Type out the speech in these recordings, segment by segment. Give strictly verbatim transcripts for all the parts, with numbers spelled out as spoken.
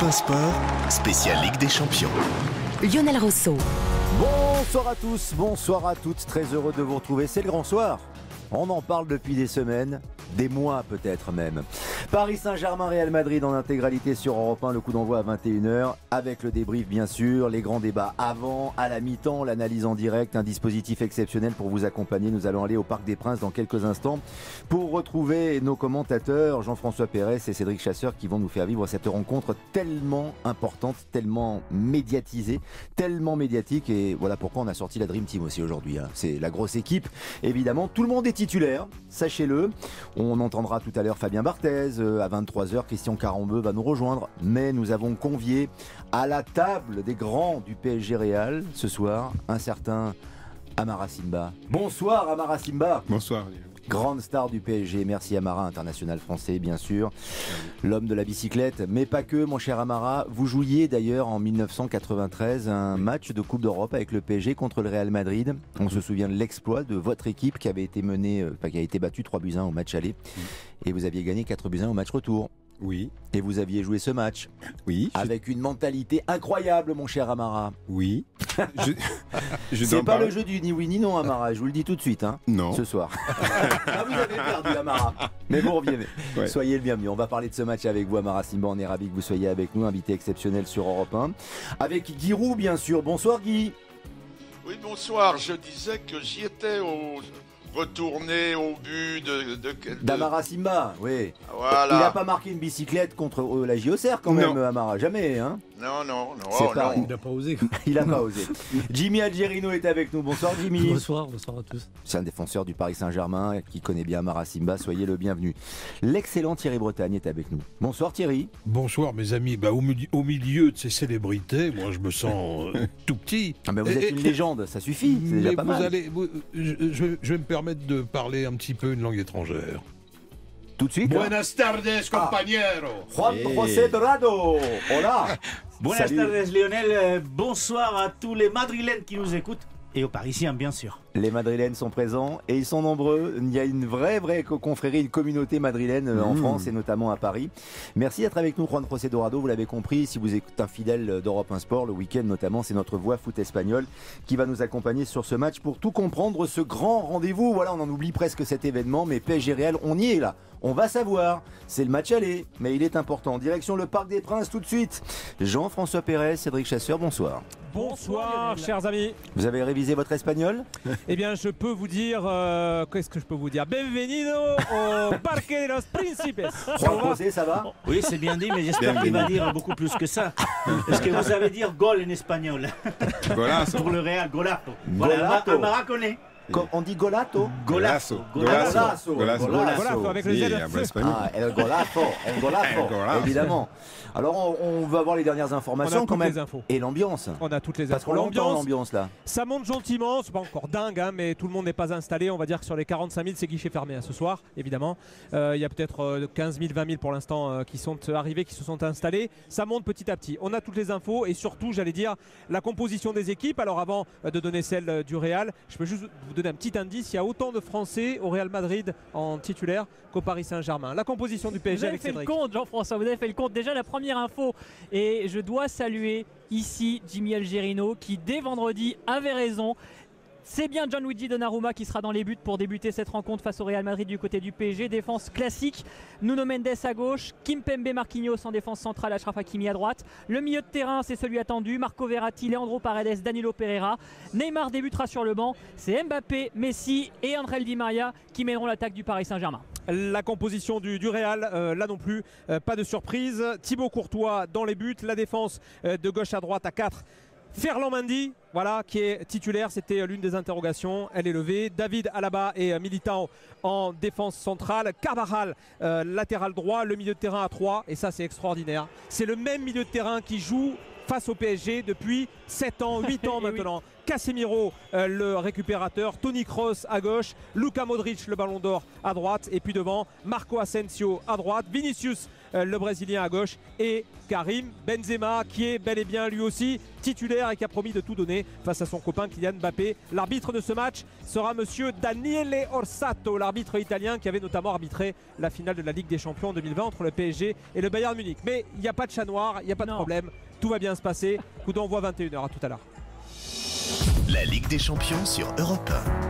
Europe un Sport, spécial Ligue des Champions. Lionel Rousseau. Bonsoir à tous, bonsoir à toutes, très heureux de vous retrouver, c'est le grand soir. On en parle depuis des semaines, des mois peut-être même. Paris Saint-Germain, Real Madrid en intégralité sur Europe un, le coup d'envoi à vingt et une heures, avec le débrief bien sûr, les grands débats avant, à la mi-temps, l'analyse en direct, un dispositif exceptionnel pour vous accompagner. Nous allons aller au Parc des Princes dans quelques instants pour retrouver nos commentateurs Jean-François Pérez et Cédric Chasseur qui vont nous faire vivre cette rencontre tellement importante, tellement médiatisée, tellement médiatique, et voilà pourquoi on a sorti la Dream Team aussi aujourd'hui. Hein. C'est la grosse équipe, évidemment, tout le monde est titulaire, sachez-le. On entendra tout à l'heure Fabien Barthez, à vingt-trois heures, Christian Carambeu va nous rejoindre, mais nous avons convié à la table des grands du P S G Real ce soir un certain Amara Simba. Bonsoir Amara Simba. Bonsoir. Grande star du P S G, merci Amara, international français bien sûr, l'homme de la bicyclette, mais pas que mon cher Amara. Vous jouiez d'ailleurs en mille neuf cent quatre-vingt-treize un match de Coupe d'Europe avec le P S G contre le Real Madrid. On se souvient de l'exploit de votre équipe qui avait été menée, enfin, qui a été battue trois buts à un au match aller, et vous aviez gagné quatre buts à un au match retour. Oui. Et vous aviez joué ce match. Oui. Avec une mentalité incroyable, mon cher Amara. Oui. je, je C'est pas parler. le jeu du ni oui ni non, Amara. Je vous le dis tout de suite. Hein, non. Ce soir. Ah, vous avez perdu, Amara. Mais vous revenez. Ouais. Soyez le bienvenu. On va parler de ce match avec vous, Amara Simba. On est ravis que vous soyez avec nous, invité exceptionnel sur Europe un. Avec Guy Roux, bien sûr. Bonsoir, Guy. Oui, bonsoir. Je disais que j'y étais au... retourner au but de, de, de... d'Amara Simba, oui. Voilà. Il n'a pas marqué une bicyclette contre euh, la J O C R quand même, non. Amara, jamais, hein. Non, non, non. C'est oh, pas... non. Il n'a pas osé. Il n'a pas osé. Jimmy Algerino est avec nous. Bonsoir, Jimmy. Bonsoir, bonsoir à tous. C'est un défenseur du Paris Saint-Germain qui connaît bien Amara Simba. Soyez le bienvenu. L'excellent Thierry Bretagne est avec nous. Bonsoir, Thierry. Bonsoir, mes amis. Bah, au, milieu, au milieu de ces célébrités, moi, je me sens euh, tout petit. Ah, mais vous êtes et, une et, légende, ça suffit. C'est déjà mais pas vous mal. allez, vous, je, je, je vais me permettre de parler un petit peu une langue étrangère. Tout de suite. Buenas tardes, compañero. Juan José Dorado. Hola. Buenas tardes, Lionel. Bonsoir à tous les Madrilènes qui nous écoutent et aux Parisiens, bien sûr. Les Madrilènes sont présents et ils sont nombreux. Il y a une vraie, vraie confrérie, une communauté madrilène mmh. en France et notamment à Paris. Merci d'être avec nous, Juan José Dorado. Vous l'avez compris, si vous êtes un fidèle d'Europe un Sport, le week-end notamment, c'est notre voix foot espagnole qui va nous accompagner sur ce match pour tout comprendre, ce grand rendez-vous. Voilà, on en oublie presque cet événement, mais P S G Real, on y est là. On va savoir. C'est le match aller, mais il est important. Direction le Parc des Princes tout de suite. Jean-François Pérez, Cédric Chasseur, bonsoir. Bonsoir, chers amis. Vous avez révisé votre espagnol? Eh bien, je peux vous dire... Euh, Qu'est-ce que je peux vous dire? Bienvenido au Parque de los Príncipes. Juan José, ça va? Oui, c'est bien dit, mais j'espère qu'il va dire beaucoup plus que ça. Est-ce que vous savez dire goal en espagnol? Golazo. Pour le Real, golato. Voilà, Amara connaît. On dit golato? Golazo. Golazo. Golazo. Golazo. Golazo. Golazo avec le Oui, Z. un bon espagnol. Ah, el golazo, el golazo, évidemment. Alors on, on va voir les dernières informations On a quand toutes même. les infos. Et l'ambiance. On a toutes les Parce infos. qu'on l'entend L'ambiance, l'ambiance là. ça monte gentiment, c'est pas encore dingue, hein, mais tout le monde n'est pas installé. On va dire que sur les quarante-cinq mille, c'est guichet fermé hein, ce soir, évidemment. Euh, il y a peut-être euh, quinze mille, vingt mille pour l'instant euh, qui sont arrivés, qui se sont installés. Ça monte petit à petit. On a toutes les infos et surtout, j'allais dire, la composition des équipes. Alors avant euh, de donner celle euh, du Real, je peux juste vous donner un petit indice. Il y a autant de Français au Real Madrid en titulaire qu'au Paris Saint-Germain. La composition du P S G vous avez avec fait Cédric. le compte, Jean-François, vous avez fait le compte. Déjà la première info, et je dois saluer ici Jimmy Algerino qui dès vendredi avait raison. C'est bien Gianluigi Donnarumma qui sera dans les buts pour débuter cette rencontre face au Real Madrid du côté du P S G. Défense classique, Nuno Mendes à gauche, Kimpembe Marquinhos en défense centrale, Achraf Hakimi à droite. Le milieu de terrain, c'est celui attendu, Marco Verratti, Leandro Paredes, Danilo Pereira. Neymar débutera sur le banc, c'est Mbappé, Messi et Angel Di Maria qui mèneront l'attaque du Paris Saint-Germain. La composition du, du Real, euh, là non plus, euh, pas de surprise. Thibaut Courtois dans les buts, la défense euh, de gauche à droite à quatre. Ferland Mendy, voilà, qui est titulaire, c'était l'une des interrogations, elle est levée. David Alaba et Militao en défense centrale. Carvajal, euh, latéral droit, le milieu de terrain à trois, et ça c'est extraordinaire. C'est le même milieu de terrain qui joue face au P S G depuis sept ans, huit ans maintenant. Oui. Casemiro, euh, le récupérateur, Toni Kroos à gauche, Luka Modric, le ballon d'or à droite, et puis devant Marco Asensio à droite, Vinicius euh, le Brésilien à gauche, et Karim Benzema qui est bel et bien lui aussi titulaire et qui a promis de tout donner face à son copain Kylian Mbappé. L'arbitre de ce match sera monsieur Daniele Orsato, l'arbitre italien qui avait notamment arbitré la finale de la Ligue des Champions en deux mille vingt entre le P S G et le Bayern Munich. Mais il n'y a pas de chat noir, il n'y a pas Non. de problème, tout va bien se passer. Coup d'envoi vingt et une heures, à tout à l'heure. La Ligue des Champions sur Europe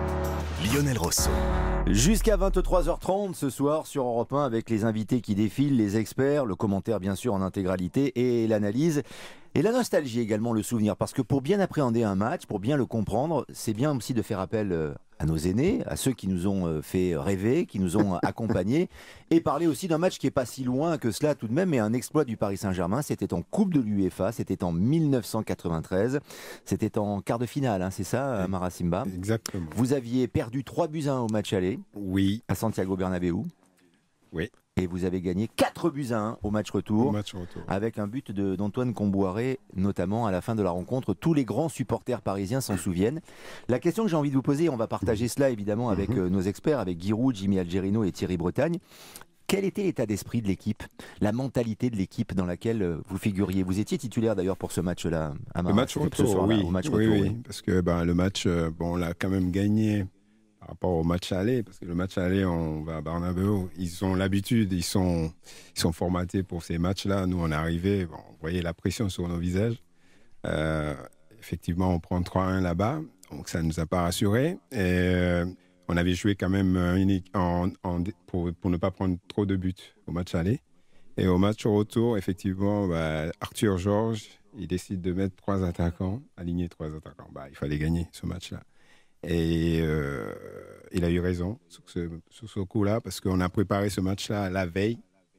un. Lionel Rosso. Jusqu'à vingt-trois heures trente ce soir sur Europe un avec les invités qui défilent, les experts, le commentaire bien sûr en intégralité et l'analyse. Et la nostalgie également, le souvenir, parce que pour bien appréhender un match, pour bien le comprendre, c'est bien aussi de faire appel à nos aînés, à ceux qui nous ont fait rêver, qui nous ont accompagnés, et parler aussi d'un match qui n'est pas si loin que cela tout de même, mais un exploit du Paris Saint-Germain. C'était en Coupe de l'UEFA, c'était en mille neuf cent quatre-vingt-treize, c'était en quart de finale, hein, c'est ça, Mara Simba? Exactement. Vous aviez perdu trois buts à un au match aller, Oui. à Santiago Bernabéu. Oui. Et vous avez gagné quatre buts à un au match retour, Au match retour. avec un but de- d'Antoine Comboiré, notamment à la fin de la rencontre. Tous les grands supporters parisiens s'en souviennent. La question que j'ai envie de vous poser, on va partager cela évidemment avec euh, nos experts, avec Giroud, Jimmy Algerino et Thierry Bretagne. Quel était l'état d'esprit de l'équipe, la mentalité de l'équipe dans laquelle euh, vous figuriez? Vous étiez titulaire d'ailleurs pour ce match-là, Amara. Le match C'était ce retour, soir-là, oui. au match oui, retour, oui. oui. Parce que ben, le match, euh, bon, on l'a quand même gagné par rapport au match aller. Parce que le match aller, on va à Bernabéu. Ils ont l'habitude, ils sont, ils sont formatés pour ces matchs-là. Nous, on est arrivés, bon, vous voyez la pression sur nos visages. Euh, effectivement, on prend trois un là-bas. Donc, ça ne nous a pas rassurés. Et euh, on avait joué quand même une, en, en, pour, pour ne pas prendre trop de buts au match aller. Et au match retour, effectivement, bah, Arthur Georges, il décide de mettre trois attaquants, aligner trois attaquants. Bah, il fallait gagner ce match-là. Et euh, il a eu raison sur ce, sur ce coup-là, parce qu'on a préparé ce match-là la veille.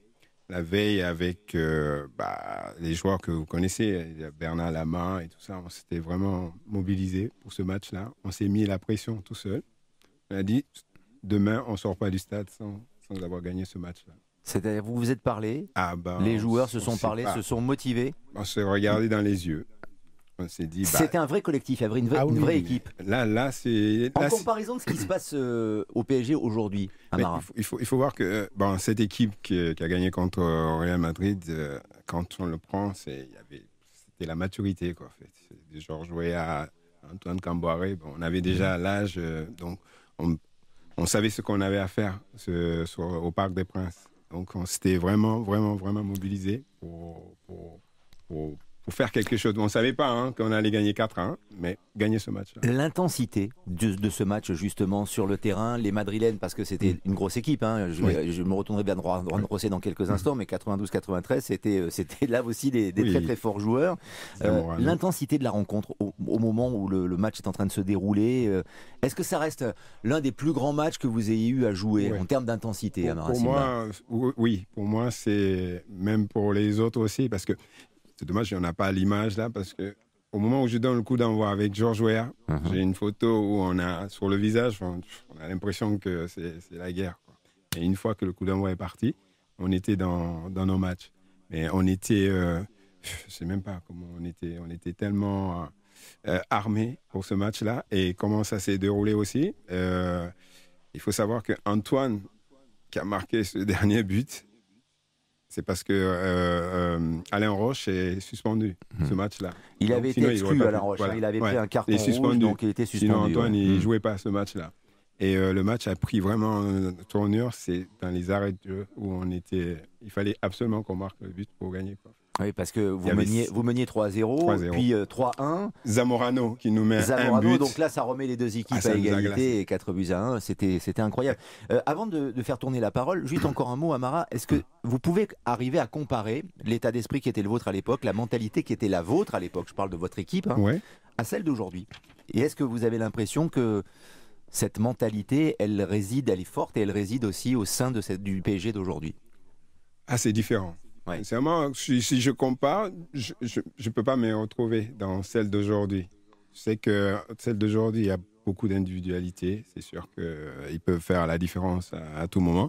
La veille avec euh, bah, les joueurs que vous connaissez, Bernard Lama et tout ça. On s'était vraiment mobilisés pour ce match-là. On s'est mis la pression tout seul. On a dit, demain, on ne sort pas du stade sans, sans avoir gagné ce match-là. C'est-à-dire, vous vous êtes parlé, Ah ben, les on- joueurs se on sont s'est parlé, pas- se sont motivés. On s'est regardé dans les yeux. On s'est dit, bah, C'était un vrai collectif, il y avait une, vraie- ah une oui, vraie mais équipe. Là, là, c'est. En là, c'est- comparaison de ce qui se passe euh, au P S G aujourd'hui, mais Amara. il, faut, il, faut, il faut voir que euh, bon, cette équipe qui, qui a gagné contre euh, Real Madrid, euh, quand on le prend, c'est, il y avait, c'était la maturité. Quoi, en fait. C'est, genre jouer à Antoine Camboiré, bon, on avait déjà l'âge, euh, donc on, on savait ce qu'on avait à faire ce, sur, au Parc des Princes. Donc on s'était vraiment, vraiment, vraiment mobilisé pour, pour, pour, pour faire quelque chose. On ne savait pas hein, qu'on allait gagner quatre à un, mais gagner ce match-là. L'intensité de, de ce match justement sur le terrain, les Madrilènes, parce que c'était une grosse équipe, hein, je, vais- Oui. je me retournerai bien droit Juan José dans quelques instants, mais quatre-vingt-douze quatre-vingt-treize, c'était, euh, c'était là aussi des, des Oui. très très forts joueurs. Zamorano. L'intensité de la rencontre au, au moment où le, le match est en train de se dérouler, euh, est-ce que ça reste l'un des plus grands matchs que vous ayez eu à jouer Ouais. en termes d'intensité, Pour, Amara pour Simba? moi, oui, pour moi, c'est même pour les autres aussi, parce que c'est dommage qu'il n'y en a pas l'image là, parce que au moment où je donne le coup d'envoi avec Georges Weah, Mhm. j'ai une photo où on a sur le visage, on, on a l'impression que c'est, c'est la guerre. Quoi. Et une fois que le coup d'envoi est parti, on était dans, dans nos matchs. Mais on était, euh, je ne sais même pas comment on était, on était tellement euh, armés pour ce match-là et comment ça s'est déroulé aussi. Euh, il faut savoir que Antoine, qui a marqué ce dernier but, c'est parce que euh, euh, Alain Roche est suspendu ce match-là. Il Donc, avait été sinon, il aurait exclu pas à La pu- Roche, voilà. hein, il avait Ouais. pris un carton Il est rouge, suspendu. donc il était suspendu. Sinon, Antoine, ouais. il ne Mm. jouait pas ce match-là. Et euh, le match a pris vraiment une tournure. C'est dans les arrêts de jeu où on était. Il fallait absolument qu'on marque le but pour gagner. Quoi. Oui, parce que Il vous y avait meniez, six- vous meniez trois zéro, trois zéro. puis euh, trois un. Zamorano qui nous met un Zamorano, but. donc là, ça remet les deux équipes Ah, ça à nous a glacé. égalité et quatre buts à un. C'était, c'était incroyable. Euh, avant de, de faire tourner la parole, juste encore un mot, Amara. Est-ce que vous pouvez arriver à comparer l'état d'esprit qui était le vôtre à l'époque, la mentalité qui était la vôtre à l'époque, je parle de votre équipe, hein, Ouais. à celle d'aujourd'hui? Et est-ce que vous avez l'impression que cette mentalité, elle réside, elle est forte et elle réside aussi au sein de cette, du P S G d'aujourd'hui? Ah, c'est différent. Ouais. Sincèrement, si, si je compare, je ne peux pas me retrouver dans celle d'aujourd'hui. Je sais que celle d'aujourd'hui, il y a beaucoup d'individualité. C'est sûr qu'ils peuvent faire la différence à, à tout moment.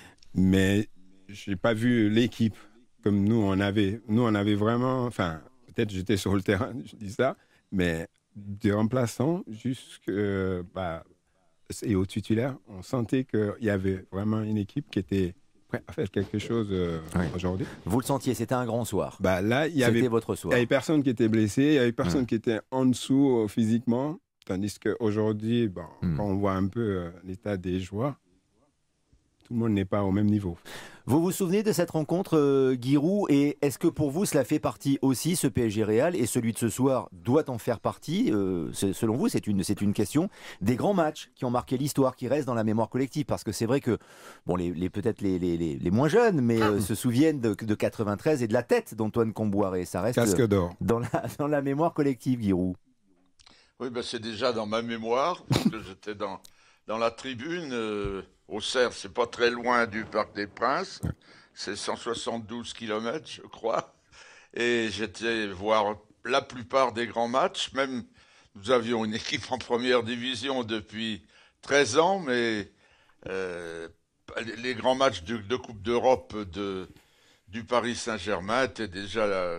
Mais je n'ai pas vu l'équipe comme nous, on avait. Nous, on avait vraiment... Enfin, peut-être j'étais sur le terrain, je dis ça, mais des remplaçants jusque... Bah, et au titulaire, on sentait qu'il y avait vraiment une équipe qui était ouais, à faire quelque chose euh, Oui. aujourd'hui. Vous le sentiez, c'était un grand soir. Bah, là, il y C'était avait, votre il soir. y avait personne qui était blessé, il y avait personne Mm. qui était en dessous euh, physiquement. Tandis qu'aujourd'hui, bon, Mm. quand on voit un peu euh, l'état des joueurs, tout le monde n'est pas au même niveau. Vous vous souvenez de cette rencontre, euh, Giroud, et est-ce que pour vous, cela fait partie aussi, ce P S G Real, et celui de ce soir doit en faire partie, euh, c'est- selon vous, c'est une, c'est une question, des grands matchs qui ont marqué l'histoire, qui restent dans la mémoire collective, parce que c'est vrai que, bon, les, les, peut-être les, les, les, les moins jeunes, mais euh, se souviennent de, de quatre-vingt-treize et de la tête d'Antoine Comboiré, ça reste Casque d'or. dans la, dans la mémoire collective, Giroud. Oui, ben c'est déjà dans ma mémoire, parce que j'étais dans, dans la tribune. Euh, au Cerf, c'est pas très loin du Parc des Princes. C'est cent soixante-douze kilomètres, je crois. Et j'étais voir la plupart des grands matchs. Même, nous avions une équipe en première division depuis treize ans, mais euh, les grands matchs de, de Coupe d'Europe de, du Paris Saint-Germain étaient déjà là,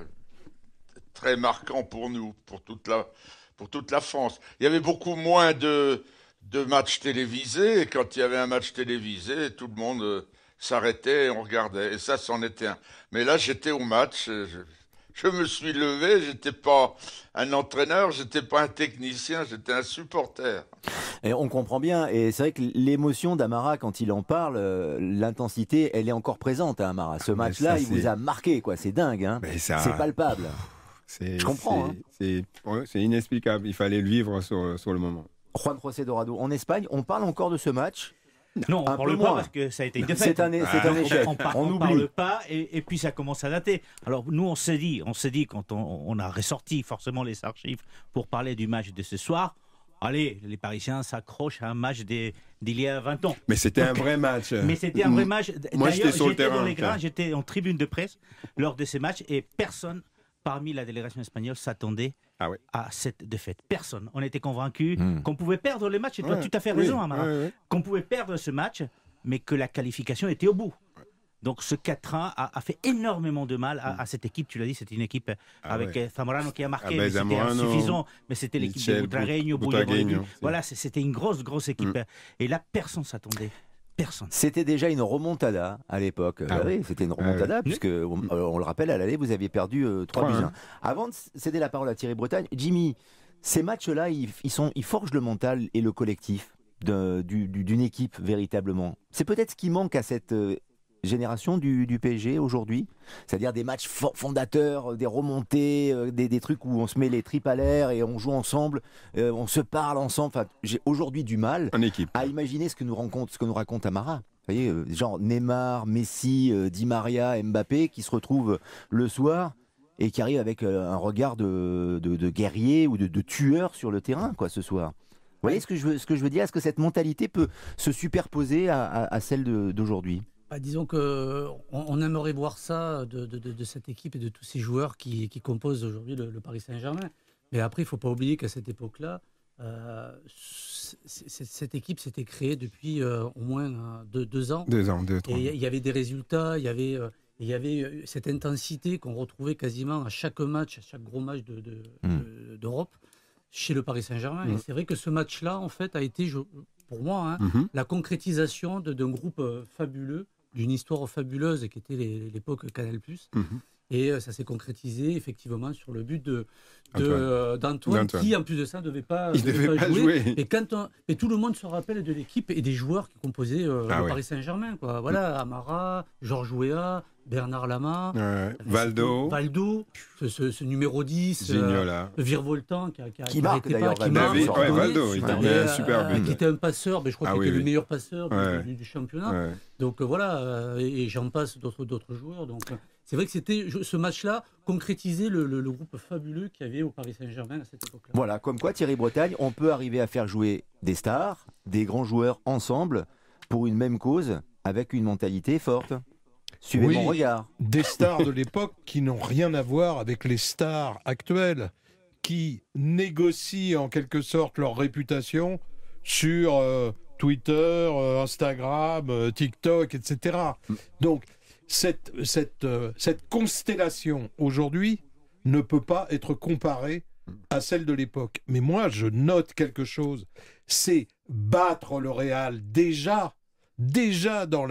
très marquants pour nous, pour toute la... pour toute la France. Il y avait beaucoup moins de, de matchs télévisés, et quand il y avait un match télévisé, tout le monde euh, s'arrêtait et on regardait, et ça, c'en était un. Mais là, j'étais au match, je, je me suis levé, j'étais pas un entraîneur, j'étais pas un technicien, j'étais un supporter. Et on comprend bien, et c'est vrai que l'émotion d'Amara, quand il en parle, euh, l'intensité, elle est encore présente à Amara. Ce Ah, mais match-là, ça, il vous c'est- a marqué, quoi. C'est dingue, hein. Mais ça- C'est palpable. C'est, Je comprends, hein. C'est, c'est, ouais, c'est inexplicable. Il fallait le vivre sur, sur le moment. Juan José Dorado, en Espagne, on parle encore de ce match. Non, on Un ne parle peu pas moins. parce que ça a été une défaite. C'est un, é- c'est un On- échec. On, par- On on oublie. parle pas et, et puis ça commence à dater. Alors nous on s'est dit, on s'est dit quand on, on a ressorti forcément les archives pour parler du match de ce soir. Allez, les Parisiens s'accrochent à un match des- d'il y a vingt ans. Mais c'était un vrai match. Mais c'était un vrai match. Moi, D'ailleurs, j'étais sur le terrain, dans les gradins, tiens. j'étais en tribune de presse lors de ces matchs et personne parmi la délégation espagnole s'attendait Ah ouais. à cette défaite. Personne. On était convaincus Hmm. qu'on pouvait perdre le match. Et tu as Ouais, tout à fait oui, raison, Amara. ouais, ouais. Qu'on pouvait perdre ce match, mais que la qualification était au bout. Donc ce quatre un a, a fait énormément de mal à, à cette équipe. Tu l'as dit, c'était une équipe Ah avec ouais. euh, Zamorano qui a marqué, Ah ben, mais c'était Zamorano, insuffisant. Mais c'était l'équipe de Michel Butragueño, But- Bouillon dans les buts. Butragueño, c'est- Voilà, c'est- c'était une grosse, grosse équipe. Et là, personne s'attendait. Personne. C'était déjà une remontada à l'époque. Ah Euh, ouais. oui, c'était une Ah ouais. remontada, puisque, on, euh, on le rappelle, à l'aller, vous aviez perdu euh, trois buts trois, à un. Avant de céder la parole à Thierry Bretagne, Jimmy, ces matchs-là, ils, ils, sont, ils forgent le mental et le collectif de- du- du- d'une équipe, véritablement. C'est peut-être ce qui manque à cette euh, génération du, du P S G aujourd'hui, c'est-à-dire des matchs fo- fondateurs, des remontées, euh, des, des trucs où on se met les tripes à l'air et on joue ensemble, euh, on se parle ensemble. Enfin, j'ai aujourd'hui du mal En équipe. à imaginer ce que nous raconte, ce que nous raconte Amara. Vous voyez, euh, genre Neymar, Messi, euh, Di Maria, Mbappé, qui se retrouvent le soir et qui arrivent avec euh, un regard de, de, de guerrier ou de, de tueur sur le terrain, quoi, ce soir. Vous voyez ce que je veux, ce que je veux dire? Est-ce que cette mentalité peut se superposer à, à- à celle de- d'aujourd'hui? Bah, disons que on, on aimerait voir ça de, de- de- de cette équipe et de tous ces joueurs qui, qui composent aujourd'hui le, le Paris Saint-Germain. Mais après, il ne faut pas oublier qu'à cette époque-là, euh, c- c- cette équipe s'était créée depuis euh, au moins euh, deux, deux ans. Deux ans, deux, trois. Et il y avait des résultats, il y avait, euh, il y avait euh, cette intensité qu'on retrouvait quasiment à chaque match, à chaque gros match de- de- Mm. de- d'Europe chez le Paris Saint-Germain. Mm. Et c'est vrai que ce match-là, en fait, a été, je- pour moi, hein, Mhm. la concrétisation de- d'un groupe euh, fabuleux, d'une histoire fabuleuse qui était les- l'époque Canal+. Mhm. Et euh, ça s'est concrétisé effectivement sur le but de, de, Antoine. euh, d'Antoine, D'Antoine. qui en plus de ça ne devait pas, Il devait devait pas jouer. Et, quand on- et tout le monde se rappelle de l'équipe et des joueurs qui composaient euh, Ah le ouais. Paris Saint-Germain. Quoi. Voilà, Amara, Georges Weah, Bernard Lama, Ouais. Valdo, Valdo, ce, ce- ce numéro dix, euh, Gignola. Virevoltant qui, a- qui, a- Qui qui marque, arrêtait d'ailleurs, pas, qui Valdo. marque, David- Valdo. ouais, surtout. Valdo, il Ouais. met Et, un super euh, but. qui était un passeur, mais je crois Ah qu'il oui, était oui. le meilleur passeur du, Ouais. du- du championnat. Ouais. Donc euh, voilà, euh, et, et j'en passe d'autres d'autres joueurs. Donc euh, c'est vrai que c'était je- ce match-là concrétisait le, le- le groupe fabuleux qu'il y avait au Paris Saint-Germain à cette époque-là. Voilà, comme quoi Thierry Bretagne, on peut arriver à faire jouer des stars, des grands joueurs ensemble pour une même cause avec une mentalité forte. Suivez Oui. mon regard. Des stars de l'époque qui n'ont rien à voir avec les stars actuelles, qui négocient en quelque sorte leur réputation sur euh, Twitter, euh, Instagram, euh, TikTok, et cetera. Donc, cette, cette, euh, cette constellation aujourd'hui ne peut pas être comparée à celle de l'époque. Mais moi, je note quelque chose, c'est battre le Real déjà, déjà dans la,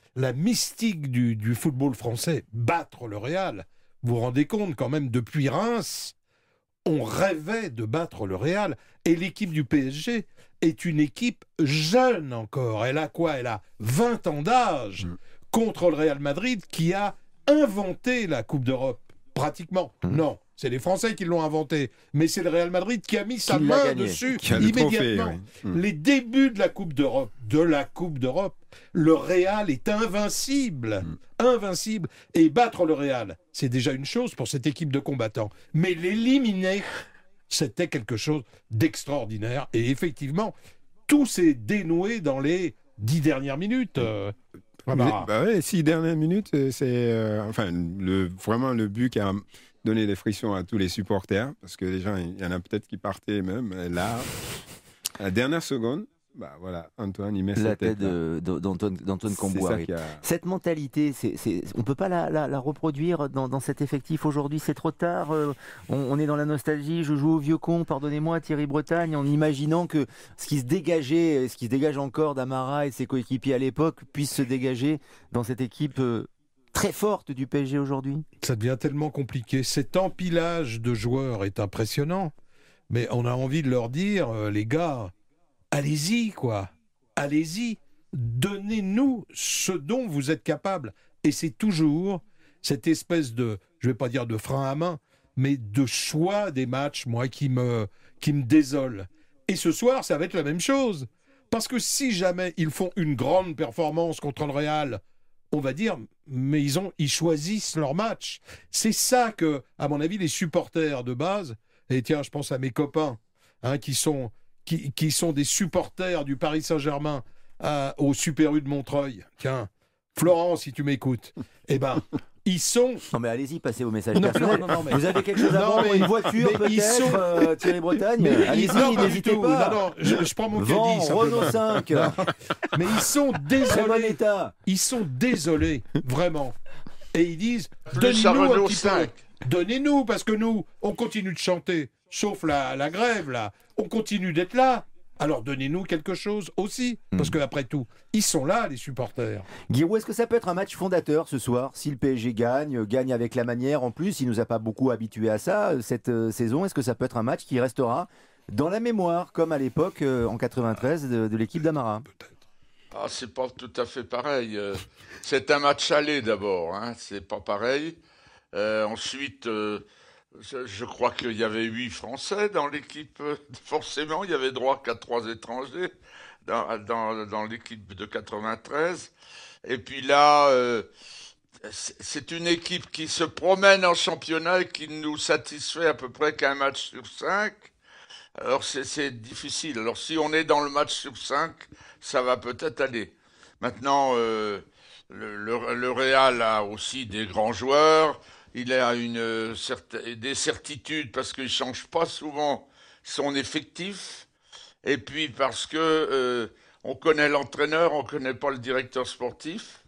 la mystique du, du football français, battre le Real. Vous vous rendez compte quand même, depuis Reims, on rêvait de battre le Real. Et l'équipe du P S G est une équipe jeune encore. Elle a quoi? Elle a vingt ans d'âge mmh. contre le Real Madrid qui a inventé la Coupe d'Europe. Pratiquement. Mmh. Non, c'est les Français qui l'ont inventé. Mais c'est le Real Madrid qui a mis sa qui main dessus immédiatement. Trophée, oui. mmh. Les débuts de la Coupe d'Europe, de la Coupe d'Europe, le Real est invincible. Mmh. Invincible. Et battre le Real, c'est déjà une chose pour cette équipe de combattants. Mais l'éliminer, c'était quelque chose d'extraordinaire. Et effectivement, tout s'est dénoué dans les dix dernières minutes. Euh, Mais, bah ouais, six dernières minutes, c'est euh, enfin le, vraiment le but qui a donné des frictions à tous les supporters, parce que les gens, il y en a peut-être qui partaient même. Là, à la dernière seconde, bah voilà, Antoine, il met la sa tête, tête d'Antoine d'Antoine Kombouaré. A... Cette mentalité, c'est, c'est, on ne peut pas la, la, la reproduire dans, dans cet effectif aujourd'hui, c'est trop tard. Euh, on, on est dans la nostalgie, je joue au vieux con, pardonnez-moi, Thierry Bretagne, en imaginant que ce qui se dégageait, ce qui se dégage encore d'Amara et de ses coéquipiers à l'époque, puisse se dégager dans cette équipe euh, très forte du P S G aujourd'hui. Ça devient tellement compliqué. Cet empilage de joueurs est impressionnant, mais on a envie de leur dire, euh, les gars, allez-y, quoi. Allez-y. Donnez-nous ce dont vous êtes capables. Et c'est toujours cette espèce de, je ne vais pas dire de frein à main, mais de choix des matchs, moi, qui me, qui me désole. Et ce soir, ça va être la même chose. Parce que si jamais ils font une grande performance contre le Real, on va dire, mais ils, ont, ils choisissent leur match. C'est ça que, à mon avis, les supporters de base, et tiens, je pense à mes copains, hein, qui sont... Qui, qui sont des supporters du Paris Saint-Germain à, au Super U de Montreuil. Tiens, Florent, si tu m'écoutes, eh ben, ils sont... Non mais allez-y, passez vos messages non, personnels. Non, non, non, mais... Vous avez quelque chose à non, vendre, mais... une voiture peut-être, sont... euh, Thierry Bretagne mais allez-y, non, n'hésitez pas. Non, non, je, je prends mon Vent, caddie. Renault cinq. Mais ils sont désolés. Très bon état. Ils sont désolés, vraiment. Et ils disent, plus à Renault cinq. Donnez-nous, parce que nous, on continue de chanter, sauf la, la grève, là. On continue d'être là. Alors donnez-nous quelque chose aussi, parce mmh. qu'après tout, ils sont là, les supporters. Giroud, est-ce que ça peut être un match fondateur ce soir? Si le P S G gagne, gagne avec la manière, en plus, il ne nous a pas beaucoup habitués à ça cette euh, saison, est-ce que ça peut être un match qui restera dans la mémoire, comme à l'époque, euh, en quatre-vingt-treize, de, de l'équipe d'Amara? Peut-être. Ah, c'est pas tout à fait pareil. Euh, c'est un match aller d'abord, hein, c'est pas pareil. Euh, ensuite... Euh, Je, je crois qu'il y avait huit Français dans l'équipe. Forcément, il y avait droit qu'à trois étrangers dans, dans, dans l'équipe de quatre-vingt-treize. Et puis là, euh, c'est une équipe qui se promène en championnat et qui nous satisfait à peu près qu'un match sur cinq. Alors c'est, c'est difficile. Alors si on est dans le match sur cinq, ça va peut-être aller. Maintenant, euh, le, le, le Real a aussi des grands joueurs. Il a une, des certitudes parce qu'il ne change pas souvent son effectif. Et puis parce que euh, on connaît l'entraîneur, on ne connaît pas le directeur sportif.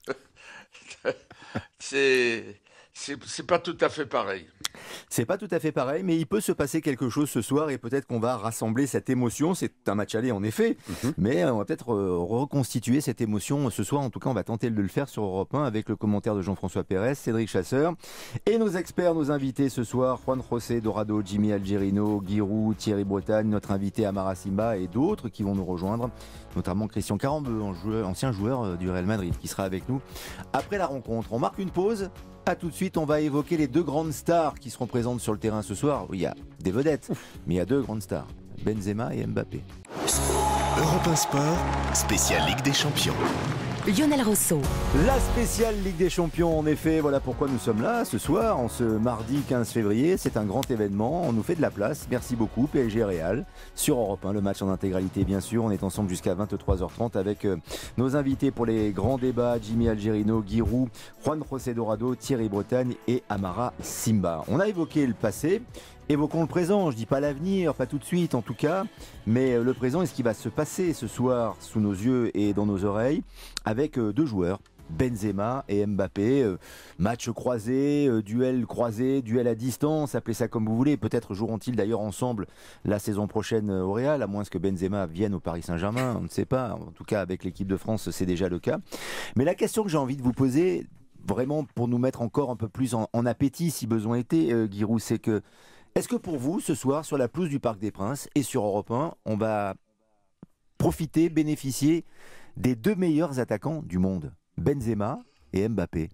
c'est, c'est, c'est pas tout à fait pareil. C'est pas tout à fait pareil, mais il peut se passer quelque chose ce soir et peut-être qu'on va rassembler cette émotion. C'est un match aller en effet, mm-hmm. mais on va peut-être euh, reconstituer cette émotion ce soir. En tout cas, on va tenter de le faire sur Europe un avec le commentaire de Jean-François Pérez, Cédric Chasseur et nos experts, nos invités ce soir, Juan José Dorado, Jimmy Algerino, Giroud, Thierry Bretagne, notre invité Amara Simba et d'autres qui vont nous rejoindre, notamment Christian Carambeu, ancien joueur du Real Madrid, qui sera avec nous après la rencontre. On marque une pause. A tout de suite, on va évoquer les deux grandes stars qui seront présentes sur le terrain ce soir. Il y a des vedettes, mais il y a deux grandes stars, Benzema et Mbappé. Europe un Sport, spécial Ligue des Champions. Lionel Rousseau. La spéciale Ligue des Champions, en effet, voilà pourquoi nous sommes là ce soir, en ce mardi quinze février. C'est un grand événement, on nous fait de la place. Merci beaucoup, P S G Real. Sur Europe un, le match en intégralité, bien sûr. On est ensemble jusqu'à vingt-trois heures trente avec euh, nos invités pour les grands débats, Jimmy Algerino, Giroud, Juan José Dorado, Thierry Bretagne et Amara Simba. On a évoqué le passé. Évoquons le présent, je dis pas l'avenir, pas tout de suite en tout cas, mais le présent est ce qui va se passer ce soir sous nos yeux et dans nos oreilles avec deux joueurs Benzema et Mbappé, euh, match croisé, euh, duel croisé, duel à distance, appelez ça comme vous voulez. Peut-être joueront-ils d'ailleurs ensemble la saison prochaine euh, au Real, à moins que Benzema vienne au Paris Saint-Germain, on ne sait pas. En tout cas, avec l'équipe de France, c'est déjà le cas. Mais la question que j'ai envie de vous poser, vraiment pour nous mettre encore un peu plus en, en appétit, si besoin était, euh, Giroud, c'est que, est-ce que pour vous, ce soir, sur la pelouse du Parc des Princes et sur Europe un, on va profiter, bénéficier des deux meilleurs attaquants du monde, Benzema et Mbappé?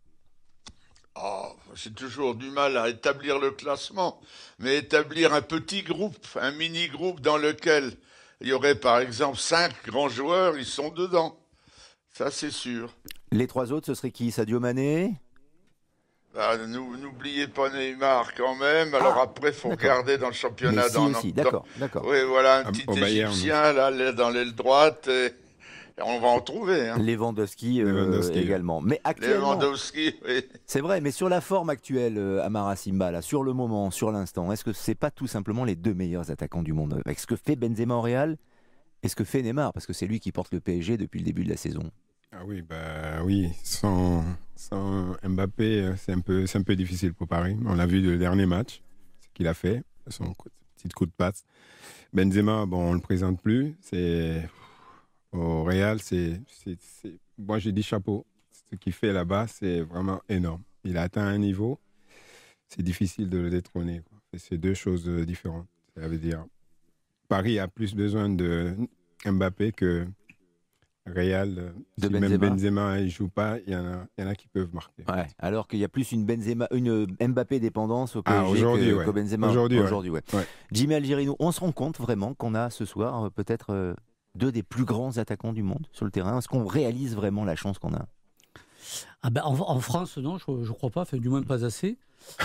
Oh, j'ai toujours du mal à établir le classement, mais établir un petit groupe, un mini-groupe dans lequel il y aurait par exemple cinq grands joueurs, ils sont dedans. Ça, c'est sûr. Les trois autres, ce serait qui? Sadio Mané? Bah, nous, n'oubliez pas Neymar quand même. Alors Ah, après, il faut d'accord. regarder dans le championnat. Messi dans, aussi, dans- d'accord, d'accord. Oui, voilà, un Ah, petit au Bayern, Égyptien là, là, dans l'aile droite. Et, et on va en trouver. Hein. Lewandowski, euh, Lewandowski. également. Mais actuellement, Lewandowski, oui. c'est vrai, mais sur la forme actuelle, euh, Amara Simba, là, sur le moment, sur l'instant, est-ce que c'est pas tout simplement les deux meilleurs attaquants du monde? Avec ce que fait Benzema au Real et ce que fait Neymar, parce que c'est lui qui porte le P S G depuis le début de la saison. Ah oui, bah oui, sans, sans Mbappé, euh, c'est un peu, c'est un peu difficile pour Paris. On l'a vu le dernier match, ce qu'il a fait, son coup- petit coup de passe. Benzema, bon, on le présente plus. C'est au Real, c'est, c'est, c'est- moi j'ai dit chapeau. Ce qu'il fait là-bas, c'est vraiment énorme. Il a atteint un niveau, c'est difficile de le détrôner, quoi. Et c'est deux choses euh, différentes. Ça veut dire, Paris a plus besoin de Mbappé que Real. euh, De si même Benzema. Benzema ne joue pas, il y, en a- il y en a qui peuvent marquer. Ouais, alors qu'il y a plus une Benzema, une Mbappé dépendance au P S G Ah, aujourd'hui, que, ouais. qu'au Benzema Aujourd'hui, ouais. ouais. Ouais. Jimmy Algerino, on se rend compte vraiment qu'on a ce soir euh, peut-être euh, deux des plus grands attaquants du monde sur le terrain. Est-ce qu'on réalise vraiment la chance qu'on a? Ah ben, en, en France, non, je ne crois pas, enfin, du moins pas assez.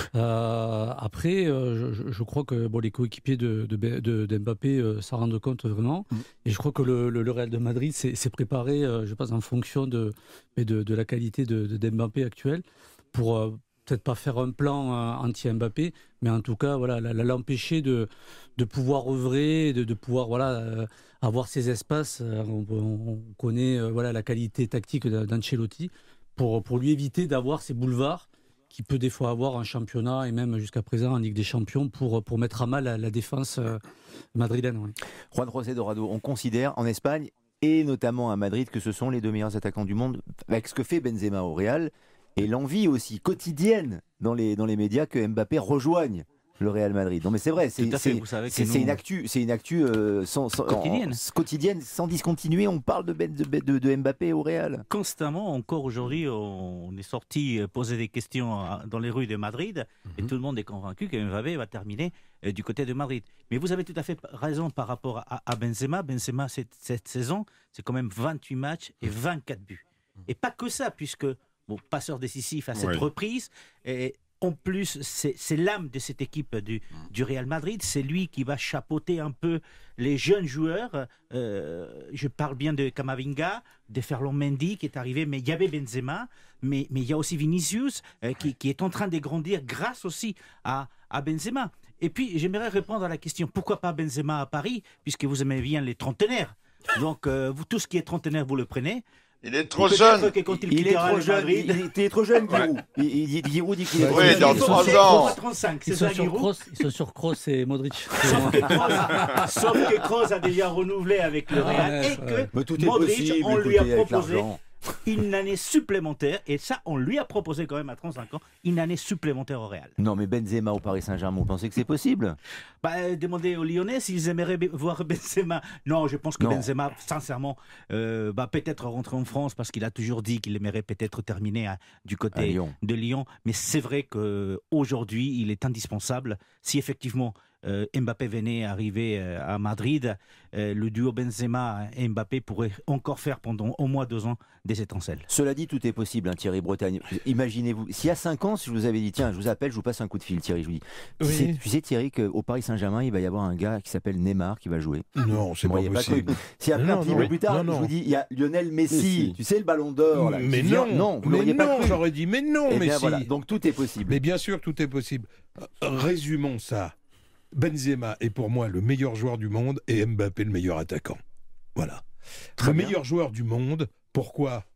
Euh, après, euh, je, je crois que bon, les coéquipiers de, de, de, de Mbappé euh, s'en rendent compte vraiment. Mm. Et je crois que le, le, le Real de Madrid s'est s'est préparé, euh, je pense, en fonction de, mais de, de la qualité de, de, de Mbappé actuelle, pour euh, peut-être pas faire un plan euh, anti-Mbappé, mais en tout cas, voilà, la- la- l'empêcher de, de pouvoir œuvrer, de, de pouvoir voilà, euh, avoir ses espaces. Euh, on, on connaît euh, voilà, la qualité tactique d'An- d'Ancelotti, pour, pour lui éviter d'avoir ces boulevards qu'il peut des fois avoir en championnat et même jusqu'à présent en Ligue des Champions pour, pour mettre à mal la, la défense euh, madrilène. Oui. Juan José Dorado, on considère en Espagne et notamment à Madrid que ce sont les deux meilleurs attaquants du monde, avec ce que fait Benzema au Real et l'envie aussi quotidienne dans les, dans les médias que Mbappé rejoigne le Real Madrid. Non mais c'est vrai, c'est Tout à fait, c'est- vous savez que c'est- nous- c'est une actu, c'est une actu euh, sans, sans- Quotidienne. en- quotidienne, sans discontinuer. On parle de, Ben- de, de- de Mbappé au Real. Constamment, encore aujourd'hui, on est sorti euh, poser des questions à- dans les rues de Madrid et tout le monde est convaincu que Mbappé va terminer euh, du côté de Madrid. Mais vous avez tout à fait raison par rapport à, à Benzema. Benzema, cette, cette saison, c'est quand même vingt-huit matchs et vingt-quatre buts. Et pas que ça, puisque, bon, passeur décisif à cette Ouais. reprise, et en plus, c'est c'est l'âme de cette équipe du, du Real Madrid. C'est lui qui va chapeauter un peu les jeunes joueurs. Euh, je parle bien de Camavinga, de Ferland Mendy qui est arrivé, mais il y avait Benzema, mais, mais il y a aussi Vinicius euh, qui, qui est en train de grandir grâce aussi à, à Benzema. Et puis, j'aimerais répondre à la question, pourquoi pas Benzema à Paris, puisque vous aimez bien les trentenaires. Donc, euh, vous, tout ce qui est trentenaire, vous le prenez. Il est trop Peut-être jeune. que quand il, Il est quittera trop le jeune. Madrid, Il, il- il est trop jeune, Giroud. Il, il, il- Giroud dit qu'il est Oui, trop jeune. dans il faut trois c'est- ans. faut trente-cinq, c'est Ils sont ça, sur Giroud. Kroos, ils sont sur Kroos et Modric. Sauf que Kroos- Sauf que Kroos a déjà renouvelé avec le Real Ouais, et que ouais. Mais tout est Modric, possible, on lui a écoutez, avec proposé l'argent. une année supplémentaire et ça, on lui a proposé quand même à trente-cinq ans une année supplémentaire au Real. Non, mais Benzema au Paris Saint-Germain, vous pensez que c'est possible? Bah, euh, demandez aux Lyonnais s'ils aimeraient be- voir Benzema. Non, je pense que Non. Benzema, sincèrement, euh, bah, peut-être rentrer en France parce qu'il a toujours dit qu'il aimerait peut-être terminer à- du À côté Lyon. de Lyon. Mais c'est vrai qu'aujourd'hui, il est indispensable. Si effectivement euh, Mbappé venait arriver euh, à Madrid, euh, le duo Benzema et Mbappé pourrait encore faire pendant au moins deux ans des étincelles. Cela dit, tout est possible, hein, Thierry Bretagne. Imaginez-vous, s'il y a cinq ans, si je vous avais dit, tiens, je vous appelle, je vous passe un coup de fil, Thierry, je vous dis, tu, Oui. sais, tu sais, Thierry, qu'au Paris Saint-Germain, il va y avoir un gars qui s'appelle Neymar qui va jouer. Non, c'est Vous pas m'auriez pas possible. cru. S'il y a Non, plein non, de petits non, mots plus tard, non, non. je vous dis, il y a Lionel Messi, Messi. tu sais, le ballon d'or. là, qui Mais vient- non, non, vous mais l'auriez pas non, cru. j'aurais dit mais non, Eh mais bien, si. voilà, donc tout est possible. Mais bien sûr, tout est possible. Euh, Résumons ça. Benzema est pour moi le meilleur joueur du monde et Mbappé le meilleur attaquant. Voilà. Très le bien. meilleur joueur du monde, pourquoi?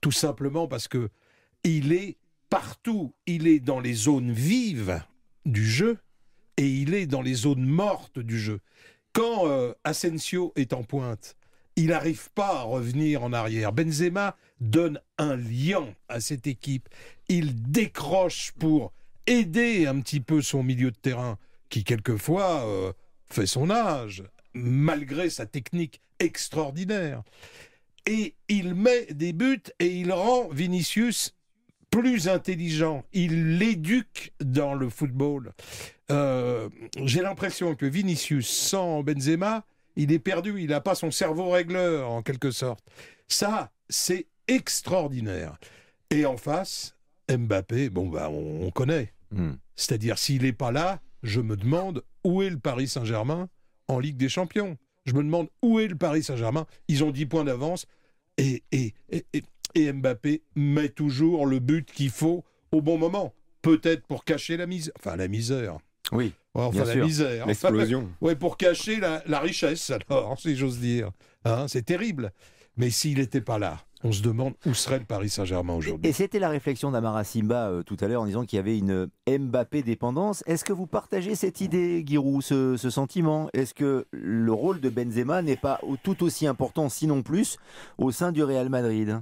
tout simplement parce que il est partout. Il est dans les zones vives du jeu et il est dans les zones mortes du jeu. Quand euh, Asensio est en pointe, il n'arrive pas à revenir en arrière. Benzema donne un lien à cette équipe. Il décroche pour aider un petit peu son milieu de terrain, qui quelquefois euh, fait son âge, malgré sa technique extraordinaire. Et il met des buts et il rend Vinicius plus intelligent. Il l'éduque dans le football. Euh, j'ai l'impression que Vinicius, sans Benzema, il est perdu. Il n'a pas son cerveau régleur, en quelque sorte. Ça, c'est extraordinaire. Et en face, Mbappé, bon, bah, on, on connaît. Mm. C'est-à-dire, s'il n'est pas là, je me demande où est le Paris Saint-Germain en Ligue des Champions. Je me demande où est le Paris Saint-Germain. Ils ont dix points d'avance et, et, et, et, et Mbappé met toujours le but qu'il faut au bon moment. Peut-être pour cacher la misère. Enfin, la misère. Oui, enfin, bien la sûr. misère. L'explosion. Enfin, ouais, pour cacher la, la richesse, alors, si j'ose dire. Hein, c'est terrible. Mais s'il n'était pas là, on se demande où serait le Paris Saint-Germain aujourd'hui. Et c'était la réflexion d'Amara Simba euh, tout à l'heure en disant qu'il y avait une Mbappé dépendance. Est-ce que vous partagez cette idée, Giroud, ce, ce sentiment? Est-ce que le rôle de Benzema n'est pas tout aussi important, sinon plus, au sein du Real Madrid?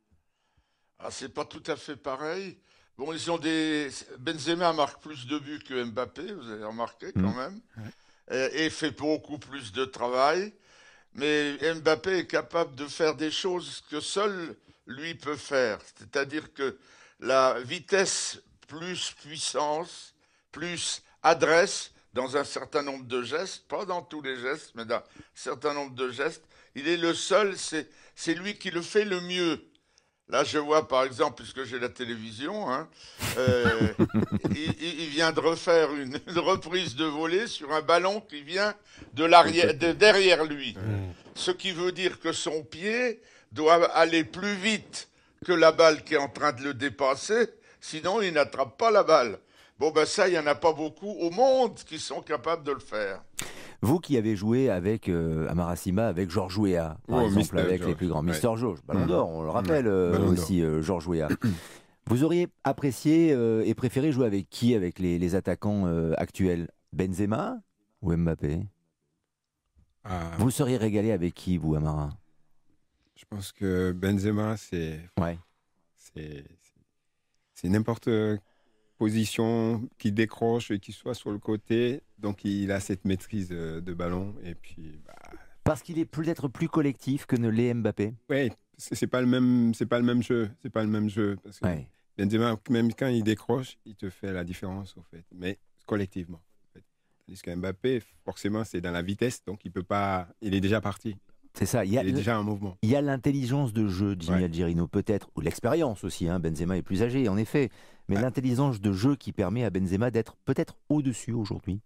Ah, c'est pas tout à fait pareil. Bon, ils ont des. Benzema marque plus de buts que Mbappé, vous avez remarqué quand mmh. même, ouais. et, et fait beaucoup plus de travail. Mais Mbappé est capable de faire des choses que seul lui peut faire. C'est-à-dire que la vitesse plus puissance, plus adresse dans un certain nombre de gestes, pas dans tous les gestes, mais dans un certain nombre de gestes, il est le seul, c'est, c'est lui qui le fait le mieux. Là, je vois, par exemple, puisque j'ai la télévision, hein, euh, il, il vient de refaire une, une reprise de volée sur un ballon qui vient de, l'arrière, de derrière lui. Mmh. Ce qui veut dire que son pied doit aller plus vite que la balle qui est en train de le dépasser, sinon il n'attrape pas la balle. Bon, ben ça, il n'y en a pas beaucoup au monde qui sont capables de le faire. Vous qui avez joué avec euh, Amara Simba, avec Georges Weah, par oh, exemple, Mister avec George. Les plus grands, ouais. Mister George, Ballon mmh. d'Or, on le rappelle euh, aussi, euh, Georges Weah. Vous auriez apprécié euh, et préféré jouer avec qui, avec les, les attaquants euh, actuels? Benzema ou Mbappé? ah. Vous seriez régalé avec qui, vous, Amara? Je pense que Benzema, c'est... Ouais. C'est, c'est n'importe position qui décroche et qui soit sur le côté, donc il a cette maîtrise de, de ballon et puis bah... parce qu'il est peut-être plus collectif que ne l'est Mbappé. Oui, c'est, c'est pas le même, c'est pas le même jeu, c'est pas le même jeu parce que ouais. Benzema, même quand il décroche, il te fait la différence au fait, mais collectivement. En fait. Tandis que Mbappé, forcément, c'est dans la vitesse, donc il peut pas, il est déjà parti. C'est ça, il y a, il est déjà en mouvement. Il y a l'intelligence de jeu de Jimmy ouais. Algerino, peut-être, ou l'expérience aussi, hein, Benzema est plus âgé, en effet, mais ouais. l'intelligence de jeu qui permet à Benzema d'être peut-être au-dessus aujourd'hui.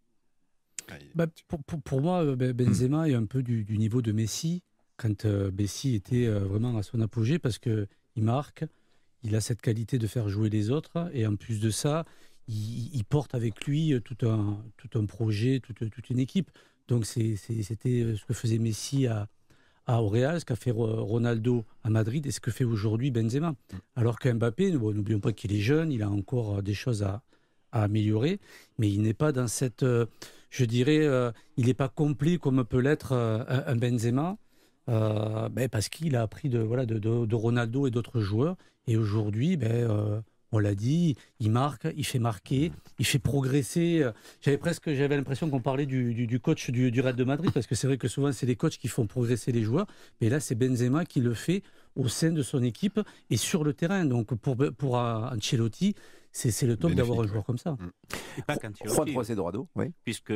Bah, pour, pour, pour moi, Benzema mmh. est un peu du, du niveau de Messi, quand euh, Messi était euh, vraiment à son apogée, parce qu'il marque, il a cette qualité de faire jouer les autres, et en plus de ça, il, il porte avec lui tout un, tout un projet, toute, toute une équipe. Donc c'est, c'est, c'était ce que faisait Messi à au Real, ce qu'a fait Ronaldo à Madrid et ce que fait aujourd'hui Benzema. Alors que Mbappé, bon, n'oublions pas qu'il est jeune, il a encore des choses à, à améliorer, mais il n'est pas dans cette, euh, je dirais, euh, il n'est pas complet comme peut l'être euh, un Benzema, euh, ben parce qu'il a appris de, voilà, de, de, de Ronaldo et d'autres joueurs, et aujourd'hui, ben, euh, on l'a dit, il marque, il fait marquer, il fait progresser. J'avais presque, j'avais l'impression qu'on parlait du, du, du coach du, du Real de Madrid, parce que c'est vrai que souvent c'est les coachs qui font progresser les joueurs, mais là c'est Benzema qui le fait au sein de son équipe et sur le terrain. Donc pour, pour Ancelotti, c'est, c'est le top Bénéfique, d'avoir un joueur ouais. comme ça. Et pas qu'Ancelotti. Juan José Dorado, oui. Puisque,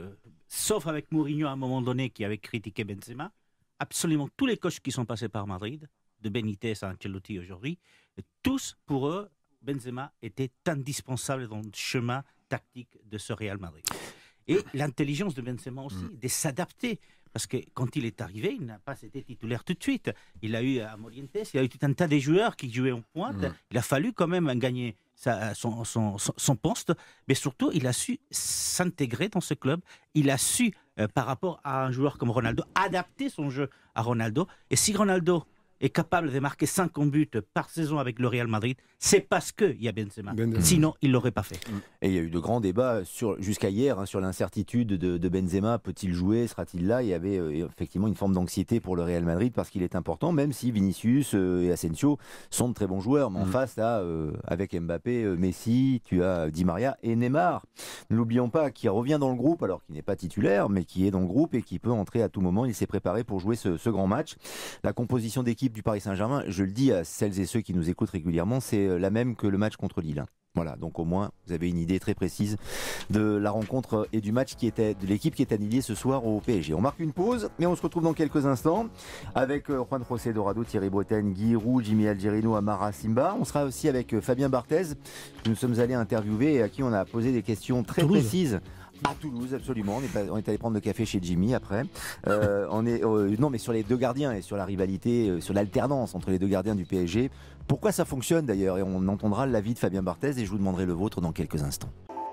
sauf avec Mourinho à un moment donné qui avait critiqué Benzema, absolument tous les coachs qui sont passés par Madrid, de Benitez à Ancelotti aujourd'hui, tous pour eux, Benzema était indispensable dans le chemin tactique de ce Real Madrid. Et l'intelligence de Benzema aussi, mmh. de s'adapter. Parce que quand il est arrivé, il n'a pas été titulaire tout de suite. Il a eu à Morientes, il a eu tout un tas de joueurs qui jouaient en pointe. Mmh. Il a fallu quand même gagner sa, son, son, son, son poste. Mais surtout, il a su s'intégrer dans ce club. Il a su, euh, par rapport à un joueur comme Ronaldo, adapter son jeu à Ronaldo. Et si Ronaldo est capable de marquer cinquante buts par saison avec le Real Madrid, c'est parce qu'il y a Benzema. Benzema. Sinon, il ne l'aurait pas fait. Et il y a eu de grands débats sur, jusqu'à hier hein, sur l'incertitude de, de Benzema. Peut-il jouer? Sera-t-il là? Il y avait euh, effectivement une forme d'anxiété pour le Real Madrid parce qu'il est important, même si Vinicius euh, et Asensio sont de très bons joueurs. Mais en mmh. face, là, euh, avec Mbappé, euh, Messi, tu as Di Maria et Neymar. N'oublions pas qu'il revient dans le groupe, alors qu'il n'est pas titulaire, mais qui est dans le groupe et qui peut entrer à tout moment. Il s'est préparé pour jouer ce, ce grand match. La composition d'équipe du Paris Saint-Germain, je le dis à celles et ceux qui nous écoutent régulièrement, c'est la même que le match contre Lille. Voilà, donc au moins vous avez une idée très précise de la rencontre et du match qui était de l'équipe qui est alignée ce soir au P S G. On marque une pause, mais on se retrouve dans quelques instants avec Juan José Dorado, Thierry Bretagne, Guy Roux, Jimmy Algerino, Amara Simba. On sera aussi avec Fabien Barthez, que nous sommes allés interviewer et à qui on a posé des questions très Toulouse. précises. À Toulouse, absolument. On est, pas, on est allé prendre le café chez Jimmy après. Euh, on est, euh, non, mais sur les deux gardiens et sur la rivalité, euh, sur l'alternance entre les deux gardiens du P S G. Pourquoi ça fonctionne d'ailleurs? Et on entendra l'avis de Fabien Barthez et je vous demanderai le vôtre dans quelques instants.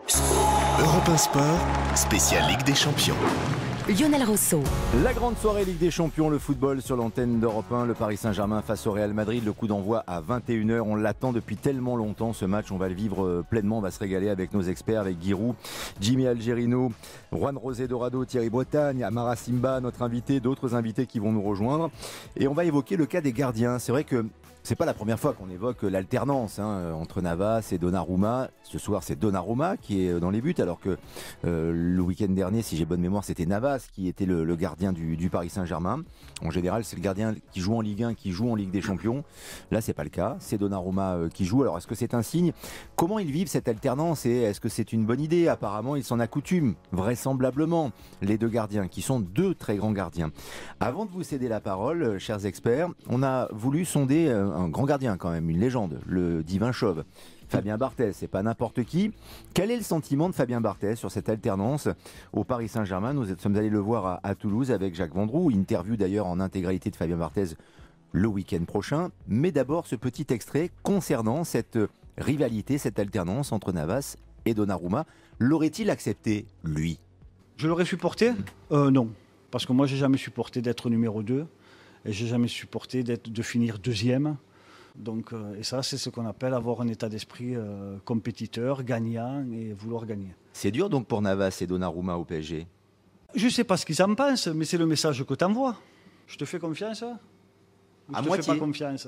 Europe un Sport, spécial Ligue des Champions. Lionel Rousseau. La grande soirée Ligue des Champions, le football sur l'antenne d'Europe un, le Paris Saint-Germain face au Real Madrid, le coup d'envoi à vingt et une heures. On l'attend depuis tellement longtemps ce match, on va le vivre pleinement, on va se régaler avec nos experts, avec Guy Roux, Jimmy Algerino, Juan José Dorado, Thierry Bretagne, Amara Simba, notre invité, d'autres invités qui vont nous rejoindre. Et on va évoquer le cas des gardiens. C'est vrai que c'est pas la première fois qu'on évoque l'alternance hein, entre Navas et Donnarumma. Ce soir, c'est Donnarumma qui est dans les buts, alors que euh, le week-end dernier, si j'ai bonne mémoire, c'était Navas qui était le, le gardien du, du Paris Saint-Germain. En général, c'est le gardien qui joue en Ligue un, qui joue en Ligue des Champions. Là, c'est pas le cas. C'est Donnarumma euh, qui joue. Alors, est-ce que c'est un signe? Comment ils vivent cette alternance et est-ce que c'est une bonne idée? Apparemment, ils s'en accoutument, vraisemblablement, les deux gardiens, qui sont deux très grands gardiens. Avant de vous céder la parole, euh, chers experts, on a voulu sonder euh, un grand gardien quand même, une légende, le divin chauve. Fabien Barthez, c'est pas n'importe qui. Quel est le sentiment de Fabien Barthez sur cette alternance au Paris Saint-Germain? Nous sommes allés le voir à, à Toulouse avec Jacques Vendroux, interview d'ailleurs en intégralité de Fabien Barthez le week-end prochain. Mais d'abord ce petit extrait concernant cette rivalité, cette alternance entre Navas et Donnarumma. L'aurait-il accepté, lui? Je l'aurais supporté euh, Non, parce que moi j'ai jamais supporté d'être numéro deux et j'ai jamais supporté d'être, de finir deuxième. Donc, euh, et ça, c'est ce qu'on appelle avoir un état d'esprit euh, compétiteur, gagnant et vouloir gagner. C'est dur donc pour Navas et Donnarumma au P S G? Je ne sais pas ce qu'ils en pensent, mais c'est le message que tu envoies. Je te fais confiance ou à je te moitié. fais pas confiance.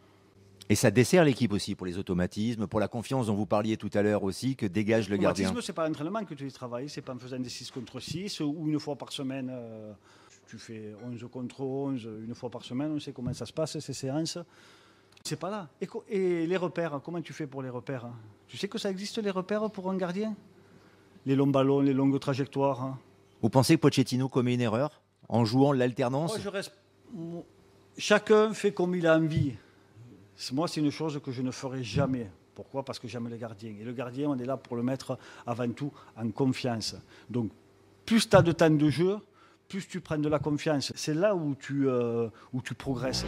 Et ça dessert l'équipe aussi pour les automatismes, pour la confiance dont vous parliez tout à l'heure aussi, que dégage le gardien. L'automatisme, ce n'est pas l'entraînement que tu y travailles, ce n'est pas en faisant des six contre six ou une fois par semaine. Euh, tu fais onze contre onze, une fois par semaine, on sait comment ça se passe, ces séances. C'est pas là. Et, et les repères, comment tu fais pour les repères? Tu sais que ça existe les repères pour un gardien? Les longs ballons, les longues trajectoires. Vous pensez que Pochettino commet une erreur en jouant l'alternance? Moi, je reste... Chacun fait comme il a envie. Moi, c'est une chose que je ne ferai jamais. Pourquoi? Parce que j'aime le gardien. Et le gardien, on est là pour le mettre avant tout en confiance. Donc, plus tu as de temps de jeu, plus tu prends de la confiance. C'est là où tu, euh, où tu progresses.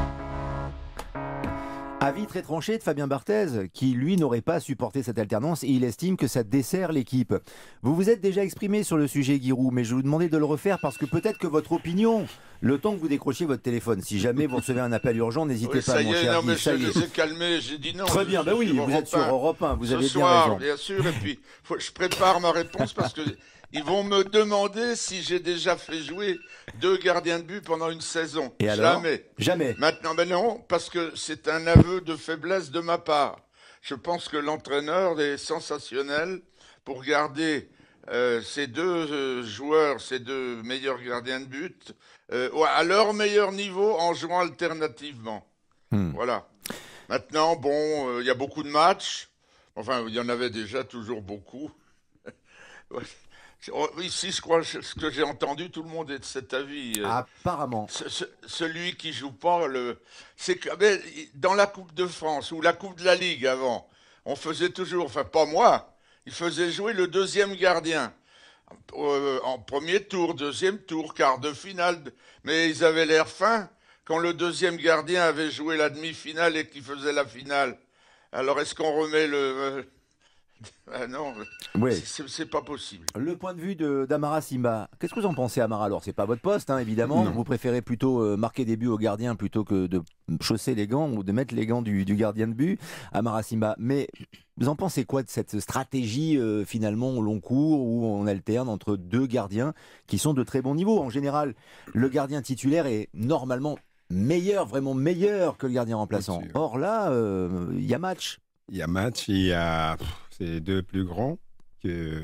Avis très tranché de Fabien Barthez, qui lui n'aurait pas supporté cette alternance et il estime que ça dessert l'équipe. Vous vous êtes déjà exprimé sur le sujet, Guy Roux, mais je vous demandais de le refaire parce que peut-être que votre opinion, le temps que vous décrochiez votre téléphone, si jamais vous recevez un appel urgent, n'hésitez oui, pas, mon est, cher non, Guy. Mais ça je y est. les ai calmés, j'ai dit non. Très bien, ben oui, vous êtes sur Europe un, vous Ce avez soir, bien raison. Bien sûr, et puis faut, je prépare ma réponse parce que ils vont me demander si j'ai déjà fait jouer deux gardiens de but pendant une saison. Et alors? Jamais. Jamais. Maintenant, ben non, parce que c'est un aveu de faiblesse de ma part. Je pense que l'entraîneur est sensationnel pour garder euh, ces deux euh, joueurs, ces deux meilleurs gardiens de but, euh, à leur meilleur niveau en jouant alternativement. Hmm. Voilà. Maintenant, bon, il euh, y a beaucoup de matchs. Enfin, il y en avait déjà toujours beaucoup. Ici, je crois, ce que j'ai entendu, tout le monde est de cet avis. Apparemment. Ce, ce, celui qui joue pas, le, c'est que ben, dans la Coupe de France ou la Coupe de la Ligue avant, on faisait toujours, enfin pas moi, il faisait jouer le deuxième gardien euh, en premier tour, deuxième tour, quart de finale, mais ils avaient l'air fins quand le deuxième gardien avait joué la demi-finale et qu'il faisait la finale. Alors est-ce qu'on remet le... Ah non, Oui. c'est c'est pas possible. Le point de vue de- d'Amara Simba, qu'est-ce que vous en pensez, Amara? Alors, c'est pas votre poste, hein, évidemment. Non. Vous préférez plutôt euh, marquer des buts au gardien plutôt que de chausser les gants ou de mettre les gants du, du gardien de but, Amara Simba. Mais vous en pensez quoi de cette stratégie, euh, finalement, au long cours, où on alterne entre deux gardiens qui sont de très bon niveau? En général, le gardien titulaire est normalement meilleur, vraiment meilleur que le gardien remplaçant. Bien sûr. Or là, euh, il y a match. Il y a match, il y a pff, ces deux plus grands que, que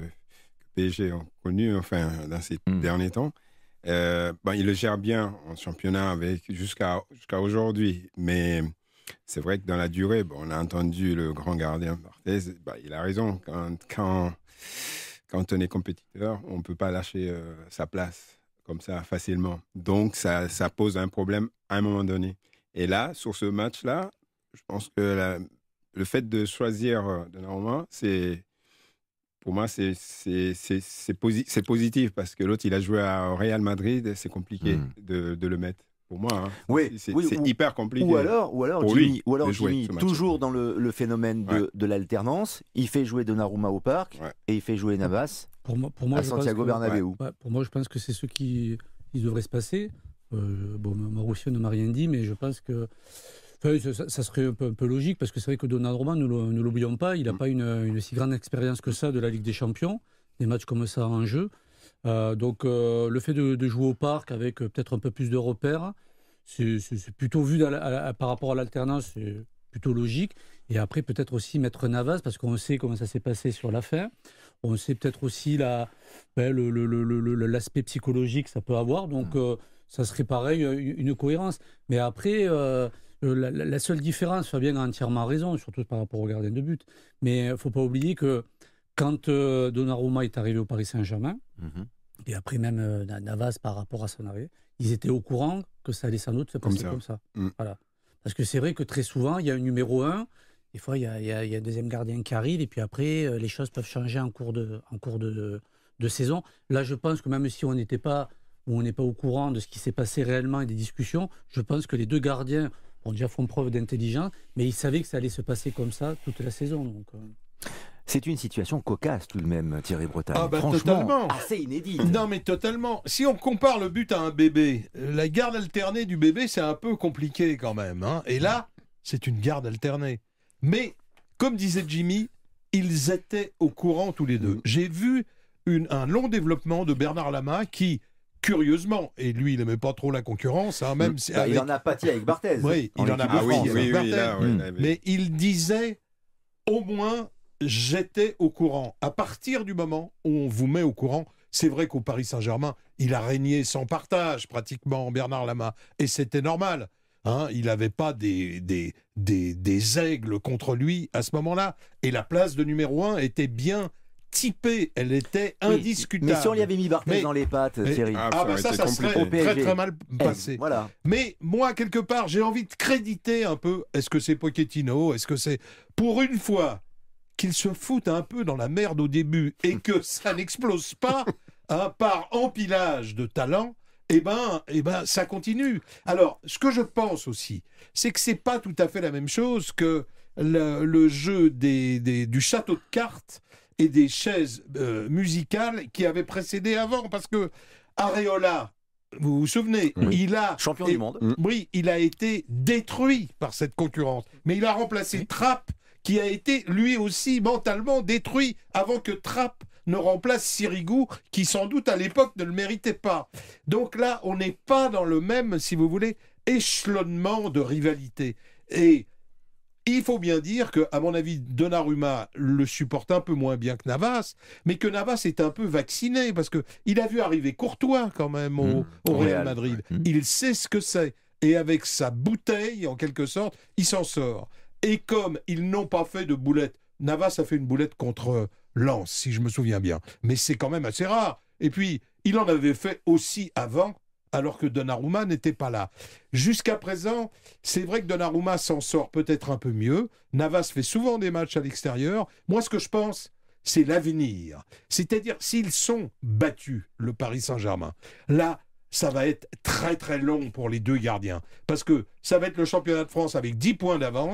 P S G ont connus enfin, dans ces Mm. derniers temps. Euh, ben, il le gère bien en championnat avec, jusqu'à, jusqu'à aujourd'hui. Mais c'est vrai que dans la durée, bon, on a entendu le grand gardien Barthez, ben, il a raison. Quand, quand, quand on est compétiteur, on ne peut pas lâcher euh, sa place comme ça facilement. Donc, ça, ça pose un problème à un moment donné. Et là, sur ce match-là, je pense que la, le fait de choisir euh, Donnarumma, c'est, pour moi, c'est, c'est, c'est, c'est, posi- c'est positif parce que l'autre, il a joué à- au Real Madrid, c'est compliqué Mm. de, de le mettre. Pour moi, hein. Oui, c'est, oui, c'est ou- hyper compliqué. Ou alors, ou alors pour Jimmy, lui ou alors de jouer Jimmy ce match. toujours dans le, le phénomène de, Ouais. de l'alternance, il fait jouer Donnarumma au parc Ouais. et il fait jouer Navas Pour moi, pour moi, à je pense Santiago que- Bernabéu. Ouais, pour moi, je pense que c'est ce qui il devrait se passer. Euh, bon, Mauricio ne m'a rien dit, mais je pense que enfin, ça, ça serait un peu, un peu logique parce que c'est vrai que Donnarumma, ne, le- ne l'oublions pas, il n'a Mm. pas une, une si grande expérience que ça de la Ligue des Champions, des matchs comme ça en jeu. Euh, donc, euh, le fait de, de jouer au parc avec euh, peut-être un peu plus de repères, c'est, c'est- c'est plutôt vu dans la- à la- par rapport à l'alternance, c'est plutôt logique. Et après, peut-être aussi mettre Navas parce qu'on sait comment ça s'est passé sur la fin. On sait peut-être aussi la, ben, le- le- le- le- le- l'aspect psychologique que ça peut avoir. Donc, euh, ça serait pareil, euh, une cohérence. Mais après, euh, euh, la, la- la seule différence, Fabien a entièrement raison, surtout par rapport au gardien de but. Mais il ne faut pas oublier que quand euh, Donnarumma est arrivé au Paris Saint-Germain, Mhm. et après même euh, Navas par rapport à son arrivée, ils étaient au courant que ça allait sans doute se passer ça. comme ça. Mm. Voilà. Parce que c'est vrai que très souvent, il y a un numéro un, des fois, il y a, il y a- il y a un deuxième gardien qui arrive, et puis après, euh, les choses peuvent changer en cours de, en cours de, de saison. Là, je pense que même si on n'était pas, ou on n'est pas au courant de ce qui s'est passé réellement et des discussions, je pense que les deux gardiens ont déjà fait preuve d'intelligence, mais ils savaient que ça allait se passer comme ça toute la saison. Donc, euh. C'est une situation cocasse tout de même, Thierry Bretagne. Ah bah, Franchement, totalement. assez inédite. Non mais totalement. Si on compare le but à un bébé, la garde alternée du bébé c'est un peu compliqué quand même. Hein. Et là, c'est une garde alternée. Mais, comme disait Jimmy, ils étaient au courant tous les deux. J'ai vu une- un long développement de Bernard Lama qui, curieusement, et lui il n'aimait pas trop la concurrence, hein, même si Bah, Il avec- en a pâti avec Barthez. Oui, il en a équipe Ah de oui, France. oui, oui, Barthez. là, ouais, Mm. là, mais il disait au moins j'étais au courant. À partir du moment où on vous met au courant, c'est vrai qu'au Paris Saint-Germain, il a régné sans partage pratiquement, Bernard Lama, et c'était normal. Hein, il n'avait pas des, des, des, des aigles contre lui à ce moment-là. Et la place de numéro un était bien typée, elle était Oui, indiscutable. Mais si on lui avait mis Barthez Mais- dans les pattes, mais- Thierry. Ah, Ah ça ben aurait ça, été ça compliqué. serait Au P S G. très très mal Eh, passé. Voilà. Mais moi, quelque part, j'ai envie de créditer un peu. Est-ce que c'est Pochettino? Est-ce que c'est pour une fois qu'il se fout un peu dans la merde au début et que ça n'explose pas hein, par empilage de talent? Eh ben, eh ben, ça continue. Alors, ce que je pense aussi, c'est que c'est pas tout à fait la même chose que le, le jeu des, des- du château de cartes et des chaises euh, musicales qui avaient précédé avant, parce que Areola, vous vous souvenez, Oui. il a Champion et- du monde. oui, il a été détruit par cette concurrence. Mais il a remplacé Trapp, qui a été lui aussi mentalement détruit avant que Trapp ne remplace Sirigu, qui sans doute à l'époque ne le méritait pas. Donc là, on n'est pas dans le même, si vous voulez, échelonnement de rivalité. Et il faut bien dire que, à mon avis, Donnarumma le supporte un peu moins bien que Navas, mais que Navas est un peu vacciné, parce que il a vu arriver Courtois quand même au, Mmh. au Au Real Real. Madrid. Mmh. Il sait ce que c'est. Et avec sa bouteille, en quelque sorte, il s'en sort. Et comme ils n'ont pas fait de boulette, Navas a fait une boulette contre Lens, si je me souviens bien. Mais c'est quand même assez rare. Et puis, il en avait fait aussi avant, alors que Donnarumma n'était pas là. Jusqu'à présent, c'est vrai que Donnarumma s'en sort peut-être un peu mieux. Navas fait souvent des matchs à l'extérieur. Moi, ce que je pense, c'est l'avenir. C'est-à-dire, s'ils sont battus, le Paris Saint-Germain, là, ça va être très très long pour les deux gardiens. Parce que ça va être le championnat de France avec dix points d'avance.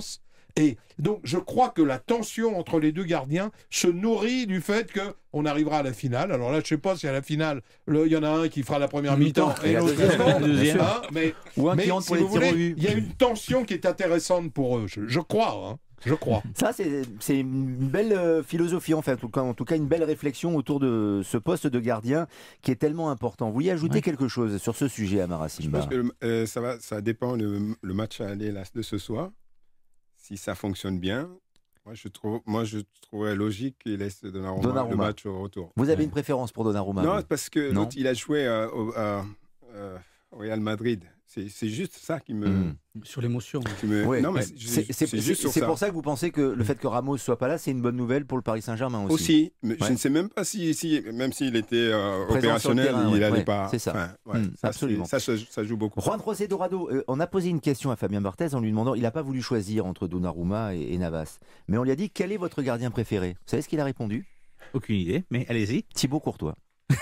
Et donc, je crois que la tension entre les deux gardiens se nourrit du fait qu'on arrivera à la finale. Alors là, je ne sais pas si à la finale, il y en a un qui fera la première mi-temps et l'autre la seconde. Hein, mais Ou un mais qui rentre si pour les vous tirs au voulez, but. il y a une tension qui est intéressante pour eux, je, je crois. Hein, je crois. Ça, c'est c'est une belle euh, philosophie, en fait. En tout, cas, en tout cas, une belle réflexion autour de ce poste de gardien qui est tellement important. Vous vouliez ajouter Ouais. quelque chose sur ce sujet, Amara Je Simba? pense que le- euh, ça, va, ça dépend le, le match à aller là, de ce soir. Si ça fonctionne bien, moi je, trouve, moi, je trouverais logique qu'il laisse Donnarumma, Donnarumma. le match au retour. Vous avez Ouais. une préférence pour Donnarumma? Non, vous parce que Non. l'autre, il a joué euh, au, à- euh, au Real Madrid. C'est c'est juste ça qui me... Mm. Sur l'émotion. qui me- Ouais, non, mais ouais. c'est C'est c'est- juste sur c'est ça. pour ça que vous pensez que le fait que Ramos soit pas là, c'est une bonne nouvelle pour le Paris Saint-Germain aussi. Aussi, mais Ouais. je ne sais même pas si, si même s'il était euh, Présent sur le opérationnel, terrain, il ouais, n'allait ouais, pas... c'est ça. Enfin, ouais, Mm, ça, absolument. c'est- Ça, ça, ça joue beaucoup. Juan José Dorado, euh, on a posé une question à Fabien Barthez en lui demandant, il n'a pas voulu choisir entre Donnarumma et, et Navas, mais on lui a dit quel est votre gardien préféré. Vous savez ce qu'il a répondu? Aucune idée, mais allez-y. Thibaut Courtois.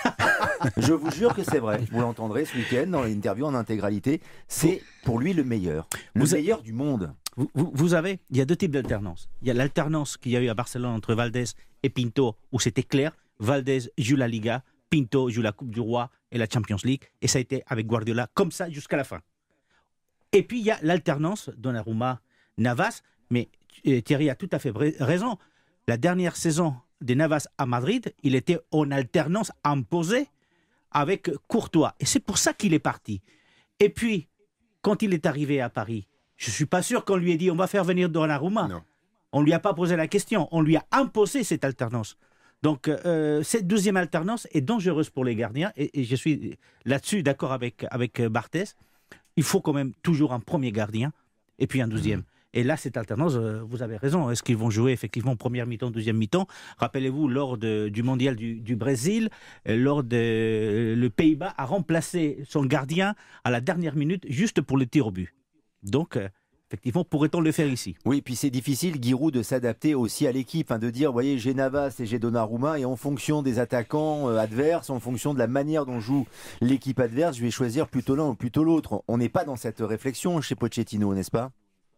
Je vous jure que c'est vrai. Vous l'entendrez ce week-end dans l'interview en intégralité. C'est pour lui le meilleur. Le Vous a- meilleur du monde. Vous, vous- vous avez, il y a deux types d'alternance. Il y a l'alternance qu'il y a eu à Barcelone entre Valdés et Pinto, où c'était clair. Valdés joue la Liga, Pinto joue la Coupe du Roi et la Champions League. Et ça a été avec Guardiola comme ça jusqu'à la fin. Et puis il y a l'alternance Donnarumma-Navas. Mais euh, Thierry a tout à fait bra- raison. La dernière saison de Navas à Madrid, il était en alternance imposée avec Courtois. Et c'est pour ça qu'il est parti. Et puis, quand il est arrivé à Paris, je ne suis pas sûr qu'on lui ait dit on va faire venir Donnarumma. Non. On ne lui a pas posé la question. On lui a imposé cette alternance. Donc, euh, cette deuxième alternance est dangereuse pour les gardiens. Et, et je suis là-dessus d'accord avec, avec Barthez. Il faut quand même toujours un premier gardien et puis un deuxième. Et là, cette alternance, euh, vous avez raison. Est-ce qu'ils vont jouer effectivement première mi-temps, deuxième mi-temps? Rappelez-vous, lors de- du mondial du, du Brésil, euh, lors de euh, le Pays-Bas a remplacé son gardien à la dernière minute juste pour le tir au but. Donc, euh, effectivement, pourrait-on le faire ici? Oui, puis c'est difficile, Giroud, de s'adapter aussi à l'équipe, hein, de dire, vous voyez, j'ai Navas et j'ai Donnarumma, et en fonction des attaquants euh, adverses, en fonction de la manière dont joue l'équipe adverse, je vais choisir plutôt l'un ou plutôt l'autre. On n'est pas dans cette réflexion chez Pochettino, n'est-ce pas?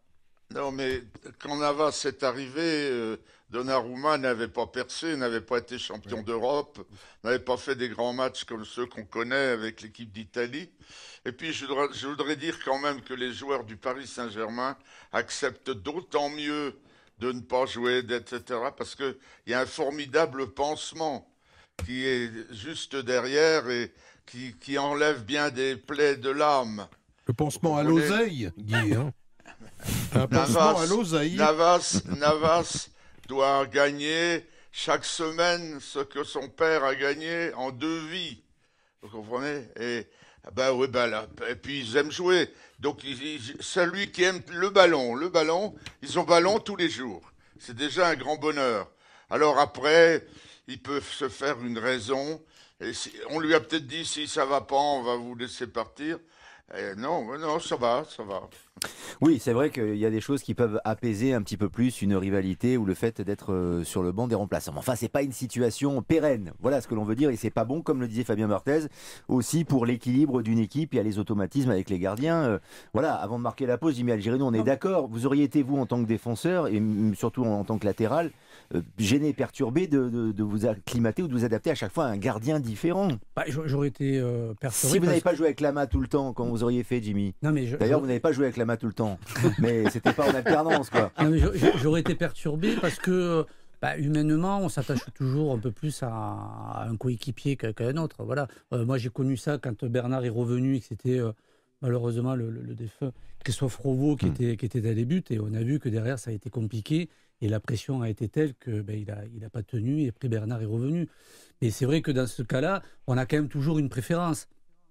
Non, mais quand Navas est arrivé, euh, Donnarumma n'avait pas percé, n'avait pas été champion d'Europe, n'avait pas fait des grands matchs comme ceux qu'on connaît avec l'équipe d'Italie. Et puis, je voudrais, je voudrais dire quand même que les joueurs du Paris Saint-Germain acceptent d'autant mieux de ne pas jouer, et cetera, parce qu'il y a un formidable pansement qui est juste derrière et qui, qui enlève bien des plaies de l'âme. Le pansement à Vous voulez- l'oseille, Guy. Hein. Un pansement à l'oseille. Navas, Navas doit gagner chaque semaine ce que son père a gagné en deux vies. Vous comprenez? Et ben oui, ben là, et puis ils aiment jouer. Donc ils- ils- celui qui aime le ballon, le ballon, ils ont ballon tous les jours. C'est déjà un grand bonheur. Alors après, ils peuvent se faire une raison. Et si- on lui a peut-être dit si ça va pas, on va vous laisser partir. Eh non, non, ça va, ça va. Oui, c'est vrai qu'il y a des choses qui peuvent apaiser un petit peu plus une rivalité ou le fait d'être euh, sur le banc des remplaçants. Mais enfin, c'est pas une situation pérenne. Voilà ce que l'on veut dire et c'est pas bon, comme le disait Fabien Barthez, aussi pour l'équilibre d'une équipe. Il y a les automatismes avec les gardiens. Euh, voilà, avant de marquer la pause, Jimmy Algirino, on est d'accord. Vous auriez été, vous, en tant que défenseur et mm, surtout en, en tant que latéral, euh, gêné, perturbé de, de, de vous acclimater ou de vous adapter à chaque fois à un gardien différent. Bah, j'a- J'aurais été euh, perturbé. Si vous n'avez parce- pas joué avec Lama tout le temps, quand vous auriez fait, Jimmy. Non, mais je- D'ailleurs, je- vous n'avez pas joué avec Lama tout le temps, mais c'était pas en alternance, quoi. Non, mais je- je- j'aurais été perturbé parce que bah, humainement, on s'attache toujours un peu plus à, à un coéquipier qu'à qu'à un autre. Voilà. Euh, moi, j'ai connu ça quand Bernard est revenu et que c'était euh, malheureusement le, le- le défunt Christophe Roveau qui, Mm. était, qui était dans les buts. Et on a vu que derrière, ça a été compliqué et la pression a été telle que ben, il n'a il a pas tenu et après Bernard est revenu. Mais c'est vrai que dans ce cas-là, on a quand même toujours une préférence.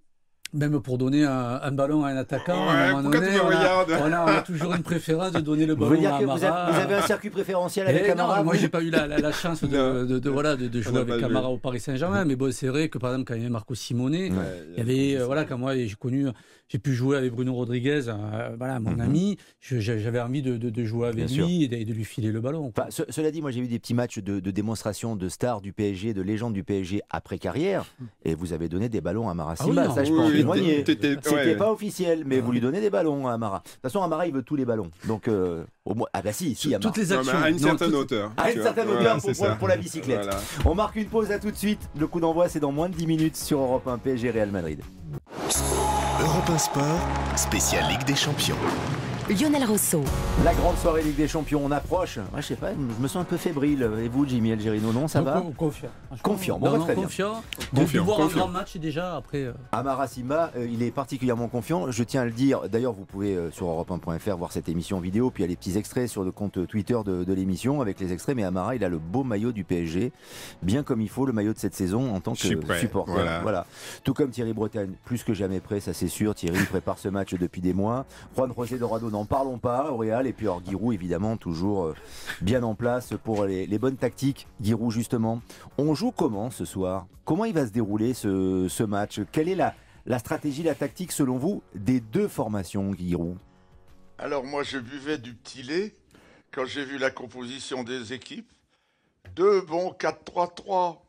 Même pour donner un, un ballon à un attaquant, à un Ouais, moment pourquoi donné, tu me on a, regardes on, a, on a toujours une préférence de donner le Vous ballon voulez dire à que vous Amara. avez, vous avez un circuit préférentiel avec Eh Amara non, moi vous j'ai pas eu la, la, la chance de, Non. de, de, voilà, de, de On jouer n'a avec pas Amara joué. au Paris Saint-Germain, mais bon, c'est vrai que par exemple quand il y avait Marco Simone, Ouais. il y avait, euh, voilà, quand moi j'ai connu, j'ai pu jouer avec Bruno Rodriguez, euh, voilà, mon Mhm. ami, je- j'avais envie de, de, de jouer avec Bien sûr. lui et de, et de lui filer le ballon. quoi. Enfin, ce- cela dit, moi j'ai vu des petits matchs de, de démonstration de stars du P S G, de légendes du P S G après carrière, et vous avez donné des ballons à Mara Ah oui, Simba, non, ça je oui, peux en oui, témoigner. t'étais- C'était ouais. pas officiel, mais vous lui donnez des ballons à Amara. De toute façon, Amara, il veut tous les ballons. Donc, euh, au moins. Ah, bah si, si, Amara. Toutes les Non, actions. mais à une Non, certaine toutes- hauteur. À tu une vois. certaine Voilà, hauteur pour, c'est pour- ça. pour la bicyclette. Voilà. On marque une pause, à tout de suite. Le coup d'envoi, c'est dans moins de dix minutes sur Europe un, P S G Real Madrid. Europe un Sport, spécial Ligue des Champions. Lionel Rousseau. La grande soirée Ligue des Champions, on approche. Moi, je sais pas, je me sens un peu fébrile. Et vous, Jimmy Algerino, non, ça Non, va con- Confiant. Confiant, bon, Non, bah, non, très bien. confiant. De, Confiant, de voir confiant. un grand match déjà après. euh, Amara Simba, euh, il est particulièrement confiant. Je tiens à le dire. D'ailleurs, vous pouvez euh, sur Europe un point F R voir cette émission vidéo. Puis il y a les petits extraits sur le compte Twitter de, de l'émission avec les extraits. Mais Amara, il a le beau maillot du P S G, bien comme il faut, le maillot de cette saison en tant Je suis que prêt, supporter. voilà. Voilà. Tout comme Thierry Bretagne, plus que jamais prêt, ça c'est sûr. Thierry prépare ce match depuis des mois. Juan José Dorado, n'en parlons pas au Real. Et puis alors, Giroud, évidemment, toujours euh, bien en place pour les, les bonnes tactiques. Giroud, justement. On joue comment ce soir? Comment il va se dérouler ce, ce match? Quelle est la, la stratégie, la tactique, selon vous, des deux formations, Giroud? Alors moi, je buvais du petit lait quand j'ai vu la composition des équipes. Deux bons quatre trois trois.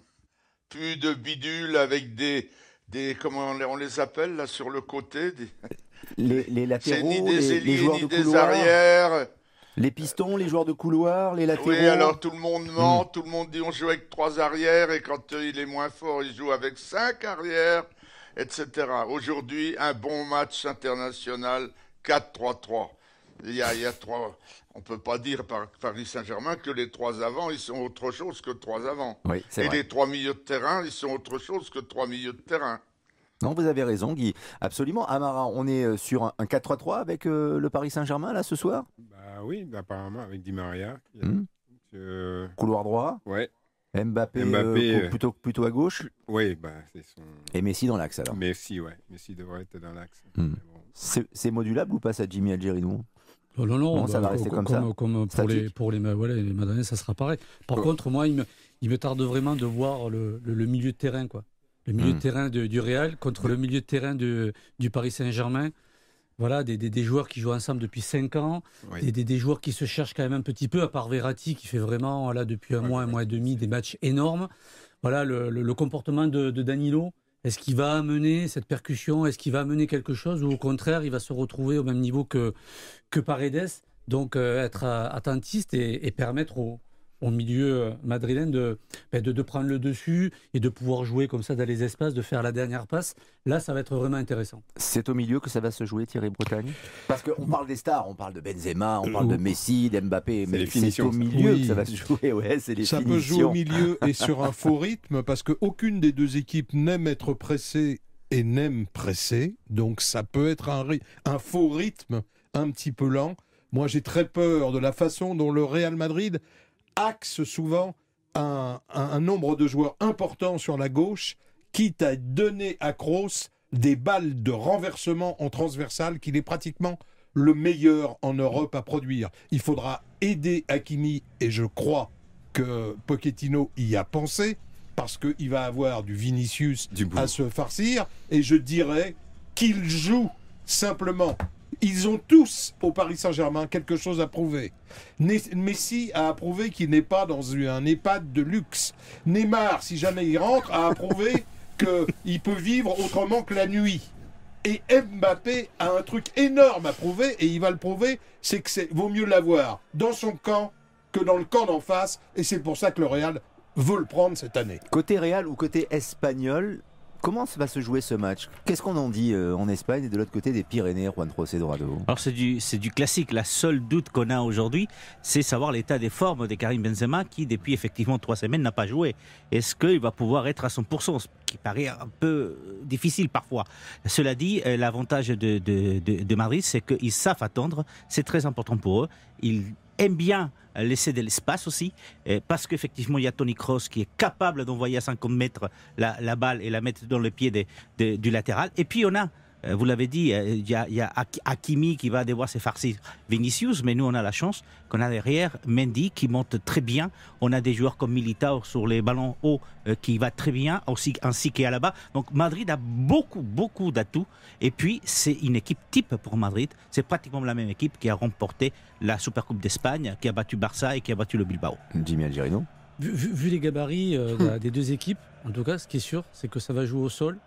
Plus de bidules avec des, des comment on les, on les appelle là sur le côté. Des... Les, les C'est latéraux, ni des les, les ailiers joueurs ni de des couloir, arrières. les pistons, les joueurs de couloir, les latéraux. Oui, alors tout le monde ment, tout le monde dit on joue avec trois arrières et quand euh, il est moins fort, il joue avec cinq arrières, et cetera. Aujourd'hui, un bon match international quatre trois trois. Il y a, il y a trois. On peut pas dire par Paris Saint-Germain que les trois avant, ils sont autre chose que trois avant. Oui, c'est Et vrai. les trois milieux de terrain, ils sont autre chose que trois milieux de terrain. Non, vous avez raison, Guy. Absolument. Amara, on est euh, sur un, un quatre trois trois avec euh, le Paris Saint-Germain, là, ce soir? Bah oui, apparemment, avec Di Maria. Hmm. Euh, Couloir droit, ouais. Mbappé, Mbappé, euh, euh, plutôt, plutôt à gauche, Oui, bah, c'est son. et Messi dans l'axe, alors. Messi, ouais. Messi devrait être dans l'axe. Hmm. Mais bon. C'est c'est modulable ou pas, ça, Jimmy Algerino? Oh non, non, Non, ça va bah, rester comme, comme ça. comme, comme pour, les, Statique. pour les, voilà, les Madrilènes, ça sera pareil. Par Oh. contre, moi, il me, il me tarde vraiment de voir le, le, le milieu de terrain, quoi. Le milieu Mm. de terrain de- du Real contre le milieu de terrain de, du Paris Saint-Germain. Voilà, des, des, des joueurs qui jouent ensemble depuis cinq ans, Oui. des, des, des joueurs qui se cherchent quand même un petit peu, à part Verratti qui fait vraiment, voilà, depuis un Ouais, mois, un ouais. mois et demi, des matchs énormes. Voilà, le, le, le comportement de, de Danilo. Est-ce qu'il va amener cette percussion? Est-ce qu'il va amener quelque chose? Ou au contraire, il va se retrouver au même niveau que, que Paredes? Donc, euh, être euh, attentiste et, et permettre au, au milieu euh, madrilène de, ben, de, de prendre le dessus et de pouvoir jouer comme ça dans les espaces, de faire la dernière passe. Là, ça va être vraiment intéressant. C'est au milieu que ça va se jouer, Thierry Bretagne? Parce qu'on parle des stars, on parle de Benzema, on parle de Euh, Messi, d'Mbappé, C'est mais les c'est finitions, au ça. milieu Oui. que ça va se jouer, ouais, c'est les Ça finitions. peut jouer au milieu et sur un faux rythme parce qu'aucune des deux équipes n'aime être pressée et n'aime presser. Donc ça peut être un, ry- un faux rythme un petit peu lent. Moi j'ai très peur de la façon dont le Real Madrid axe souvent un, un- un nombre de joueurs importants sur la gauche, quitte à donner à Kroos des balles de renversement en transversal qu'il est pratiquement le meilleur en Europe à produire. Il faudra aider Hakimi et je crois que Pochettino y a pensé parce qu'il va avoir du Vinicius Du bout. à se farcir et je dirais qu'il joue simplement. Ils ont tous au Paris Saint-Germain quelque chose à prouver. Ne- Messi a approuvé qu'il n'est pas dans un EHPAD de luxe. Neymar, si jamais il rentre, a approuvé qu'il peut vivre autrement que la nuit. Et Mbappé a un truc énorme à prouver, et il va le prouver, c'est que c'est vaut mieux l'avoir dans son camp que dans le camp d'en face, et c'est pour ça que le Real veut le prendre cette année. Côté Real ou côté espagnol, comment ça va se jouer ce match? Qu'est-ce qu'on en dit euh, en Espagne et de l'autre côté des Pyrénées, Juan José Dorado? Alors c'est du, c'est du classique. La seule doute qu'on a aujourd'hui, c'est savoir l'état des formes de Karim Benzema qui, depuis effectivement trois semaines, n'a pas joué. Est-ce qu'il va pouvoir être à cent pour cent? Ce qui paraît un peu difficile parfois. Cela dit, euh, l'avantage de, de, de, de Madrid, c'est qu'ils savent attendre. C'est très important pour eux. Ils aiment bien laisser de l'espace aussi, euh, parce qu'effectivement, il y a Toni Kroos qui est capable d'envoyer à cinquante mètres la, la balle et la mettre dans le pied des- des- du latéral. Et puis, on a, euh, vous l'avez dit, euh, il y a, il y a Hak- Hakimi qui va devoir se farcir Vinicius, mais nous, on a la chance qu'on a derrière Mendy qui monte très bien. On a des joueurs comme Militao sur les ballons hauts euh, qui va très bien, aussi, ainsi qu'à là-bas. Donc, Madrid a beaucoup, beaucoup d'atouts. Et puis, c'est une équipe type pour Madrid. C'est pratiquement la même équipe qui a remporté la Supercoupe d'Espagne, qui a battu Barça et qui a battu le Bilbao. Jimmy Algerino? Vu, vu- vu les gabarits euh, de- des deux équipes, en tout cas, ce qui est sûr, c'est que ça va jouer au sol.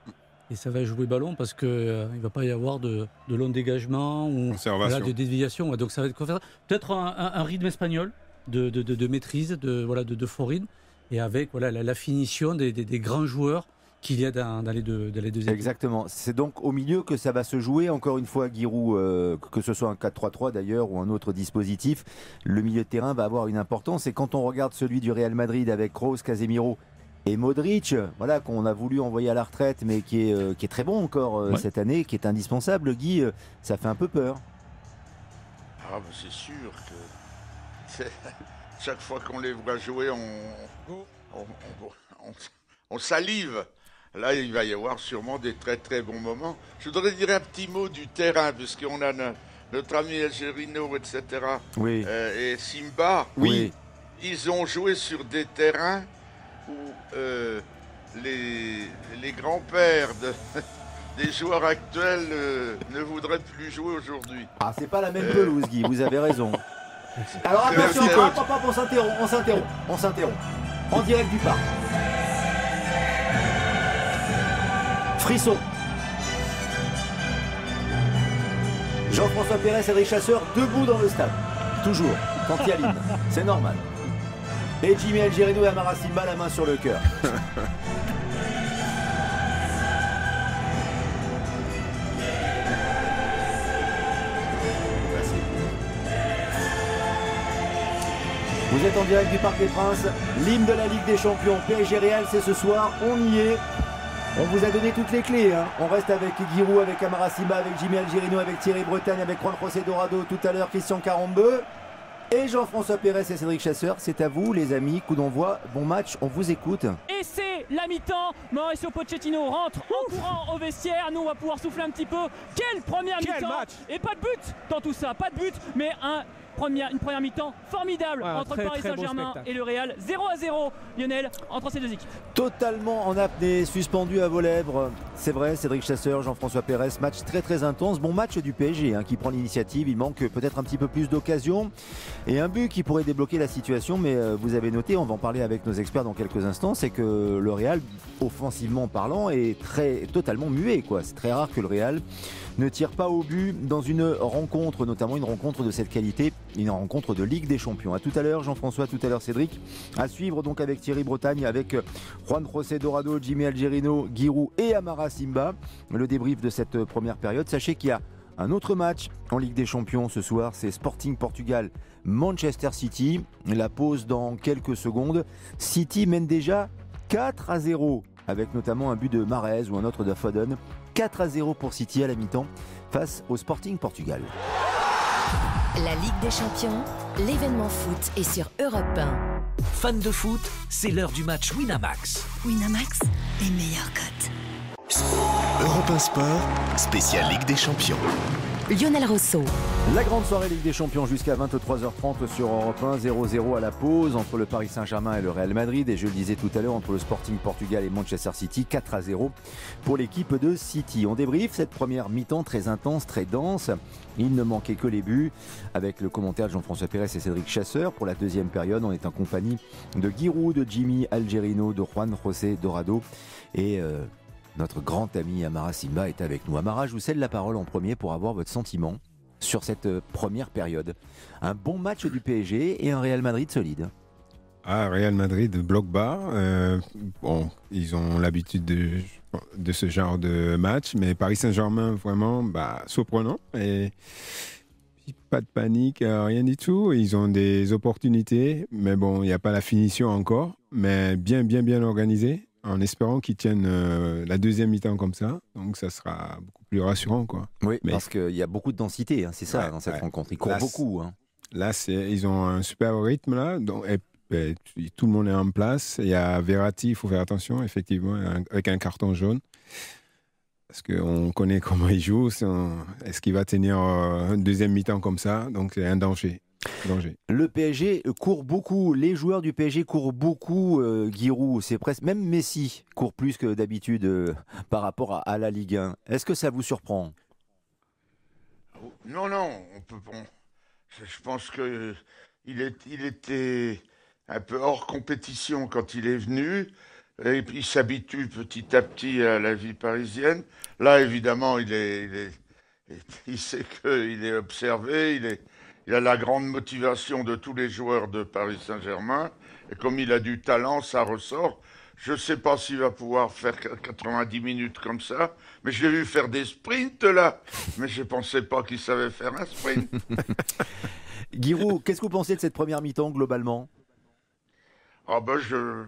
et ça va jouer ballon parce qu'il euh, ne va pas y avoir de, de long dégagement ou voilà, de déviation. Ouais, donc ça va être peut-être un, un, un rythme espagnol de, de, de, de maîtrise, de, voilà, de, de forine, et avec voilà, la, la finition des, des, des grands joueurs qu'il y a dans, dans, les deux, dans les deux équipes. Exactement. C'est donc au milieu que ça va se jouer. Encore une fois, Giroud, euh, que ce soit un quatre trois trois d'ailleurs ou un autre dispositif, le milieu de terrain va avoir une importance. Et quand on regarde celui du Real Madrid avec Kroos, Casemiro et Modric, voilà, qu'on a voulu envoyer à la retraite, mais qui est, euh, qui est très bon encore euh, ouais. cette année, qui est indispensable, Guy, euh, ça fait un peu peur. Ah, bah c'est sûr que chaque fois qu'on les voit jouer, on, on, on, on, on salive. Là, il va y avoir sûrement des très très bons moments. Je voudrais dire un petit mot du terrain, puisqu'on a no, notre ami El Gerino, et cetera. Oui. Euh, et Simba. Oui. Ils ont joué sur des terrains où euh, les, les grands-pères de, des joueurs actuels euh, ne voudraient plus jouer aujourd'hui. Ah, c'est pas la même pelouse, euh... Guy, vous avez raison. Alors attention, hop, hop, hop, on s'interrompt, on s'interrompt, on s'interrompt. En direct du parc. Frisson. Jean-François Pérez, Cédric Chasseur, debout dans le stade. Toujours, quand il y a l'hymne. C'est normal. Et Jimmy El Gerino et Amara Simba, la main sur le cœur. Vous êtes en direct du Parc des Princes. L'hymne de la Ligue des Champions. P S G Real, c'est ce soir. On y est. On vous a donné toutes les clés. Hein. On reste avec Giroud, avec Amara Simba, avec Jimmy El Gerino, avec Thierry Bretagne, avec Juan José Dorado tout à l'heure, Christian Carambeu. Et Jean-François Pérez et Cédric Chasseur, c'est à vous les amis, coup d'envoi, bon match, on vous écoute. Et c'est la mi-temps, Mauricio Pochettino rentre en courant au vestiaire, nous on va pouvoir souffler un petit peu. Quelle première mi-temps match. Et pas de but dans tout ça, pas de but, mais un... Première, une première mi-temps formidable ouais, entre très, Paris Saint-Germain et le Real. zéro à zéro, Lionel, entre ces deux équipes. Totalement en apnée, suspendu à vos lèvres. C'est vrai, Cédric Chasseur, Jean-François Pérez, match très très intense. Bon match du P S G hein, qui prend l'initiative. Il manque peut-être un petit peu plus d'occasions. Et un but qui pourrait débloquer la situation. Mais euh, vous avez noté, on va en parler avec nos experts dans quelques instants, c'est que le Real, offensivement parlant, est très, totalement muet. Quoi. C'est très rare que le Real ne tire pas au but dans une rencontre, notamment une rencontre de cette qualité, une rencontre de Ligue des Champions. À tout à l'heure Jean-François, tout à l'heure Cédric. À suivre donc avec Thierry Bretagne, avec Juan José Dorado, Jimmy El Gerino, Giroud et Amara Simba. Le débrief de cette première période. Sachez qu'il y a un autre match en Ligue des Champions ce soir, c'est Sporting Portugal, Manchester City. La pause dans quelques secondes. City mène déjà quatre à zéro, avec notamment un but de Mahrez ou un autre de Foden. quatre à zéro pour City à la mi-temps face au Sporting Portugal. La Ligue des Champions, l'événement foot est sur Europe un. Fans de foot, c'est l'heure du match Winamax. Winamax, les meilleurs cotes. Europe un Sport, spécial Ligue des Champions. Lionel Rosso. La grande soirée Ligue des Champions jusqu'à vingt-trois heures trente sur Europe un, zéro zéro à la pause entre le Paris Saint-Germain et le Real Madrid. Et je le disais tout à l'heure, entre le Sporting Portugal et Manchester City, quatre à zéro pour l'équipe de City. On débriefe cette première mi-temps très intense, très dense. Il ne manquait que les buts avec le commentaire de Jean-François Pérez et Cédric Chasseur. Pour la deuxième période, on est en compagnie de Giroud, de Jimmy El Gerino, de Juan José Dorado et... Euh, notre grand ami Amara Simba est avec nous. Amara, je vous cède la parole en premier pour avoir votre sentiment sur cette première période. Un bon match du P S G et un Real Madrid solide. Ah, Real Madrid, bloc bas. Euh, bon, ils ont l'habitude de, de ce genre de match, mais Paris Saint-Germain, vraiment, bah, surprenant. Et pas de panique, rien du tout. Ils ont des opportunités, mais bon, il n'y a pas la finition encore, mais bien, bien, bien organisé. En espérant qu'ils tiennent euh, la deuxième mi-temps comme ça. Donc, ça sera beaucoup plus rassurant, quoi. Oui, mais parce qu'il y a beaucoup de densité, hein, c'est ça, ouais, dans cette ouais. rencontre. Ils courent là, beaucoup. Hein. Là, c'est, ils ont un super rythme, là. Donc, et, et, tout le monde est en place. Il y a Verratti, il faut faire attention, effectivement, avec un carton jaune. Parce qu'on connaît comment il joue. C'est un, est-ce qu'il va tenir euh, une deuxième mi-temps comme ça? Donc, c'est un danger. Danger. Le P S G court beaucoup, les joueurs du P S G courent beaucoup, euh, Giroud, c'est presque, même Messi court plus que d'habitude euh, par rapport à, à la Ligue un. Est-ce que ça vous surprend? Non, non, on peut, on, je pense que il, est, il était un peu hors compétition quand il est venu. et puis il s'habitue petit à petit à la vie parisienne. Là, évidemment, il est, il est, il sait qu'il est observé, il est, il a la grande motivation de tous les joueurs de Paris Saint-Germain, et comme il a du talent, ça ressort. Je ne sais pas s'il va pouvoir faire quatre-vingt-dix minutes comme ça, mais je l'ai vu faire des sprints là, mais je ne pensais pas qu'il savait faire un sprint. Giroud, qu'est-ce que vous pensez de cette première mi-temps globalement? Ah ben je,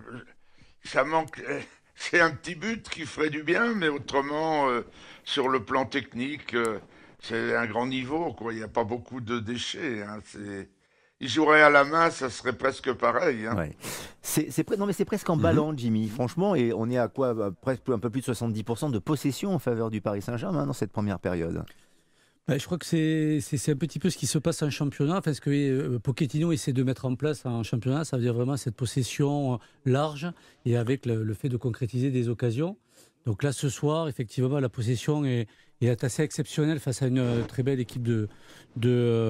ça manque, c'est un petit but qui ferait du bien, mais autrement, euh, sur le plan technique, euh, c'est un grand niveau, quoi. Il n'y a pas beaucoup de déchets. Hein. C'est... Il jouerait à la main, ça serait presque pareil. Hein. Ouais. C'est, c'est, non mais c'est presque emballant, mm-hmm. Jimmy. Franchement, et on est à quoi? Presque un peu plus de soixante-dix pour cent de possession en faveur du Paris Saint-Germain dans cette première période. Ben, je crois que c'est, c'est, c'est un petit peu ce qui se passe en championnat. Enfin, ce que euh, Pochettino essaie de mettre en place en championnat, ça veut dire vraiment cette possession large et avec le, le fait de concrétiser des occasions. Donc là, ce soir, effectivement, la possession est, est assez exceptionnelle face à une euh, très belle équipe de, de,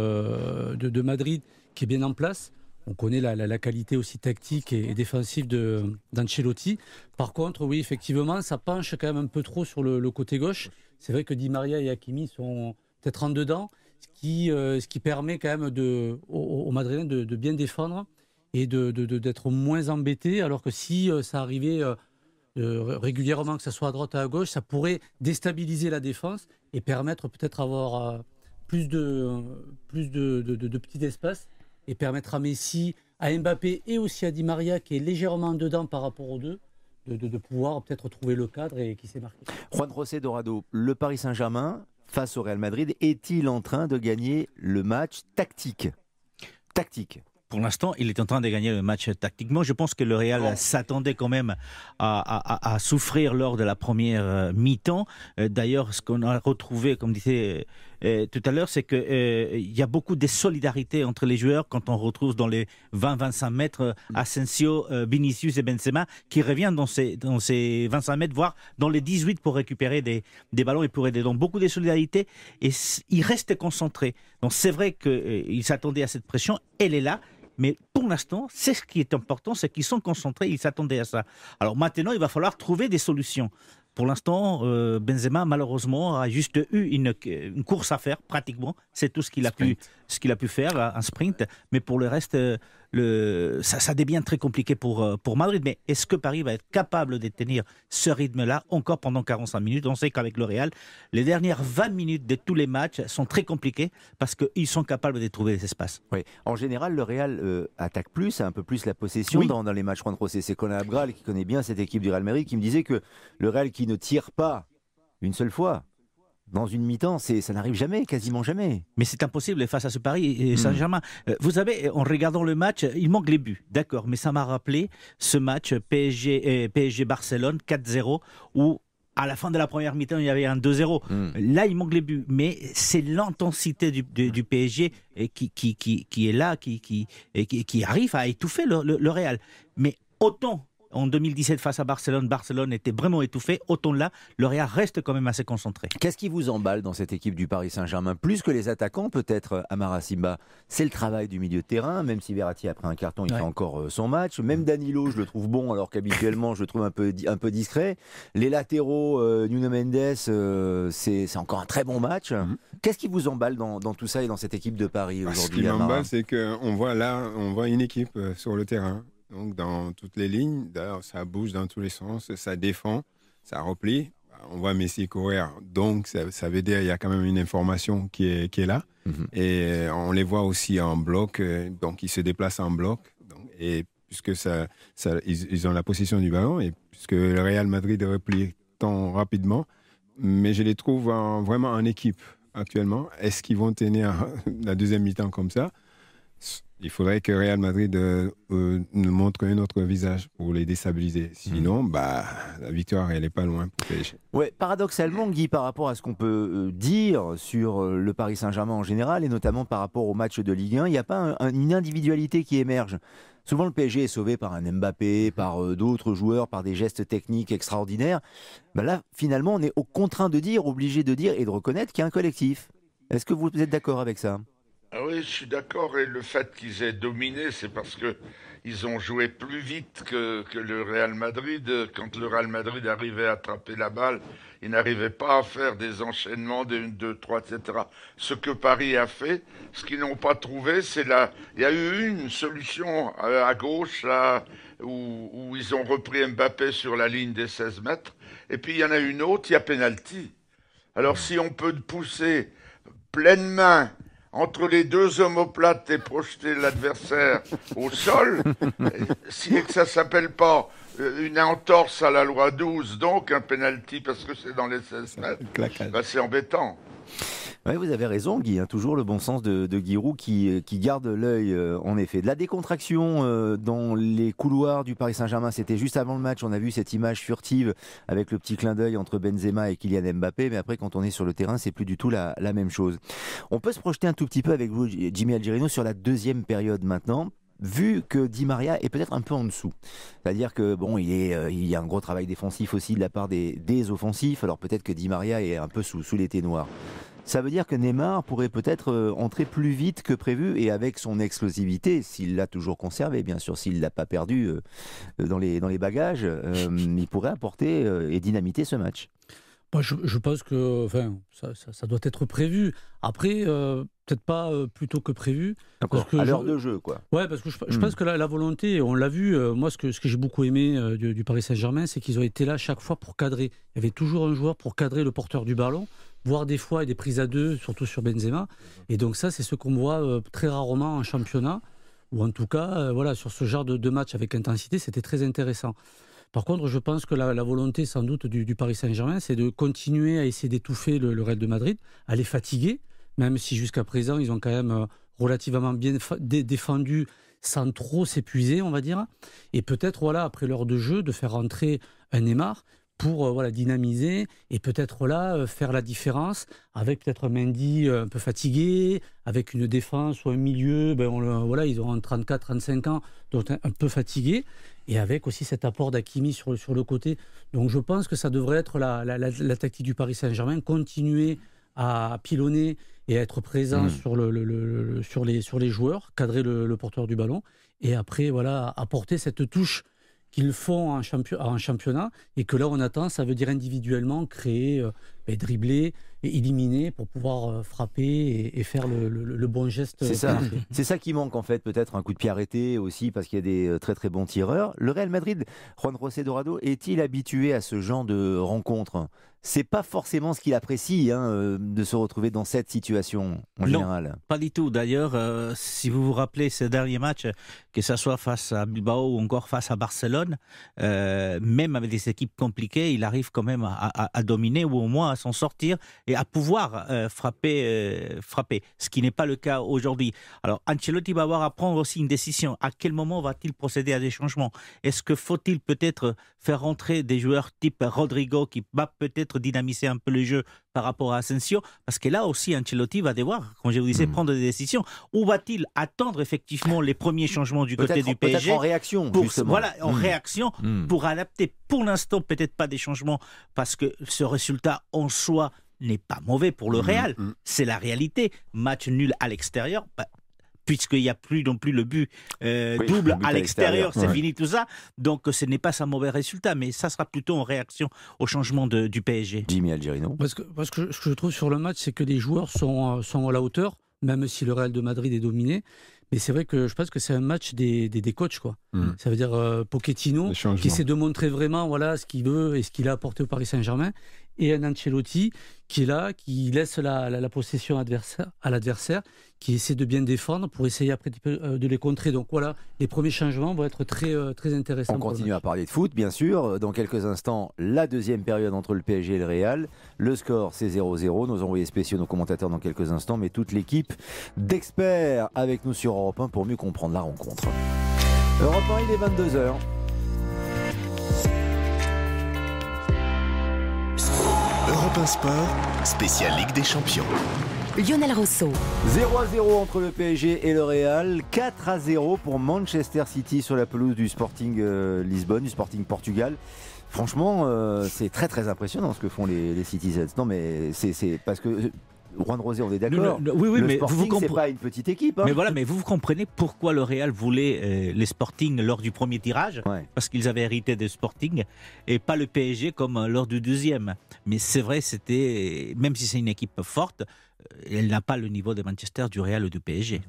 euh, de, de Madrid qui est bien en place. On connaît la, la, la qualité aussi tactique et, et défensive de, d'Ancelotti. Par contre, oui, effectivement, ça penche quand même un peu trop sur le, le côté gauche. C'est vrai que Di Maria et Hakimi sont peut-être en dedans, ce qui, euh, ce qui permet quand même de, aux, aux Madrilènes de, de bien défendre et de, de, de, d'être moins embêtés, alors que si euh, ça arrivait euh, euh, régulièrement, que ce soit à droite ou à gauche, ça pourrait déstabiliser la défense et permettre peut-être d'avoir euh, plus, de, plus de, de, de, de petits espaces et permettre à Messi, à Mbappé et aussi à Di Maria, qui est légèrement en dedans par rapport aux deux, de, de, de pouvoir peut-être trouver le cadre et qui s'est marqué. Juan José Dorado, le Paris Saint-Germain face au Real Madrid, est-il en train de gagner le match tactique? Tactique. Pour l'instant, il est en train de gagner le match tactiquement. Je pense que le Real oh. s'attendait quand même à, à, à souffrir lors de la première mi-temps. D'ailleurs, ce qu'on a retrouvé, comme disait euh, tout à l'heure, c'est qu'il euh, y a beaucoup de solidarité entre les joueurs quand on retrouve dans les vingt à vingt-cinq mètres Asensio, euh, Vinicius et Benzema qui reviennent dans ces, dans ces vingt-cinq mètres, voire dans les dix-huit pour récupérer des, des ballons et pour aider. Donc beaucoup de solidarité et ils restent concentrés. Donc c'est vrai qu'ils euh, s'attendaient à cette pression, elle est là. Mais pour l'instant, c'est ce qui est important, c'est qu'ils sont concentrés, ils s'attendaient à ça. Alors maintenant, il va falloir trouver des solutions. Pour l'instant, euh, Benzema, malheureusement, a juste eu une, une course à faire, pratiquement. C'est tout ce qu'il a, pu, ce qu'il a pu faire, un sprint. Mais pour le reste, le, ça, ça devient très compliqué pour, pour Madrid. Mais est-ce que Paris va être capable de tenir ce rythme-là encore pendant quarante-cinq minutes? On sait qu'avec le Real, les dernières vingt minutes de tous les matchs sont très compliquées parce qu'ils sont capables de trouver des espaces. Oui. En général, le Real euh, attaque plus, a un peu plus la possession oui. dans, dans les matchs. Juan José, c'est Conan Abgral qui connaît bien cette équipe du Real Madrid qui me disait que le Real qui ne tire pas une seule fois dans une mi-temps, c'est, ça n'arrive jamais, quasiment jamais. Mais c'est impossible face à ce Paris Saint-Germain. Mmh. Vous savez, en regardant le match, il manque les buts, d'accord, mais ça m'a rappelé ce match P S G, euh, P S G Barcelone quatre zéro où à la fin de la première mi-temps, il y avait un deux zéro. Mmh. Là, il manque les buts, mais c'est l'intensité du, du, du P S G qui, qui, qui, qui est là, qui, qui, qui, qui arrive à étouffer le, le, le Real. Mais autant en deux mille dix-sept, face à Barcelone, Barcelone était vraiment étouffé. Autant là, le Real reste quand même assez concentré. Qu'est-ce qui vous emballe dans cette équipe du Paris Saint-Germain? Plus que les attaquants, peut-être, Amara Simba. C'est le travail du milieu de terrain, même si Verratti, après un carton, il ouais. fait encore son match. Même Danilo, je le trouve bon, alors qu'habituellement, je le trouve un peu, un peu discret. Les latéraux, euh, Nuno Mendes, euh, c'est, c'est encore un très bon match. Mmh. Qu'est-ce qui vous emballe dans, dans tout ça et dans cette équipe de Paris aujourd'hui? Ce qui m'emballe, c'est qu'on voit là, on voit une équipe euh, sur le terrain. Donc, dans toutes les lignes, d'ailleurs, ça bouge dans tous les sens, ça défend, ça replie. On voit Messi courir, donc ça, ça veut dire qu'il y a quand même une information qui est, qui est là. Mm-hmm. Et on les voit aussi en bloc, donc ils se déplacent en bloc. Donc, et puisque ça, ça, ils, ils ont la possession du ballon, et puisque le Real Madrid replie tant rapidement, mais je les trouve en, vraiment en équipe actuellement. Est-ce qu'ils vont tenir la deuxième mi-temps comme ça? Il faudrait que Real Madrid euh, euh, nous montre un autre visage pour les déstabiliser. Sinon, mmh. bah, la victoire, elle n'est pas loin pour P S G. Ouais, paradoxalement, Guy, par rapport à ce qu'on peut euh, dire sur euh, le Paris Saint-Germain en général, et notamment par rapport au match de Ligue un, il n'y a pas un, un, une individualité qui émerge. Souvent, le P S G est sauvé par un Mbappé, par euh, d'autres joueurs, par des gestes techniques extraordinaires. Bah là, finalement, on est contraint de dire, obligé de dire et de reconnaître qu'il y a un collectif. Est-ce que vous êtes d'accord avec ça ? Ah oui, je suis d'accord. Et le fait qu'ils aient dominé, c'est parce que ils ont joué plus vite que, que le Real Madrid. Quand le Real Madrid arrivait à attraper la balle, ils n'arrivaient pas à faire des enchaînements de un, deux, trois, et cetera. Ce que Paris a fait, ce qu'ils n'ont pas trouvé, c'est là. Il y a eu une solution à, à gauche, là, où, où ils ont repris Mbappé sur la ligne des seize mètres. Et puis il y en a une autre, il y a penalty. Alors si on peut pousser pleine main entre les deux omoplates et projeter l'adversaire au sol, si et que ça s'appelle pas une entorse à la loi douze, donc un penalty parce que c'est dans les seize mètres, bah c'est embêtant. Ouais, vous avez raison, Guy. Hein, toujours le bon sens de, de Giroud qui, qui garde l'œil, euh, en effet. De la décontraction euh, dans les couloirs du Paris Saint-Germain, c'était juste avant le match. On a vu cette image furtive avec le petit clin d'œil entre Benzema et Kylian Mbappé. Mais après, quand on est sur le terrain, c'est plus du tout la, la même chose. On peut se projeter un tout petit peu avec vous, Jimmy Algerino, sur la deuxième période maintenant. Vu que Di Maria est peut-être un peu en dessous, c'est-à-dire que bon, il est, euh, il y a un gros travail défensif aussi de la part des, des offensifs. Alors peut-être que Di Maria est un peu sous, sous l'été noir. Ça veut dire que Neymar pourrait peut-être euh, entrer plus vite que prévu et avec son explosivité, s'il l'a toujours conservé, bien sûr, s'il l'a pas perdu euh, dans les dans les bagages, euh, il pourrait apporter euh, et dynamiter ce match. Moi, je, je pense que enfin, ça, ça, ça doit être prévu. Après, euh, peut-être pas euh, plus tôt que prévu. D'accord, à l'heure de jeu, quoi. Ouais, parce que je, je mmh. pense que la, la volonté, on l'a vu, euh, moi, ce que, ce que j'ai beaucoup aimé euh, du, du Paris Saint-Germain, c'est qu'ils ont été là chaque fois pour cadrer. Il y avait toujours un joueur pour cadrer le porteur du ballon, voire des fois des prises à deux, surtout sur Benzema. Et donc ça, c'est ce qu'on voit euh, très rarement en championnat, ou en tout cas, euh, voilà, sur ce genre de, de match avec intensité, c'était très intéressant. Par contre, je pense que la, la volonté, sans doute, du, du Paris Saint-Germain, c'est de continuer à essayer d'étouffer le, le Real de Madrid, à les fatiguer, même si jusqu'à présent, ils ont quand même euh, relativement bien fa- dé- défendu sans trop s'épuiser, on va dire. Et peut-être, voilà, après l'heure de jeu, de faire rentrer un Neymar pour euh, voilà, dynamiser et peut-être là, euh, faire la différence avec peut-être un Mendy euh, un peu fatigué, avec une défense ou un milieu, ben, on, euh, voilà, ils auront trente-quatre trente-cinq ans, donc un, un peu fatigué. Et avec aussi cet apport d'Hakimi sur, sur le côté. Donc je pense que ça devrait être la, la, la, la tactique du Paris Saint-Germain, continuer à pilonner et à être présent mmh. sur, le, le, le, sur, les, sur les joueurs, cadrer le, le porteur du ballon, et après voilà, apporter cette touche qu'ils font en, champion, en championnat, et que là on attend, ça veut dire individuellement créer, euh, et dribbler, et éliminer pour pouvoir euh, frapper et, et faire le, le, le bon geste. C'est ça. C'est ça qui manque en fait, peut-être un coup de pied arrêté aussi, parce qu'il y a des euh, très très bons tireurs. Le Real Madrid, Juan José Dorado, est-il habitué à ce genre de rencontre ? C'est pas forcément ce qu'il apprécie, hein, de se retrouver dans cette situation en non, général. Pas du tout. D'ailleurs, euh, si vous vous rappelez ces derniers matchs, que ce soit face à Bilbao ou encore face à Barcelone, euh, même avec des équipes compliquées, il arrive quand même à, à, à dominer ou au moins à s'en sortir et à pouvoir euh, frapper, euh, frapper, ce qui n'est pas le cas aujourd'hui. Alors, Ancelotti va avoir à prendre aussi une décision. À quel moment va-t-il procéder à des changements ? Est-ce que faut-il peut-être faire rentrer des joueurs type Rodrigo qui va peut-être dynamiser un peu le jeu par rapport à Asensio, parce que là aussi Ancelotti va devoir, comme je vous disais, mmh. prendre des décisions. Ou va-t-il attendre effectivement les premiers changements du peut-être, côté du P S G, peut-être en réaction, pour, justement. Voilà, en mmh. réaction, mmh. pour adapter. Pour l'instant, peut-être pas des changements, parce que ce résultat en soi n'est pas mauvais pour le Real. Mmh. C'est la réalité. Match nul à l'extérieur. Bah, puisqu'il n'y a plus non plus le but euh, oui, double but à l'extérieur, l'extérieur c'est ouais. fini tout ça. Donc ce n'est pas un mauvais résultat, mais ça sera plutôt en réaction au changement de, du P S G. Jimmy Algerino. Parce que, parce que ce que je trouve sur le match, c'est que les joueurs sont, sont à la hauteur, même si le Real de Madrid est dominé. Mais c'est vrai que je pense que c'est un match des, des, des coachs, quoi. Mmh. Ça veut dire euh, Pochettino, qui essaie de montrer vraiment voilà, ce qu'il veut et ce qu'il a apporté au Paris Saint-Germain, et un Ancelotti qui est là, qui laisse la, la, la possession adversaire, à l'adversaire, qui essaie de bien défendre pour essayer après de les contrer. Donc voilà, les premiers changements vont être très, très intéressants. On continue à parler de foot, bien sûr. Dans quelques instants, la deuxième période entre le P S G et le Real. Le score, c'est zéro zéro. Nos envoyés spéciaux, nos commentateurs dans quelques instants, mais toute l'équipe d'experts avec nous sur Europe un pour mieux comprendre la rencontre. Europe un, il est vingt-deux heures. Europe un Sport, spécial Ligue des Champions. Lionel Rousseau. zéro à zéro entre le P S G et le Real. quatre à zéro pour Manchester City sur la pelouse du Sporting euh, Lisbonne, du Sporting Portugal. Franchement, euh, c'est très très impressionnant ce que font les, les Citizens. Non mais c'est, c'est parce que Juan Rosé, on est d'accord. Le, le, oui, oui, le mais Sporting, vous, vous c'est compre... pas une petite équipe. Hein. Mais voilà, mais vous, vous comprenez pourquoi le Real voulait euh, les Sporting lors du premier tirage, ouais. Parce qu'ils avaient hérité des Sporting, et pas le P S G comme euh, lors du deuxième. Mais c'est vrai, c'était, même si c'est une équipe forte, euh, elle n'a pas le niveau de Manchester, du Real ou du P S G.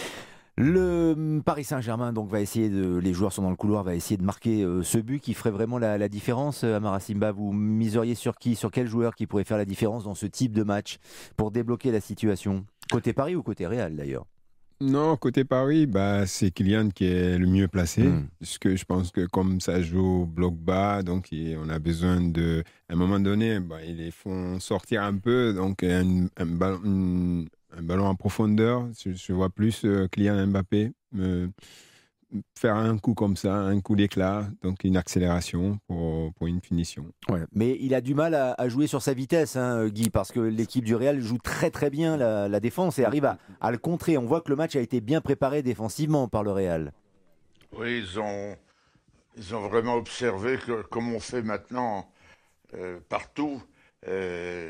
Le Paris Saint-Germain donc va essayer de, les joueurs sont dans le couloir, va essayer de marquer euh, ce but qui ferait vraiment la, la différence. Amara Simba, vous miseriez sur qui, sur quel joueur qui pourrait faire la différence dans ce type de match pour débloquer la situation, côté Paris ou côté Real d'ailleurs? Non, côté Paris, bah, c'est Kylian qui est le mieux placé. Mmh. Puisque je pense que comme ça joue bloc bas, donc on a besoin de, à un moment donné, bah, ils les font sortir un peu, donc un, un ballon. Une, Un ballon en profondeur, je, je vois plus euh, Kylian Mbappé me faire un coup comme ça, un coup d'éclat, donc une accélération pour, pour une finition. Ouais, mais il a du mal à, à jouer sur sa vitesse, hein, Guy, parce que l'équipe du Real joue très très bien la, la défense et arrive à, à le contrer. On voit que le match a été bien préparé défensivement par le Real. Oui, ils ont, ils ont vraiment observé que, comme on fait maintenant euh, partout, euh,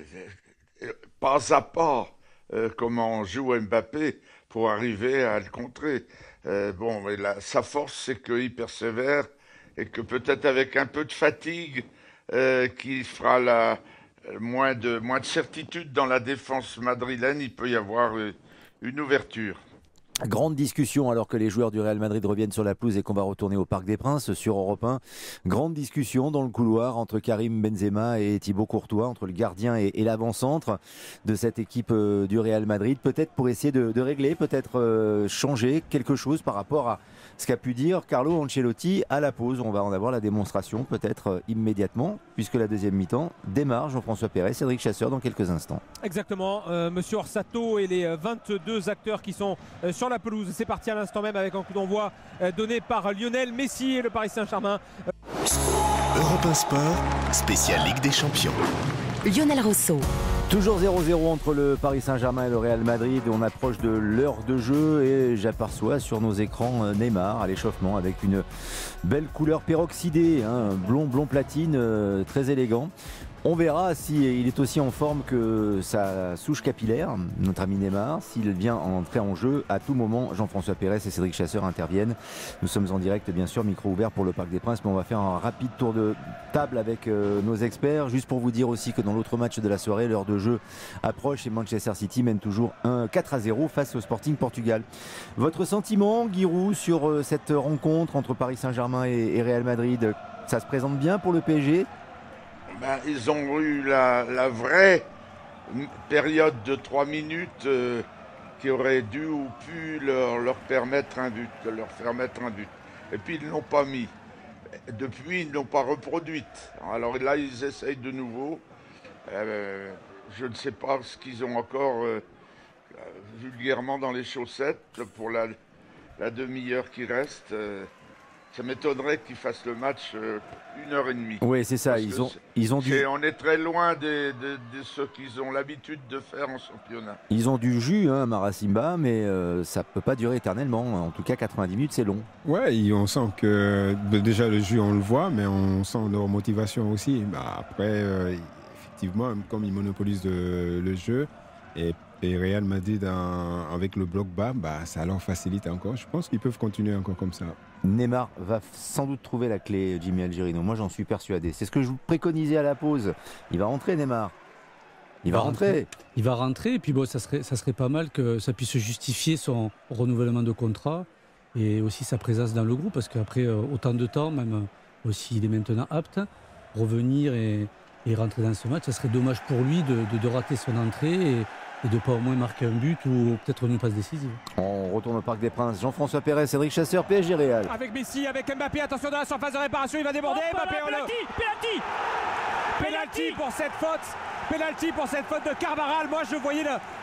pas à pas, Euh, comment joue Mbappé pour arriver à le contrer. Euh, bon, mais la, sa force, c'est qu'il persévère et que peut-être avec un peu de fatigue, euh, qui fera la, moins, de, moins de certitude dans la défense madrilène, il peut y avoir euh, une ouverture. Grande discussion alors que les joueurs du Real Madrid reviennent sur la pelouse et qu'on va retourner au Parc des Princes sur Europe un. Grande discussion dans le couloir entre Karim Benzema et Thibaut Courtois, entre le gardien et, et l'avant-centre de cette équipe euh, du Real Madrid. Peut-être pour essayer de, de régler, peut-être euh, changer quelque chose par rapport à ce qu'a pu dire Carlo Ancelotti à la pause. On va en avoir la démonstration peut-être euh, immédiatement puisque la deuxième mi-temps démarre. Jean-François Perret, Cédric Chasseur dans quelques instants. Exactement, euh, Monsieur Orsato et les vingt-deux acteurs qui sont euh, sur la pelouse. C'est parti à l'instant même avec un coup d'envoi euh, donné par Lionel Messi et le Paris Saint-Germain. Europe un Sport, spécial Ligue des Champions. Lionel Rousseau. Toujours zéro zéro entre le Paris Saint-Germain et le Real Madrid. On approche de l'heure de jeu et j'aperçois sur nos écrans Neymar à l'échauffement avec une belle couleur peroxydée, hein, blond, blond platine, euh, très élégant. On verra s'il est aussi en forme que sa souche capillaire, notre ami Neymar, s'il vient entrer en jeu à tout moment. Jean-François Perret et Cédric Chasseur interviennent. Nous sommes en direct, bien sûr, micro ouvert pour le Parc des Princes, mais on va faire un rapide tour de table avec euh, nos experts. Juste pour vous dire aussi que dans l'autre match de la soirée, l'heure de jeu approche et Manchester City mène toujours un quatre à zéro face au Sporting Portugal. Votre sentiment, Giroud, sur euh, cette rencontre entre Paris Saint-Germain et, et Real Madrid, ça se présente bien pour le P S G ? Ben, ils ont eu la, la vraie période de trois minutes euh, qui aurait dû ou pu leur, leur permettre un but, leur faire mettre un but. Et puis ils ne l'ont pas mis. Depuis, ils ne l'ont pas reproduite. Alors là, ils essayent de nouveau. Euh, je ne sais pas ce qu'ils ont encore euh, vulgairement dans les chaussettes pour la, la demi-heure qui reste. Euh, Ça m'étonnerait qu'ils fassent le match euh, une heure et demie. Oui, c'est ça. Ils ont, ils ont du... On est très loin de, de, de ce qu'ils ont l'habitude de faire en championnat. Ils ont du jus, hein, Marasimba, mais euh, ça ne peut pas durer éternellement. En tout cas, quatre-vingt-dix minutes, c'est long. Ouais, on sent que déjà le jus, on le voit, mais on sent leur motivation aussi. Bah, après, euh, effectivement, comme ils monopolisent le, le jeu, et Et Real Madrid en, avec le bloc bas, bah, ça leur facilite encore. Je pense qu'ils peuvent continuer encore comme ça. Neymar va sans doute trouver la clé, Jimmy Algerino. Moi, j'en suis persuadé. C'est ce que je vous préconisais à la pause. Il va rentrer, Neymar. Il, Il va rentrer. rentrer. Il va rentrer. Et puis, bon, ça serait, ça serait pas mal que ça puisse justifier son renouvellement de contrat et aussi sa présence dans le groupe. Parce qu'après autant de temps, même aussi, il est maintenant apte, revenir et, et rentrer dans ce match, ça serait dommage pour lui de, de, de rater son entrée. Et, et de ne pas au moins marquer un but ou peut-être une passe décisive. On retourne au Parc des Princes. Jean-François Perret, Cédric Chasseur, P S G Real. Avec Messi, avec Mbappé, attention dans la surface de réparation, il va déborder. Oh, Mbappé, on penalty, penalty, penalty pour cette faute. Penalty pour cette faute de Carvajal. Moi, je voyais le,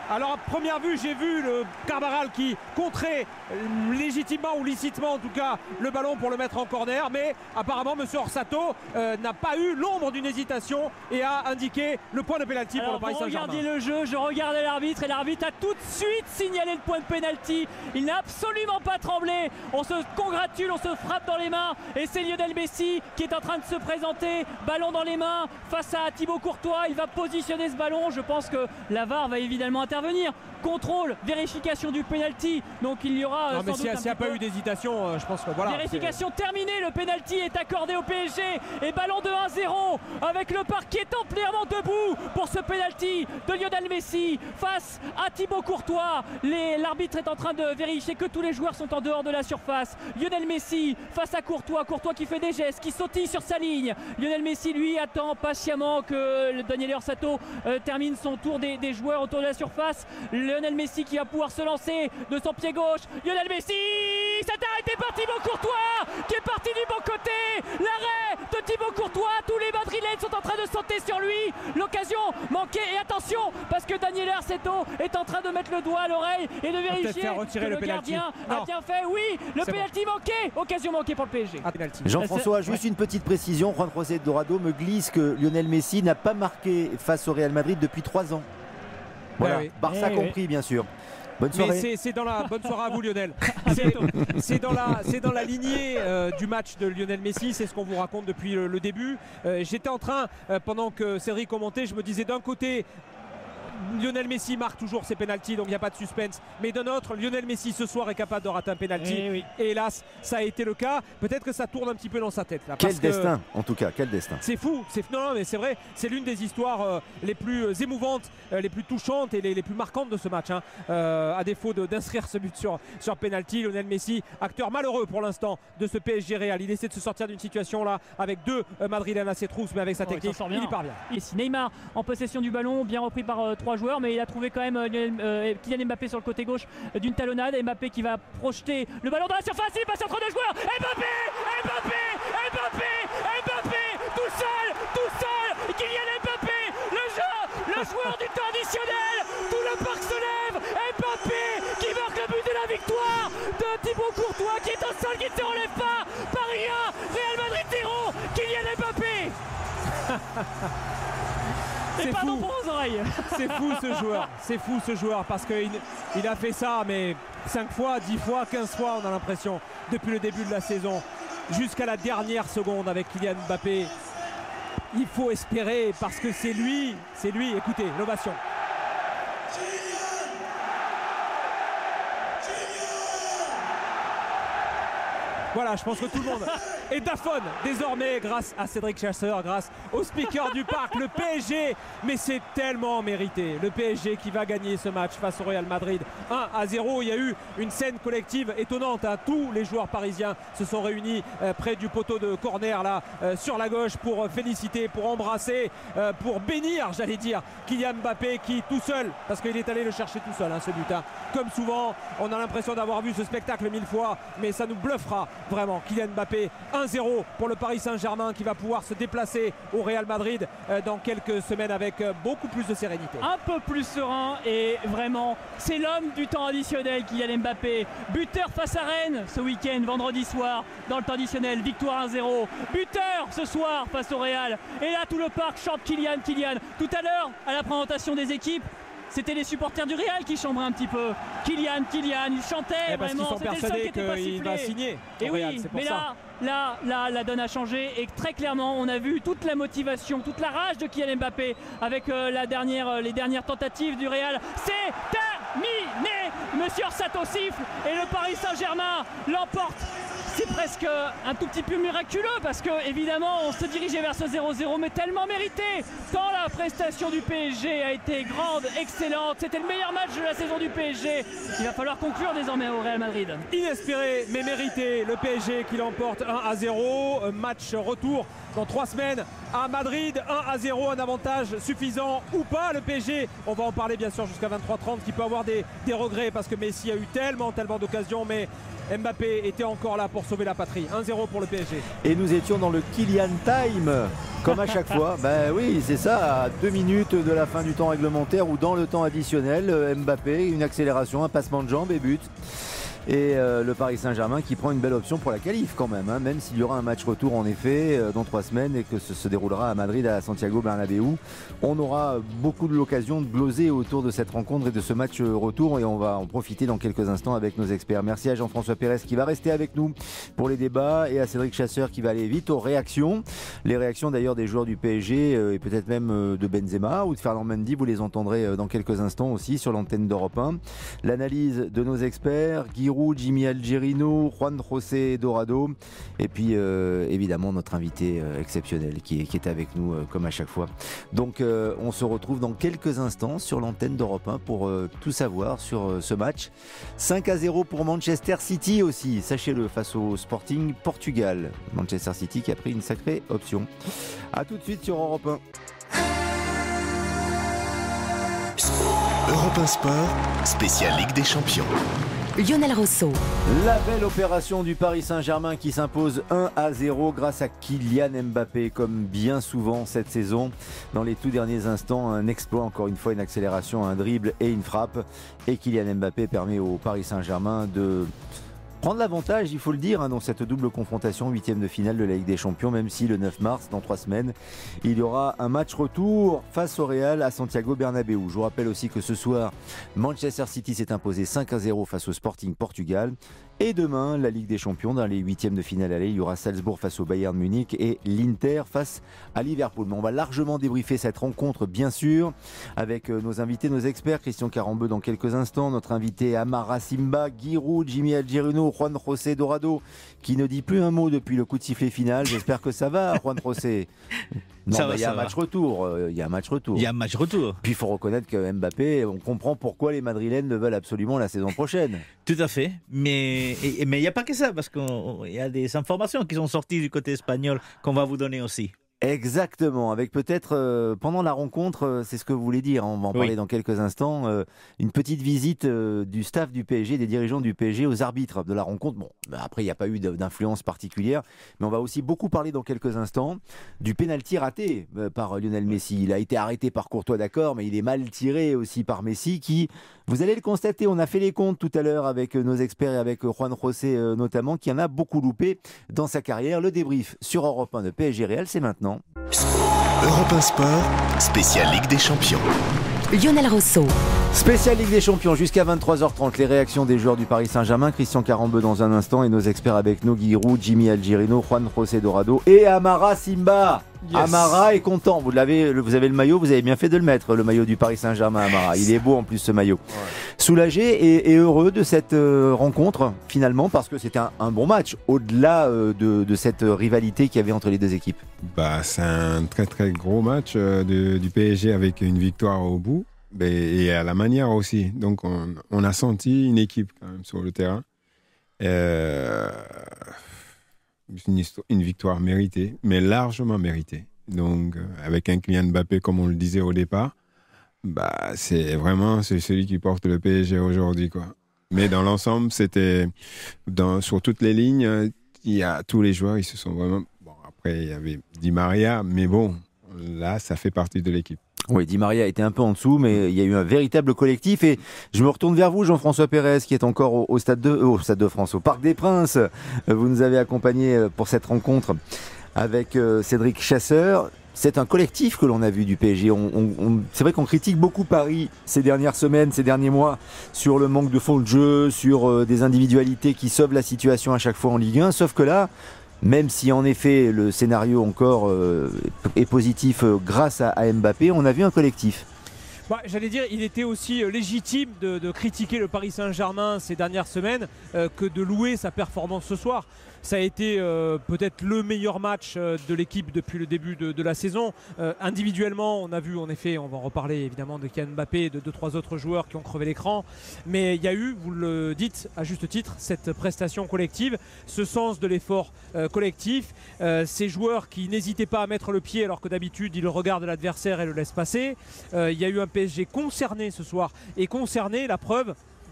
Alors à première vue, j'ai vu le Carbaral qui contrait euh, légitimement ou licitement en tout cas le ballon pour le mettre en corner, mais apparemment M. Orsato euh, n'a pas eu l'ombre d'une hésitation et a indiqué le point de pénalty pour le Paris Saint-Germain. Regardez le jeu, je regardais l'arbitre et l'arbitre a tout de suite signalé le point de pénalty. Il n'a absolument pas tremblé. On se congratule, on se frappe dans les mains et c'est Lionel Messi qui est en train de se présenter, ballon dans les mains face à Thibaut Courtois. Il va positionner ce ballon. Je pense que la V A R va évidemment intervenir. Contrôle, vérification du penalty. Donc il y aura. Non, sans mais doute s'il n'y a, a pas peu... eu d'hésitation, euh, je pense que voilà. Vérification terminée. Le penalty est accordé au P S G et ballon de un zéro avec le parquet entièrement debout pour ce penalty de Lionel Messi face à Thibaut Courtois. L'arbitre est en train de vérifier que tous les joueurs sont en dehors de la surface. Lionel Messi face à Courtois. Courtois qui fait des gestes, qui sautille sur sa ligne. Lionel Messi lui attend patiemment que Daniel Orsato euh, termine son tour des, des joueurs autour de la surface. Lionel Messi qui va pouvoir se lancer de son pied gauche. Lionel Messi, c'est arrêté par Thibaut Courtois qui est parti du bon côté. L'arrêt de Thibaut Courtois. Tous les Madrilènes sont en train de sauter sur lui. L'occasion manquée et attention parce que Daniel Orsato est en train de mettre le doigt à l'oreille et de vérifier que le, le gardien a bien fait. Oui, le pénalty bon. manqué. Occasion manquée pour le P S G. Ah, Jean-François, juste ouais. une petite précision. Juan José Dorado me glisse que Lionel Messi n'a pas marqué face au Real Madrid depuis trois ans. Voilà, oui. Barça eh compris oui. bien sûr. Bonne soirée. Mais c'est dans la bonne soirée à vous Lionel. C'est dans la c'est dans la lignée euh, du match de Lionel Messi. C'est ce qu'on vous raconte depuis le, le début. Euh, J'étais en train euh, pendant que Cédric commentait, je me disais d'un côté. Lionel Messi marque toujours ses pénaltys, donc il n'y a pas de suspense. Mais d'un autre, Lionel Messi ce soir est capable de rater un pénalty. Et, oui. Et hélas, ça a été le cas. Peut-être que ça tourne un petit peu dans sa tête. Là, quel destin, en tout cas, quel destin. C'est fou. Non, non, mais c'est vrai. C'est l'une des histoires euh, les plus euh, émouvantes, euh, les plus touchantes et les, les plus marquantes de ce match. Hein. Euh, à défaut d'inscrire de, ce but sur, sur pénalty, Lionel Messi, acteur malheureux pour l'instant de ce P S G Real. Il essaie de se sortir d'une situation là avec deux euh, Madrilènes à ses trousses, mais avec sa technique, oh, il, il y parvient. Ici, Neymar en possession du ballon, bien repris par euh, trois joueurs, mais il a trouvé quand même euh, euh, Kylian Mbappé sur le côté gauche euh, d'une talonnade. Mbappé qui va projeter le ballon dans la surface, il passe entre deux joueurs. Mbappé, Mbappé, Mbappé, Mbappé, tout seul, tout seul. Kylian Mbappé, le jeu, le joueur du temps additionnel. Tout le parc se lève. Mbappé qui marque le but de la victoire de Thibaut Courtois qui est au sol, qui ne se relève pas. Paris un, Real Madrid zéro. Kylian Mbappé. C'est fou. C'est fou ce joueur, c'est fou ce joueur parce qu'il il a fait ça mais cinq fois, dix fois, quinze fois on a l'impression depuis le début de la saison jusqu'à la dernière seconde avec Kylian Mbappé. Il faut espérer parce que c'est lui, c'est lui, écoutez, l'ovation. Voilà, je pense que tout le monde est d'aphone désormais grâce à Cédric Chasseur, grâce au speaker du parc, le P S G. Mais c'est tellement mérité. Le P S G qui va gagner ce match face au Real Madrid un à zéro. Il y a eu une scène collective étonnante. Hein. Tous les joueurs parisiens se sont réunis euh, près du poteau de corner là, euh, sur la gauche pour féliciter, pour embrasser, euh, pour bénir, j'allais dire, Kylian Mbappé qui tout seul, parce qu'il est allé le chercher tout seul, hein, ce but. Hein. Comme souvent, on a l'impression d'avoir vu ce spectacle mille fois, mais ça nous bluffera. Vraiment, Kylian Mbappé, un zéro pour le Paris Saint-Germain qui va pouvoir se déplacer au Real Madrid euh, dans quelques semaines avec euh, beaucoup plus de sérénité. Un peu plus serein et vraiment, c'est l'homme du temps additionnel, Kylian Mbappé. Buteur face à Rennes ce week-end, vendredi soir, dans le temps additionnel, victoire un zéro. Buteur ce soir face au Real. Et là, tout le parc chante Kylian, Kylian. Tout à l'heure, à la présentation des équipes, c'était les supporters du Real qui chambraient un petit peu. Kylian, Kylian, ils chantaient eh parce vraiment. C'était le seul qui était pas sifflé. Il va signer. Et Real, oui, pour mais ça. là, là, là, la donne a changé et très clairement, on a vu toute la motivation, toute la rage de Kylian Mbappé avec euh, la dernière, euh, les dernières tentatives du Real. C'est terminé. Monsieur Orsato siffle et le Paris Saint-Germain l'emporte. C'est presque un tout petit peu miraculeux parce que évidemment on se dirigeait vers ce zéro zéro mais tellement mérité tant la prestation du P S G a été grande, excellente. C'était le meilleur match de la saison du P S G. Il va falloir conclure désormais au Real Madrid. Inespéré mais mérité, le P S G qui l'emporte un à zéro. Match retour dans trois semaines à Madrid, un à zéro, un avantage suffisant ou pas. Le P S G, on va en parler bien sûr jusqu'à vingt-trois trente, qui peut avoir des, des regrets parce que Messi a eu tellement, tellement d'occasions, mais Mbappé était encore là pour sauver la patrie. un zéro pour le P S G. Et nous étions dans le Kylian Time, comme à chaque fois. Ben oui, c'est ça, à deux minutes de la fin du temps réglementaire ou dans le temps additionnel, Mbappé, une accélération, un passement de jambes et but. Et euh, le Paris Saint-Germain qui prend une belle option pour la qualif quand même, hein, même s'il y aura un match retour en effet euh, dans trois semaines et que ce se déroulera à Madrid, à Santiago Bernabéu. On aura beaucoup de l'occasion de gloser autour de cette rencontre et de ce match retour et on va en profiter dans quelques instants avec nos experts. Merci à Jean-François Pérez qui va rester avec nous pour les débats et à Cédric Chasseur qui va aller vite aux réactions. Les réactions d'ailleurs des joueurs du P S G euh, et peut-être même euh, de Benzema ou de Ferland Mendy, vous les entendrez euh, dans quelques instants aussi sur l'antenne d'Europe un. L'analyse de nos experts, Guy Jimmy Algerino, Juan José Dorado et puis euh, évidemment notre invité euh, exceptionnel qui est, qui est avec nous euh, comme à chaque fois. Donc euh, on se retrouve dans quelques instants sur l'antenne d'Europe un pour euh, tout savoir sur euh, ce match. cinq à zéro pour Manchester City aussi, sachez-le, face au Sporting Portugal. Manchester City qui a pris une sacrée option. A tout de suite sur Europe un. Europe un Sport, spécial Ligue des Champions. Lionel Rousseau. La belle opération du Paris Saint-Germain qui s'impose un à zéro grâce à Kylian Mbappé, comme bien souvent cette saison. Dans les tout derniers instants, un exploit, encore une fois, une accélération, un dribble et une frappe. Et Kylian Mbappé permet au Paris Saint-Germain de prendre l'avantage, il faut le dire, hein, dans cette double confrontation, huitième de finale de la Ligue des Champions, même si le neuf mars, dans trois semaines, il y aura un match retour face au Real à Santiago Bernabéu. Je vous rappelle aussi que ce soir, Manchester City s'est imposé cinq à zéro face au Sporting Portugal. Et demain, la Ligue des Champions, dans les huitièmes de finale aller, il y aura Salzbourg face au Bayern Munich et l'Inter face à Liverpool. Mais on va largement débriefer cette rencontre, bien sûr, avec nos invités, nos experts. Christian Carambeu dans quelques instants, notre invité Amara Simba, Giroud, Jimmy Algerino, Juan José Dorado, qui ne dit plus un mot depuis le coup de sifflet final. J'espère que ça va, Juan José. Non, il y a un match retour. Il y a un match retour. Il y a un match retour. Puis il faut reconnaître que Mbappé, on comprend pourquoi les Madrilènes le veulent absolument la saison prochaine. Tout à fait. Mais et, mais il n'y a pas que ça, parce qu'il y a des informations qui sont sorties du côté espagnol qu'on va vous donner aussi. Exactement, avec peut-être euh, pendant la rencontre, euh, c'est ce que vous voulez dire, hein, on va en parler oui. dans quelques instants, euh, une petite visite euh, du staff du P S G, des dirigeants du P S G aux arbitres de la rencontre. Bon, bah après il n'y a pas eu d'influence particulière, mais on va aussi beaucoup parler dans quelques instants du pénalty raté euh, par Lionel Messi. Il a été arrêté par Courtois, d'accord, mais il est mal tiré aussi par Messi qui, vous allez le constater, on a fait les comptes tout à l'heure avec nos experts et avec Juan José euh, notamment, qui en a beaucoup loupé dans sa carrière. Le débrief sur Europe un de P S G Real, c'est maintenant. Europe un Sport, spécial Ligue des Champions. Lionel Rousseau. Spécial Ligue des Champions jusqu'à vingt-trois heures trente. Les réactions des joueurs du Paris Saint-Germain. Christian Carambeu dans un instant et nos experts avec nous, Giroud, Jimmy Algerino, Juan José Dorado et Amara Simba. Yes. Amara est content. Vous l'avez, vous avez le maillot, vous avez bien fait de le mettre, le maillot du Paris Saint-Germain, Amara. Il est beau en plus ce maillot. Ouais. Soulagé et, et heureux de cette euh, rencontre finalement parce que c'était un, un bon match au-delà euh, de, de cette rivalité qu'il y avait entre les deux équipes. Bah, c'est un très très gros match euh, de, du P S G avec une victoire au bout et à la manière aussi. Donc on, on a senti une équipe quand même sur le terrain. Euh... Une, histoire, une victoire méritée, mais largement méritée. Donc, euh, avec un Kylian Mbappé, comme on le disait au départ, bah, c'est vraiment c'est celui qui porte le P S G aujourd'hui, quoi. Mais dans l'ensemble, c'était dans, sur toutes les lignes, il y a tous les joueurs, ils se sont vraiment. Bon, après, il y avait Di Maria, mais bon, là, ça fait partie de l'équipe. Oui, Di Maria était un peu en dessous, mais il y a eu un véritable collectif. Et je me retourne vers vous, Jean-François Pérez, qui est encore au, au, stade de, au Stade de France, au Parc des Princes. Vous nous avez accompagnés pour cette rencontre avec euh, Cédric Chasseur. C'est un collectif que l'on a vu du P S G. On, on, on, c'est vrai qu'on critique beaucoup Paris ces dernières semaines, ces derniers mois, sur le manque de fond de jeu, sur euh, des individualités qui sauvent la situation à chaque fois en Ligue un. Sauf que là, même si en effet le scénario encore euh, est positif euh, grâce à, à Mbappé, on a vu un collectif. Bah, j'allais dire, il était aussi légitime de, de critiquer le Paris Saint-Germain ces dernières semaines euh, que de louer sa performance ce soir. Ça a été euh, peut-être le meilleur match euh, de l'équipe depuis le début de, de la saison. Euh, individuellement, on a vu, en effet, on va en reparler évidemment de Kylian Mbappé et de deux trois autres joueurs qui ont crevé l'écran. Mais il y a eu, vous le dites à juste titre, cette prestation collective, ce sens de l'effort euh, collectif. Euh, ces joueurs qui n'hésitaient pas à mettre le pied alors que d'habitude, ils regardent l'adversaire et le laissent passer. Euh, il y a eu un P S G concerné ce soir. Et concerné, la preuve,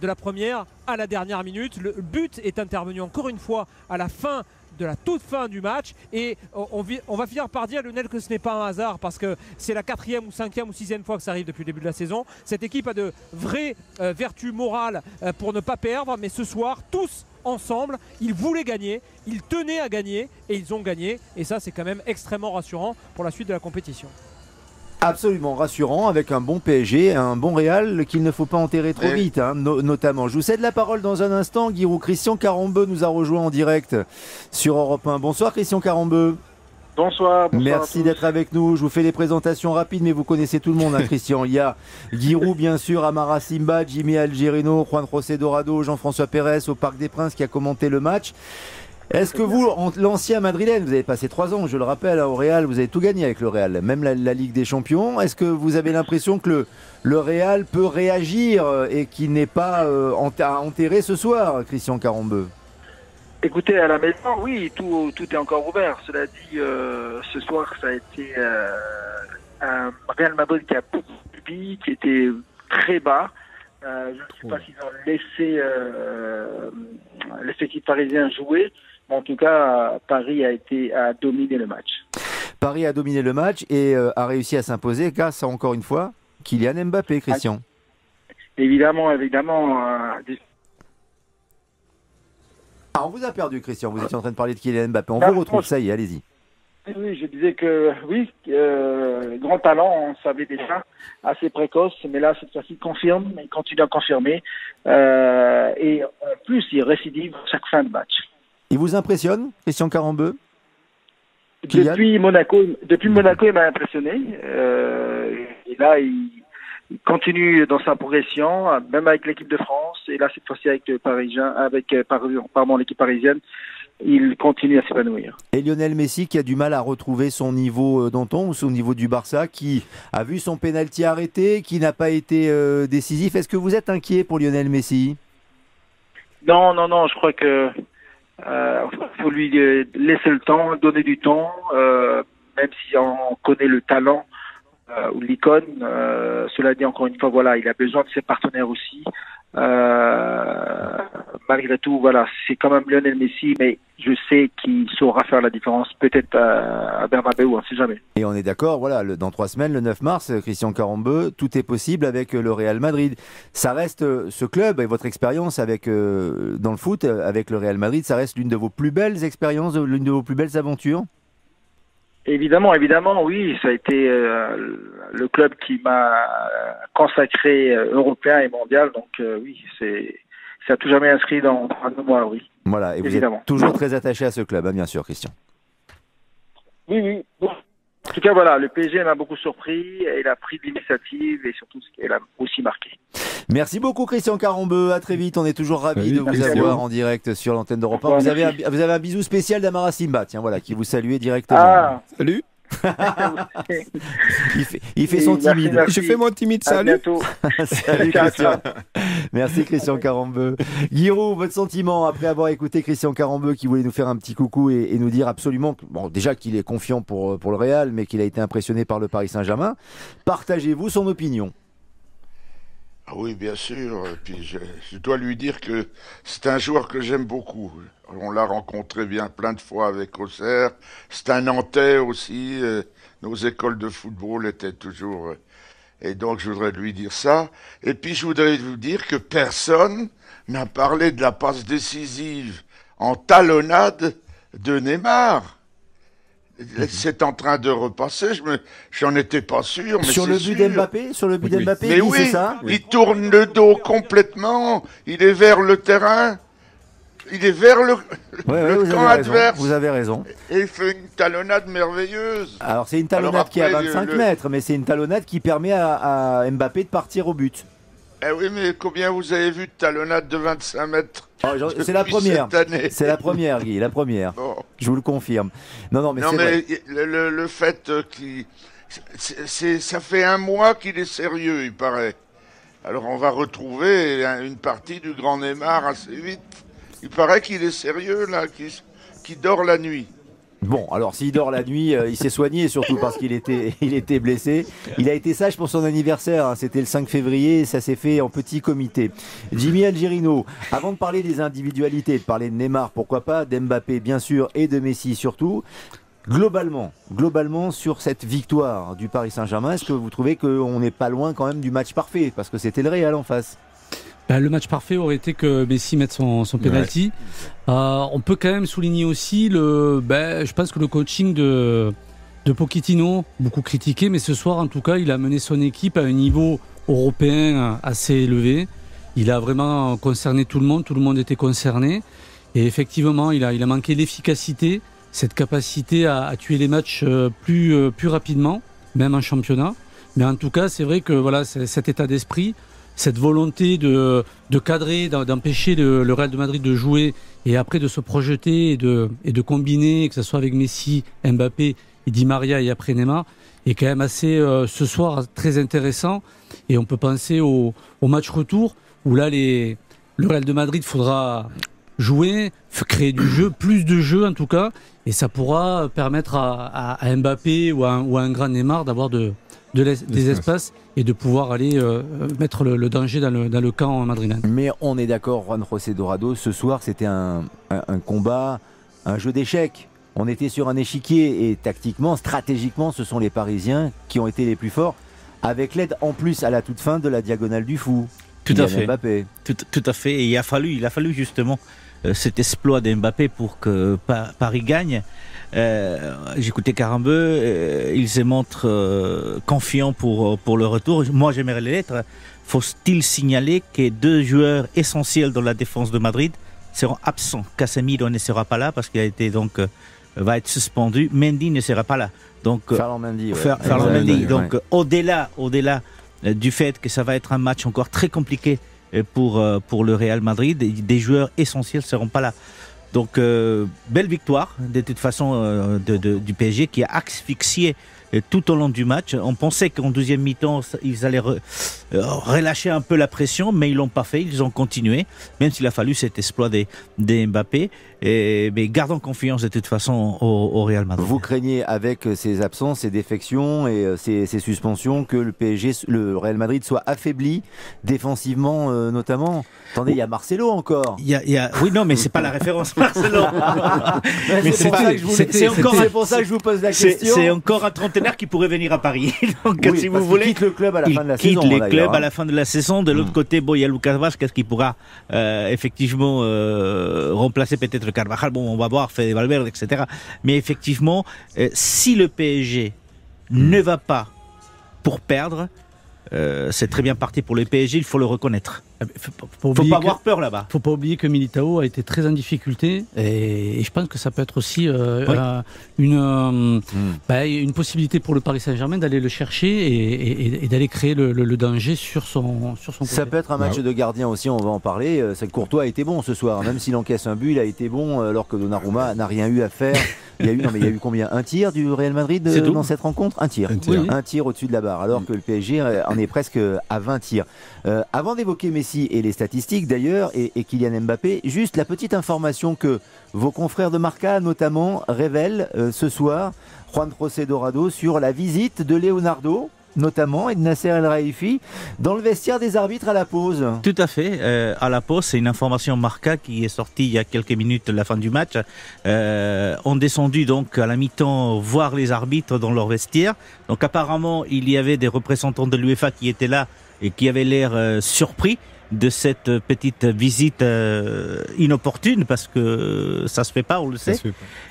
de la première à la dernière minute. Le but est intervenu encore une fois à la fin de la toute fin du match et on, on, on va finir par dire, Lionel, que ce n'est pas un hasard parce que c'est la quatrième ou cinquième ou sixième fois que ça arrive depuis le début de la saison. Cette équipe a de vraies euh, vertus morales euh, pour ne pas perdre, mais ce soir, tous ensemble, ils voulaient gagner, ils tenaient à gagner et ils ont gagné, et ça c'est quand même extrêmement rassurant pour la suite de la compétition. Absolument rassurant, avec un bon P S G, un bon Real qu'il ne faut pas enterrer trop Et... vite, hein, no notamment. Je vous cède la parole dans un instant. Giroud, Christian Carambeu nous a rejoint en direct sur Europe un. Bonsoir Christian Carambeu. Bonsoir, bonsoir. Merci d'être avec nous. Je vous fais les présentations rapides, mais vous connaissez tout le monde, hein, Christian. Il y a Giroud, bien sûr, Amara Simba, Jimmy Algerino, Juan José Dorado, Jean-François Pérez au Parc des Princes qui a commenté le match. Est-ce que vous, l'ancien madrilène, vous avez passé trois ans, je le rappelle, au Real, vous avez tout gagné avec le Real, même la, la Ligue des Champions. Est-ce que vous avez l'impression que le, le Real peut réagir et qu'il n'est pas euh, enterré ce soir, Christian Carambeu? Écoutez, à la maison, oui, tout, tout est encore ouvert. Cela dit, euh, ce soir, ça a été euh, un Real Madrid qui a beaucoup subi, qui était très bas. Euh, je ne sais pas s'ils ont laissé euh, l'effectif parisien jouer. En tout cas, Paris a, été, a dominé le match. Paris a dominé le match et euh, a réussi à s'imposer grâce à, encore une fois, Kylian Mbappé, Christian. Évidemment, évidemment. Euh, des... Ah, on vous a perdu, Christian. Vous étiez en train de parler de Kylian Mbappé. On vous retrouve, ça y est, allez-y. Oui, je disais que, oui, euh, grand talent, on savait déjà, assez précoce, mais là, cette fois-ci, il confirme, il continue à confirmer. Euh, et en plus, il récidive chaque fin de match. Il vous impressionne, Christian Carambeu? Depuis Monaco, depuis Monaco, il m'a impressionné. Euh, et là, il, il continue dans sa progression, même avec l'équipe de France. Et là, cette fois-ci, avec, Parisien, avec pardon, l'équipe parisienne, il continue à s'épanouir. Et Lionel Messi, qui a du mal à retrouver son niveau d'antan ou son niveau du Barça, qui a vu son pénalty arrêté, qui n'a pas été euh, décisif. Est-ce que vous êtes inquiet pour Lionel Messi? Non, non, non. Je crois que Euh, faut lui laisser le temps, donner du temps, euh, même si on connaît le talent euh, ou l'icône. Euh, cela dit, encore une fois, voilà, il a besoin de ses partenaires aussi. Euh, malgré tout, voilà, c'est quand même Lionel Messi, mais je sais qu'il saura faire la différence, peut-être à, à Bernabeu, on ne sait jamais. Et on est d'accord, voilà, le, dans trois semaines, le neuf mars, Christian Carambeu, tout est possible avec le Real Madrid. Ça reste, ce club et votre expérience avec euh, dans le foot, avec le Real Madrid, ça reste l'une de vos plus belles expériences, l'une de vos plus belles aventures? Évidemment, évidemment, oui, ça a été euh, le club qui m'a consacré euh, européen et mondial, donc euh, oui, c'est ça a tout jamais inscrit dans, dans moi, oui. Voilà, et évidemment. Vous êtes toujours très attaché à ce club, hein, bien sûr, Christian. Oui, oui. Bon. En tout cas, voilà, le P S G m'a beaucoup surpris, il a pris de l'initiative et surtout, il a aussi marqué. Merci beaucoup Christian Carambeu, à très vite, on est toujours ravis Salut, de vous Christian. avoir en direct sur l'antenne d'Europe un. Vous avez, un, vous avez un bisou spécial d'Amara Simba, tiens voilà, qui vous salue directement. Ah. Salut. il fait, il fait son merci, timide. merci. Je fais mon timide À salut. bientôt. Salut Christian. Merci Christian Carambeu. Giroud, votre sentiment après avoir écouté Christian Carambeu qui voulait nous faire un petit coucou et, et nous dire absolument, bon déjà qu'il est confiant pour, pour le Real, mais qu'il a été impressionné par le Paris Saint-Germain. Partagez-vous son opinion? Ah oui, bien sûr. Et puis je, je dois lui dire que c'est un joueur que j'aime beaucoup. On l'a rencontré bien plein de fois avec Auxerre. C'est un Nantais aussi. Euh, nos écoles de football étaient toujours... Euh, et donc je voudrais lui dire ça. Et puis je voudrais vous dire que personne n'a parlé de la passe décisive en talonnade de Neymar. C'est en train de repasser, je me, j'en étais pas sûr. Mais sur le but d'Mbappé, sur le but Oui. d'Mbappé, mais oui, oui, c'est ça. il tourne le dos complètement, il est vers le terrain, il est vers le, Ouais, le ouais, vous camp avez raison, adverse, vous avez raison. et il fait une talonnade merveilleuse. Alors c'est une talonnade Alors qui est à après, vingt-cinq le- mètres, mais c'est une talonnade qui permet à, à Mbappé de partir au but. Eh oui, mais combien vous avez vu de talonnades de vingt-cinq mètres Oh, j'en- c'est la depuis première. cette année? C'est la première, Guy, la première. Bon. Je vous le confirme. Non, non, mais Non, c'est vrai. mais le, le, le fait euh, qu'il... c'est- c'est- ça fait un mois qu'il est sérieux, il paraît. Alors on va retrouver un- une partie du grand Neymar assez vite. Il paraît qu'il est sérieux, là, qu'il qu'il dort la nuit. Bon, alors s'il dort la nuit, euh, il s'est soigné surtout parce qu'il était, il était blessé. Il a été sage pour son anniversaire, hein, c'était le cinq février, ça s'est fait en petit comité. Jimmy Algerino, avant de parler des individualités, de parler de Neymar, pourquoi pas, d'Mbappé bien sûr et de Messi surtout, globalement, globalement sur cette victoire du Paris Saint-Germain, est-ce que vous trouvez qu'on n'est pas loin quand même du match parfait? Parce que c'était le Real en face. Ben, le match parfait aurait été que Messi mette son, son penalty. Ouais. Euh, on peut quand même souligner aussi le. Ben, je pense que le coaching de, de Pochettino, beaucoup critiqué, mais ce soir en tout cas, il a mené son équipe à un niveau européen assez élevé. Il a vraiment concerné tout le monde, tout le monde était concerné. Et effectivement, il a, il a manqué l'efficacité, cette capacité à, à tuer les matchs plus, plus rapidement, même en championnat. Mais en tout cas, c'est vrai que voilà, c'est cet état d'esprit, cette volonté de, de cadrer, d'empêcher le, le Real de Madrid de jouer et après de se projeter et de, et de combiner, que ce soit avec Messi, Mbappé et Di Maria et après Neymar, est quand même assez, euh, ce soir, très intéressant. Et on peut penser au, au match retour où là, les, le Real de Madrid faudra jouer, créer du jeu, plus de jeu en tout cas, et ça pourra permettre à, à, à Mbappé ou à, un, ou à un grand Neymar d'avoir de De des espaces et de pouvoir aller euh, mettre le, le danger dans le, dans le camp madrilène. Mais on est d'accord, Juan José Dorado, ce soir c'était un, un, un combat, un jeu d'échecs. On était sur un échiquier et tactiquement, stratégiquement, ce sont les Parisiens qui ont été les plus forts, avec l'aide en plus à la toute fin de la diagonale du fou. Tout à fait. Mbappé. Tout, tout à fait. Et il a fallu, il a fallu justement euh, cet exploit de Mbappé pour que pa Paris gagne. Euh, J'écoutais Carambeu, euh, il se montre euh, confiant pour, pour le retour. Moi, j'aimerais l'être. Faut-il signaler que deux joueurs essentiels dans la défense de Madrid seront absents. Casemiro ne sera pas là parce qu'il a été donc euh, va être suspendu. Mendy ne sera pas là. Donc Ferland Mendy. Ouais. Fer Ferland Mendy. Donc ouais. au-delà, au-delà euh, du fait que ça va être un match encore très compliqué euh, pour euh, pour le Real Madrid, des joueurs essentiels seront pas là. Donc, euh, belle victoire, de toute façon, euh, de, de, du P S G qui a asphyxié euh, tout au long du match. On pensait qu'en deuxième mi-temps, ils allaient re, euh, relâcher un peu la pression, mais ils ne l'ont pas fait, ils ont continué, même s'il a fallu cet exploit des, des Mbappé. Et, mais gardons confiance de toute façon au, au Real Madrid. Vous craignez avec ces absences, ces défections et ces, ces suspensions que le P S G, le Real Madrid soit affaibli défensivement euh, notamment. Attendez, il y a Marcelo encore. Il y a, il y a... Oui, non, mais c'est pas la référence Marcelo. c'est pour ça que je vous pose la question. C'est encore un trentenaire qui pourrait venir à Paris. Donc, oui, si vous voulez, il quitte le club à la il fin de la quitte saison. les clubs clubs hein. à la fin de la saison. De l'autre mmh. côté, bon, il y a Lucas Vázquez qui pourra euh, effectivement euh, remplacer peut-être Carvajal. Bon, on va voir, Fede Valverde, et cetera. Mais effectivement, euh, si le P S G mmh. ne va pas pour perdre, euh, c'est très bien parti pour le P S G, il faut le reconnaître. Il ne faut pas avoir peur là-bas. Il ne faut pas oublier que Militao a été très en difficulté et, et je pense que ça peut être aussi euh, oui. euh, une, euh, mmh. bah, une possibilité pour le Paris Saint-Germain d'aller le chercher et, et, et d'aller créer le, le, le danger sur son, sur son côté. Ça peut être un match ah. de gardien aussi, on va en parler. C'est que Courtois a été bon ce soir, même s'il encaisse un but, il a été bon alors que Donnarumma n'a rien eu à faire. Il y a eu, non, mais il y a eu combien? Un tir du Real Madrid euh, dans cette rencontre? Un tir. Un tir, oui. un tir au-dessus de la barre, alors mmh. que le P S G en est presque à vingt tirs. Euh, avant d'évoquer Messi et les statistiques d'ailleurs, et, et Kylian Mbappé, juste la petite information que vos confrères de Marca notamment révèlent euh, ce soir, Juan José Dorado, sur la visite de Leonardo notamment et de Nasser El Khelaifi dans le vestiaire des arbitres à la pause. Tout à fait, euh, à la pause, c'est une information Marca qui est sortie il y a quelques minutes à la fin du match. Euh, on descendu donc à la mi-temps voir les arbitres dans leur vestiaire. Donc apparemment, il y avait des représentants de l'UEFA qui étaient là et qui avaient l'air euh, surpris de cette petite visite euh, inopportune parce que ça se fait pas, on le sait.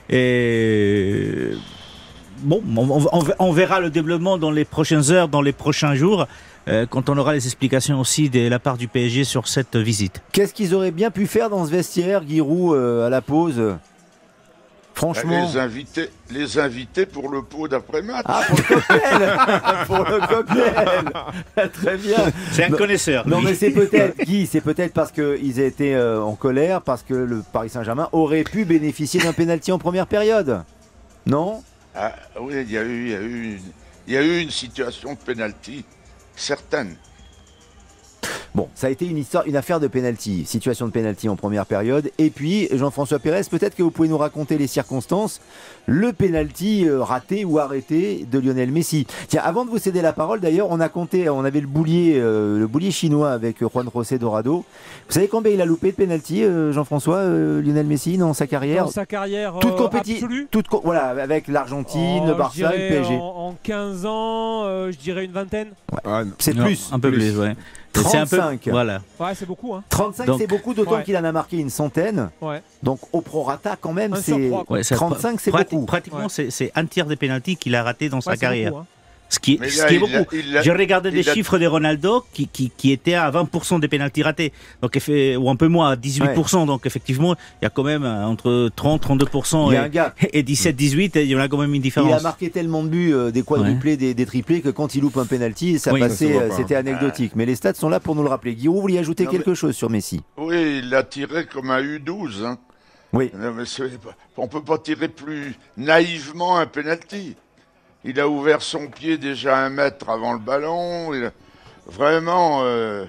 Et bon, on, on, on verra le développement dans les prochaines heures, dans les prochains jours, euh, quand on aura les explications aussi de la part du P S G sur cette visite. Qu'est-ce qu'ils auraient bien pu faire dans ce vestiaire, Giroud, euh, à la pause? Franchement. Les invités, les invités pour le pot d'après-match. Ah, pour le cocktail. Pour le cocktail. Très bien. C'est un non, connaisseur. Non, lui. Mais c'est peut-être, Guy, c'est peut-être parce qu'ils étaient euh, en colère, parce que le Paris Saint-Germain aurait pu bénéficier d'un pénalty en première période. Non? Ah, oui, il y a eu, il y a eu, il y a eu une situation de pénalty certaine. Bon, ça a été une histoire, une affaire de pénalty, situation de pénalty en première période. Et puis, Jean-François Pérez, peut-être que vous pouvez nous raconter les circonstances, le pénalty euh, raté ou arrêté de Lionel Messi. Tiens, avant de vous céder la parole, d'ailleurs, on a compté, on avait le boulier, euh, le boulier chinois avec Juan José Dorado. Vous savez combien il a loupé de pénalty, euh, Jean-François, euh, Lionel Messi, dans sa carrière? Dans sa carrière toute euh, compéti- absolue toute co- voilà, avec l'Argentine, Oh, le je Barça, le dirais P S G. En, en quinze ans, euh, je dirais une vingtaine. Ouais. Ah, non. C'est Non, plus. un peu plus, ouais. C'est un peu, trente-cinq. voilà. Ouais, c'est beaucoup. Hein. trente-cinq, Donc- c'est beaucoup, d'autant Ouais. qu'il en a marqué une centaine. Ouais. Donc, au prorata, quand même, Un sur c'est trois, quoi. Ouais, ça- trente-cinq, c'est prati- beaucoup. Pratiquement, Ouais. c'est, c'est un tiers des pénaltys qu'il a raté dans Ouais, sa c'est carrière. beaucoup, hein. Ce qui, Mais ce là, qui est il a- beaucoup. il a- J'ai regardé des il a- chiffres de Ronaldo qui, qui, qui étaient à vingt pour cent des pénaltys ratés. Donc, effe- ou un peu moins, à dix-huit pour cent. Donc, effectivement, il y a quand même euh, entre trente et trente-deux pour cent Il y a et, un gars. et dix-sept dix-huit, il y en a quand même une Il différence. a marqué tellement de buts, euh, des quadruplés, des, des triplés, que quand il loupe un penalty, ça Oui. passait, Ça se voit euh, pas. c'était anecdotique. Mais les stats sont là pour nous le rappeler. Guillaume, vous vouliez ajouter Non, quelque mais- chose sur Messi? Oui, il l'a tiré comme un U douze. Hein. Oui. Non, mais c'est pas- on peut pas tirer plus naïvement un penalty. Il a ouvert son pied déjà un mètre avant le ballon. Il a- Vraiment, euh,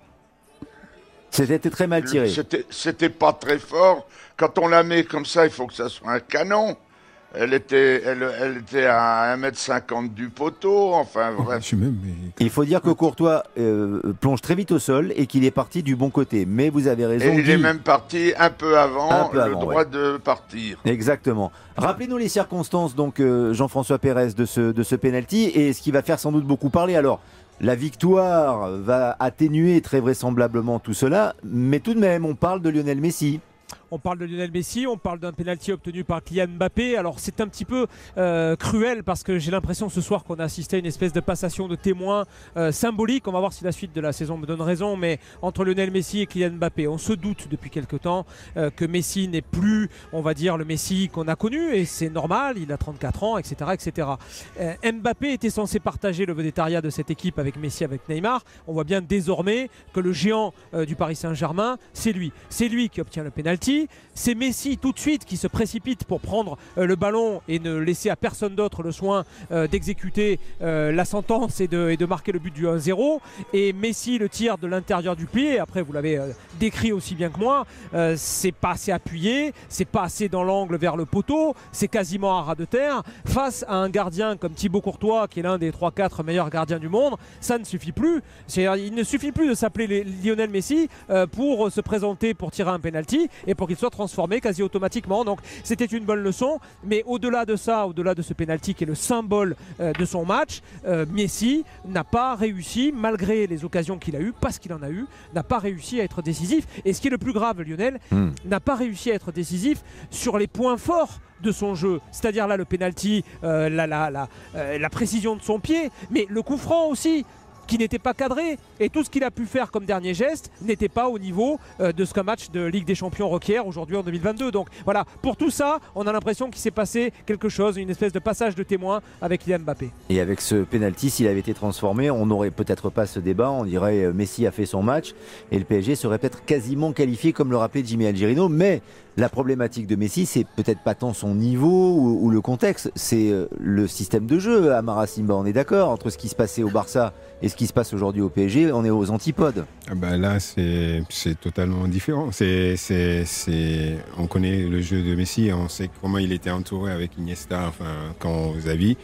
C'était très mal tiré. c'était, c'était pas très fort. Quand on la met comme ça, il faut que ça soit un canon. Elle était, elle, elle était à un mètre cinquante du poteau. Enfin, Oh, bref. je suis même. mais- Il faut dire que Courtois euh, plonge très vite au sol et qu'il est parti du bon côté. Mais vous avez raison. Et il Guy. est même parti un peu avant Un peu le avant, droit ouais. de partir. Exactement. Rappelez-nous les circonstances, donc, euh, Jean-François Pérez, de ce, de ce penalty et ce qui va faire sans doute beaucoup parler. Alors, la victoire va atténuer très vraisemblablement tout cela, mais tout de même, on parle de Lionel Messi. On parle de Lionel Messi, on parle d'un pénalty obtenu par Kylian Mbappé. Alors c'est un petit peu euh, cruel parce que j'ai l'impression ce soir qu'on a assisté à une espèce de passation de témoins euh, symbolique. On va voir si la suite de la saison me donne raison, mais entre Lionel Messi et Kylian Mbappé, on se doute depuis quelque temps euh, que Messi n'est plus, on va dire, le Messi qu'on a connu et c'est normal, il a trente-quatre ans, et cetera et cetera. Euh, Mbappé était censé partager le vedettariat de cette équipe avec Messi, avec Neymar. On voit bien désormais que le géant euh, du Paris Saint-Germain, c'est lui. C'est lui qui obtient le pénalty. C'est Messi tout de suite qui se précipite pour prendre euh, le ballon et ne laisser à personne d'autre le soin euh, d'exécuter euh, la sentence et de, et de marquer le but du un zéro. Et Messi le tire de l'intérieur du pied. Après, vous l'avez euh, décrit aussi bien que moi. Euh, c'est pas assez appuyé, c'est pas assez dans l'angle vers le poteau, c'est quasiment à ras de terre. Face à un gardien comme Thibaut Courtois, qui est l'un des trois quatre meilleurs gardiens du monde, ça ne suffit plus. C'est-à-dire, il ne suffit plus de s'appeler les- Lionel Messi euh, pour se présenter pour tirer un penalty et pour qu'il soit transformé quasi automatiquement. Donc c'était une bonne leçon, mais au-delà de ça, au-delà de ce penalty qui est le symbole euh, de son match, euh, Messi n'a pas réussi, malgré les occasions qu'il a eues, parce qu'il en a eu, n'a pas réussi à être décisif. Et ce qui est le plus grave, Lionel, Hmm. n'a pas réussi à être décisif sur les points forts de son jeu, c'est-à-dire là le penalty, euh, la, la, la, euh, la précision de son pied, mais le coup franc aussi, qui n'était pas cadré, et tout ce qu'il a pu faire comme dernier geste n'était pas au niveau euh, de ce qu'un match de Ligue des Champions requiert aujourd'hui en deux mille vingt-deux. Donc voilà, pour tout ça, on a l'impression qu'il s'est passé quelque chose, une espèce de passage de témoin avec Kylian Mbappé. Et avec ce penalty, s'il avait été transformé, on n'aurait peut-être pas ce débat. On dirait euh, Messi a fait son match et le P S G serait peut-être quasiment qualifié, comme le rappelait Jimmy Algerino. Mais la problématique de Messi, c'est peut-être pas tant son niveau ou, ou le contexte, c'est euh, le système de jeu. Amara Simba, on est d'accord, entre ce qui se passait au Barça et ce qui se passe aujourd'hui au P S G, on est aux antipodes. Ah bah là, c'est c'est totalement différent. C'est, c'est, c'est, on connaît le jeu de Messi, on sait comment il était entouré avec Iniesta, enfin, quand Xavi.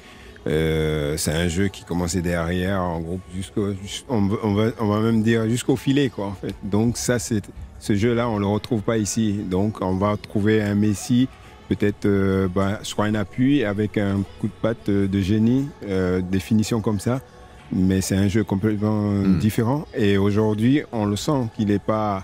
Euh, c'est un jeu qui commençait derrière, en groupe, jusqu'au, jus- on, va- on, va, on va même dire jusqu'au filet, quoi, en fait. Donc ça, c'est, ce jeu-là, on le retrouve pas ici. Donc on va trouver un Messi, peut-être euh, bah, soit un appui avec un coup de patte euh, de génie, euh, définition comme ça. Mais c'est un jeu complètement Mm. différent. Et aujourd'hui, on le sent qu'il n'est pas,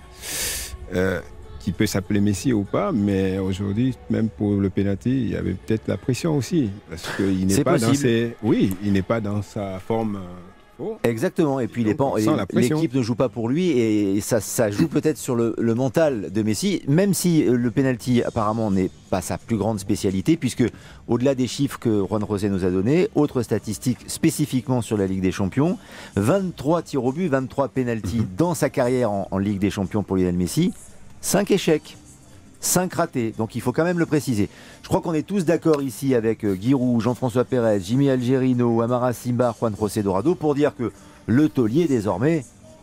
euh, qu'il peut s'appeler Messi ou pas. Mais aujourd'hui, même pour le penalty, il y avait peut-être la pression aussi, parce qu'il n'est C'est pas dans possible. ses, oui, il n'est pas dans sa forme. euh, oh. Exactement, et puis il est Donc, pas- on sent la pression. l'équipe ne joue pas pour lui et ça, ça joue peut-être sur le, le mental de Messi, même si euh, le penalty apparemment n'est pas sa plus grande spécialité, puisque au-delà des chiffres que Juan José nous a donnés, autre statistique spécifiquement sur la Ligue des Champions, vingt-trois tirs au but, vingt-trois penalties dans sa carrière en, en Ligue des Champions pour Lionel Messi, cinq échecs. cinq ratés, donc il faut quand même le préciser. Je crois qu'on est tous d'accord ici avec euh, Giroud, Jean-François Pérez, Jimmy Algerino, Amara Simba, Juan José Dorado pour dire que le taulier désormais,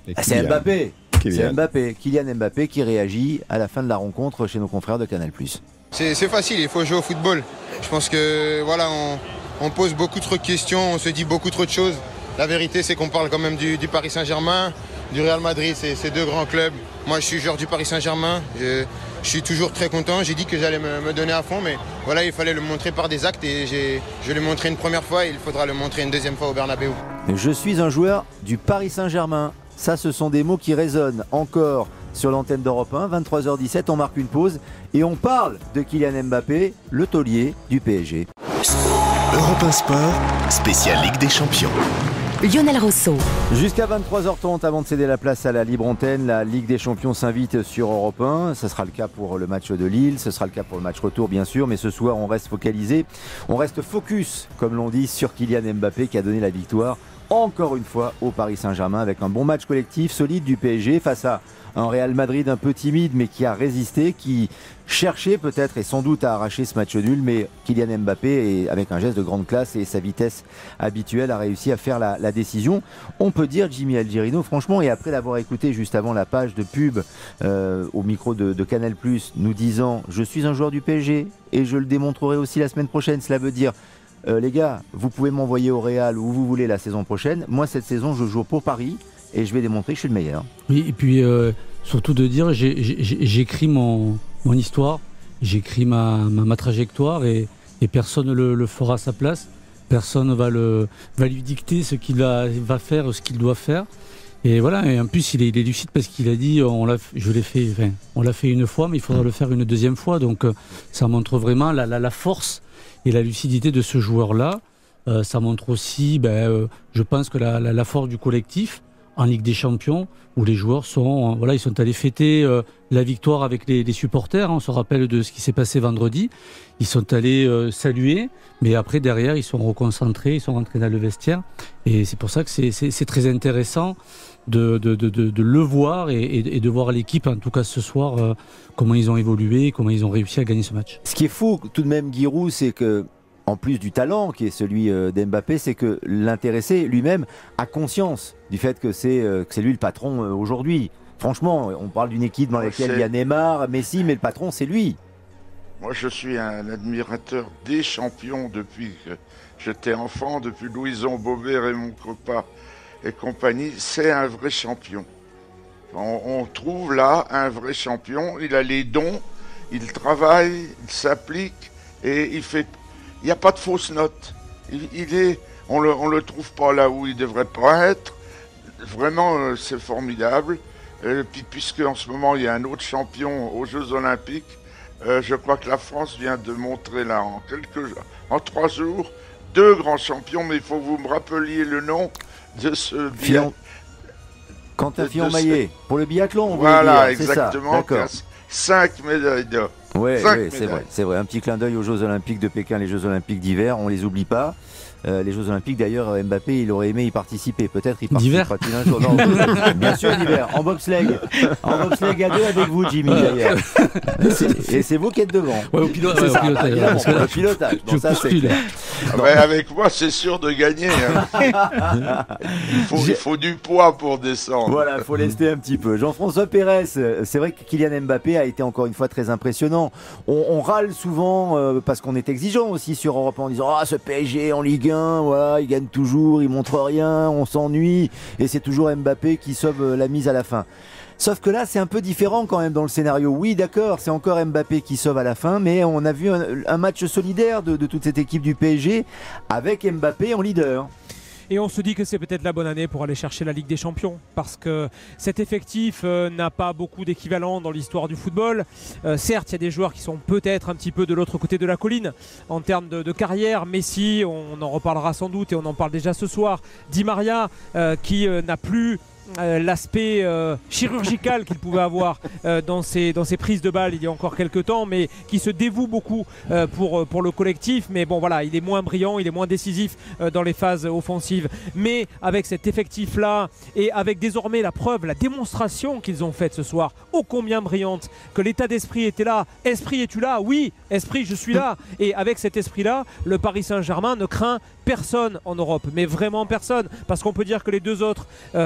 C'est Mbappé. Kylian. C'est Mbappé. Kylian Mbappé qui réagit à la fin de la rencontre chez nos confrères de Canal plus. C'est facile, il faut jouer au football. Je pense que voilà, on, on pose beaucoup trop de questions, on se dit beaucoup trop de choses. La vérité, c'est qu'on parle quand même du, du Paris Saint-Germain, du Real Madrid, c'est deux grands clubs. Moi, je suis joueur du Paris Saint-Germain. Je, je suis toujours très content. J'ai dit que j'allais me, me donner à fond, mais voilà, il fallait le montrer par des actes et je l'ai montré une première fois et il faudra le montrer une deuxième fois au Bernabéu. Je suis un joueur du Paris Saint-Germain. Ça, ce sont des mots qui résonnent encore sur l'antenne d'Europe un. vingt-trois heures dix-sept, on marque une pause et on parle de Kylian Mbappé, le taulier du P S G. Europe un Sport, spécial Ligue des Champions. Lionel Rousseau. Jusqu'à vingt-trois heures trente, avant de céder la place à la libre antenne, la Ligue des Champions s'invite sur Europe un. Ce sera le cas pour le match de Lille, ce sera le cas pour le match retour bien sûr, mais ce soir on reste focalisé, on reste focus, comme l'on dit, sur Kylian Mbappé qui a donné la victoire encore une fois au Paris Saint-Germain avec un bon match collectif solide du P S G face à un Real Madrid un peu timide mais qui a résisté, qui cherchait peut-être et sans doute à arracher ce match nul, mais Kylian Mbappé, avec un geste de grande classe et sa vitesse habituelle, a réussi à faire la, la décision. On peut dire, Jimmy Algerino, franchement, et après l'avoir écouté juste avant la page de pub euh, au micro de, de Canal plus, nous disant « Je suis un joueur du P S G et je le démontrerai aussi la semaine prochaine », cela veut dire Euh, les gars, vous pouvez m'envoyer au Real où vous voulez la saison prochaine. Moi, cette saison, je joue pour Paris et je vais démontrer que je suis le meilleur. Oui, et puis euh, surtout de dire, j'écris mon, mon histoire, j'écris ma, ma, ma trajectoire et, et personne ne le, le fera à sa place. Personne ne va, le, va lui dicter ce qu'il va, va faire, ce qu'il doit faire. Et voilà, et en plus, il est, il est lucide parce qu'il a dit, on l'a, je l'ai fait, enfin, on l'a fait une fois, mais il faudra le faire une deuxième fois. Donc, euh, ça montre vraiment la, la, la force et la lucidité de ce joueur-là. Euh, ça montre aussi, ben, euh, je pense que la, la, la force du collectif en Ligue des Champions, où les joueurs sont, euh, voilà, ils sont allés fêter euh, la victoire avec les, les supporters. Hein, on se rappelle de ce qui s'est passé vendredi. Ils sont allés euh, saluer, mais après, derrière, ils sont reconcentrés, ils sont rentrés dans le vestiaire. Et c'est pour ça que c'est, c'est, c'est très intéressant de, de, de, de, de le voir et, et, et de voir l'équipe, en tout cas ce soir, euh, comment ils ont évolué, comment ils ont réussi à gagner ce match. Ce qui est fou, tout de même, Giroud, c'est que, en plus du talent qui est celui d'Mbappé, c'est que l'intéressé lui-même a conscience du fait que c'est, euh, que c'est lui le patron euh, aujourd'hui. Franchement, on parle d'une équipe dans laquelle il y a Neymar, Messi, mais le patron, c'est lui. Moi, je suis un admirateur des champions depuis que j'étais enfant, depuis Louison Bobet, Raymond Kopa et compagnie. C'est un vrai champion. On, on trouve là un vrai champion. Il a les dons, il travaille, il s'applique et il fait. Il n'y a pas de fausses notes. Il, il est, on le, on le trouve pas là où il devrait pas être. Vraiment, euh, c'est formidable. Et puis, puisque en ce moment il y a un autre champion aux Jeux Olympiques, euh, je crois que la France vient de montrer là en quelques jours, en trois jours, deux grands champions. Mais il faut que vous me rappeliez le nom de ce biathlon. Quentin Fillon-Maillet pour le biathlon. Voilà, dire, exactement. Cinq médailles d'or. Oui, ouais, c'est vrai, c'est vrai. Un petit clin d'œil aux Jeux Olympiques de Pékin, les Jeux Olympiques d'hiver, on les oublie pas. Euh, les Jeux Olympiques, d'ailleurs, Mbappé, il aurait aimé y participer. Peut-être il participera-t-il un jour. Non, bien sûr, d'hiver. En bobsleigh. En bobsleigh à deux avec vous, Jimmy, d'ailleurs. Et c'est vous qui êtes devant. Ouais, au, pilot, ouais, ça, au pilotage. Bah, parce que là, au pilotage. Bon, ça, c'est clair. Ouais, avec moi, c'est sûr de gagner. Hein. il, faut, il faut du poids pour descendre. Voilà, il faut lester un petit peu. Jean-François Pérez, c'est vrai que Kylian Mbappé a été encore une fois très impressionnant. On, on râle souvent euh, parce qu'on est exigeant aussi sur Europe en disant « Ah, ce P S G en Ligue un, voilà, il gagne toujours, il montre rien, on s'ennuie. » Et c'est toujours Mbappé qui sauve la mise à la fin. Sauf que là, c'est un peu différent quand même dans le scénario. Oui, d'accord, c'est encore Mbappé qui sauve à la fin, mais on a vu un, un match solidaire de, de toute cette équipe du P S G avec Mbappé en leader. Et on se dit que c'est peut-être la bonne année pour aller chercher la Ligue des Champions, parce que cet effectif euh, n'a pas beaucoup d'équivalent dans l'histoire du football. Euh, certes, il y a des joueurs qui sont peut-être un petit peu de l'autre côté de la colline en termes de, de carrière. Messi, on en reparlera sans doute et on en parle déjà ce soir. Di Maria, euh, qui euh, n'a plus Euh, l'aspect euh, chirurgical qu'il pouvait avoir euh, dans, ses, dans ses prises de balles il y a encore quelques temps, mais qui se dévoue beaucoup euh, pour, pour le collectif. Mais bon, voilà, il est moins brillant, il est moins décisif euh, dans les phases offensives. Mais avec cet effectif-là et avec désormais la preuve, la démonstration qu'ils ont faite ce soir, ô combien brillante, que l'état d'esprit était là. Esprit, es-tu là? Oui, esprit, je suis là. Et avec cet esprit-là, le Paris Saint-Germain ne craint personne en Europe, mais vraiment personne, parce qu'on peut dire que les deux autres, euh, les trois